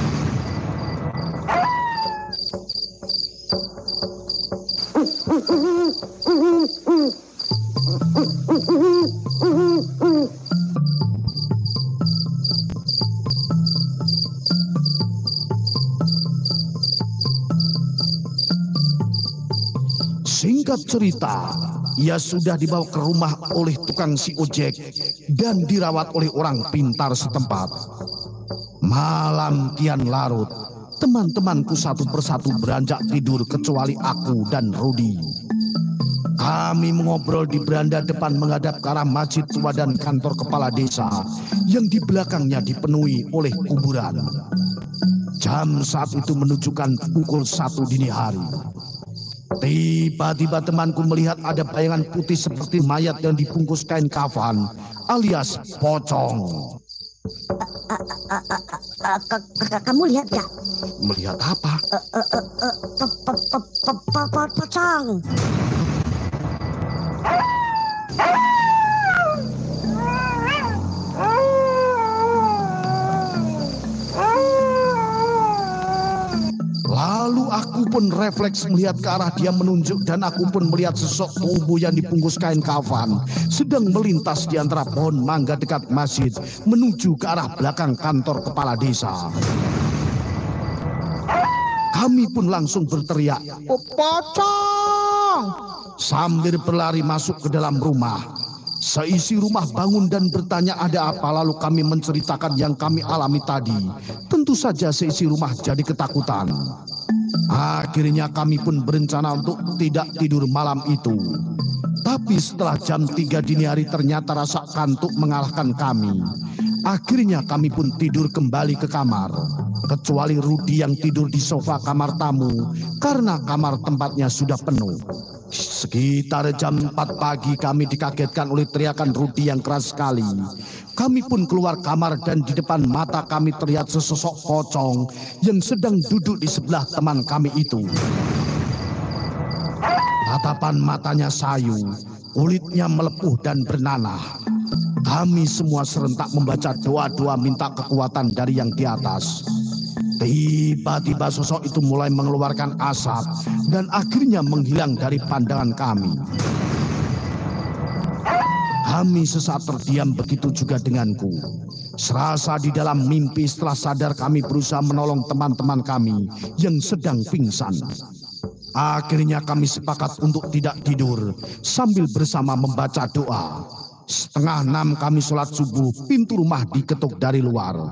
Speaker 2: Singkat cerita, ia sudah dibawa ke rumah oleh tukang si ojek dan dirawat oleh orang pintar setempat. Malam kian larut, teman-temanku satu persatu beranjak tidur kecuali aku dan Rudi. Kami mengobrol di beranda depan menghadap ke arah masjid tua dan kantor kepala desa yang di belakangnya dipenuhi oleh kuburan. Jam saat itu menunjukkan pukul 1 dini hari. Tiba-tiba temanku melihat ada bayangan putih seperti mayat yang dibungkus kain kafan alias pocong.
Speaker 6: Kamu lihat gak?
Speaker 2: Melihat apa?
Speaker 6: Pocong.
Speaker 2: Lalu aku pun refleks melihat ke arah dia menunjuk dan aku pun melihat sosok tubuh yang dibungkus kain kafan sedang melintas di antara pohon mangga dekat masjid menuju ke arah belakang kantor kepala desa. Kami pun langsung berteriak, "Oh, pocong!" sambil berlari masuk ke dalam rumah. Seisi rumah bangun dan bertanya ada apa, lalu kami menceritakan yang kami alami tadi. Tentu saja seisi rumah jadi ketakutan. Akhirnya kami pun berencana untuk tidak tidur malam itu. Tapi setelah jam 3 dini hari ternyata rasa kantuk mengalahkan kami. Akhirnya kami pun tidur kembali ke kamar. Kecuali Rudi yang tidur di sofa kamar tamu karena kamar tempatnya sudah penuh. Sekitar jam 4 pagi kami dikagetkan oleh teriakan Rudi yang keras sekali. Kami pun keluar kamar dan di depan mata kami terlihat sesosok pocong yang sedang duduk di sebelah teman kami itu. Tatapan matanya sayu, kulitnya melepuh dan bernanah. Kami semua serentak membaca doa-doa minta kekuatan dari yang di atas. Tiba-tiba sosok itu mulai mengeluarkan asap dan akhirnya menghilang dari pandangan kami. Kami sesaat terdiam, begitu juga denganku. Serasa di dalam mimpi setelah sadar kami berusaha menolong teman-teman kami yang sedang pingsan. Akhirnya kami sepakat untuk tidak tidur sambil bersama membaca doa. 5:30 kami sholat subuh, pintu rumah diketuk dari luar.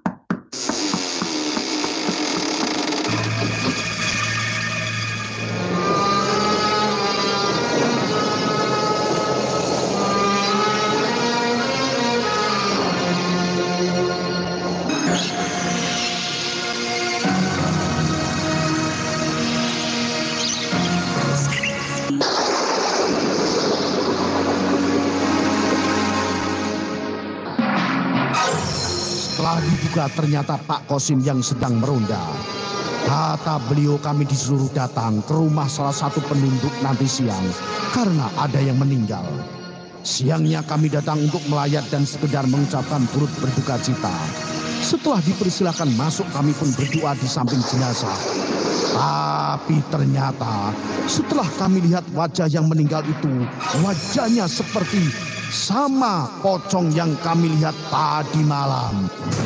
Speaker 2: Setelah dibuka ternyata Pak Kosim yang sedang meronda. Kata beliau kami disuruh datang ke rumah salah satu penduduk nanti siang karena ada yang meninggal. Siangnya kami datang untuk melayat dan sekedar mengucapkan turut berduka cita. Setelah dipersilakan masuk, kami pun berdoa di samping jenazah. Tapi ternyata setelah kami lihat wajah yang meninggal itu, wajahnya seperti sama pocong yang kami lihat tadi malam.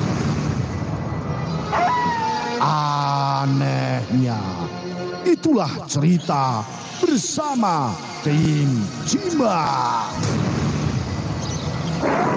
Speaker 2: Anehnya, itulah cerita bersama tim Jimat.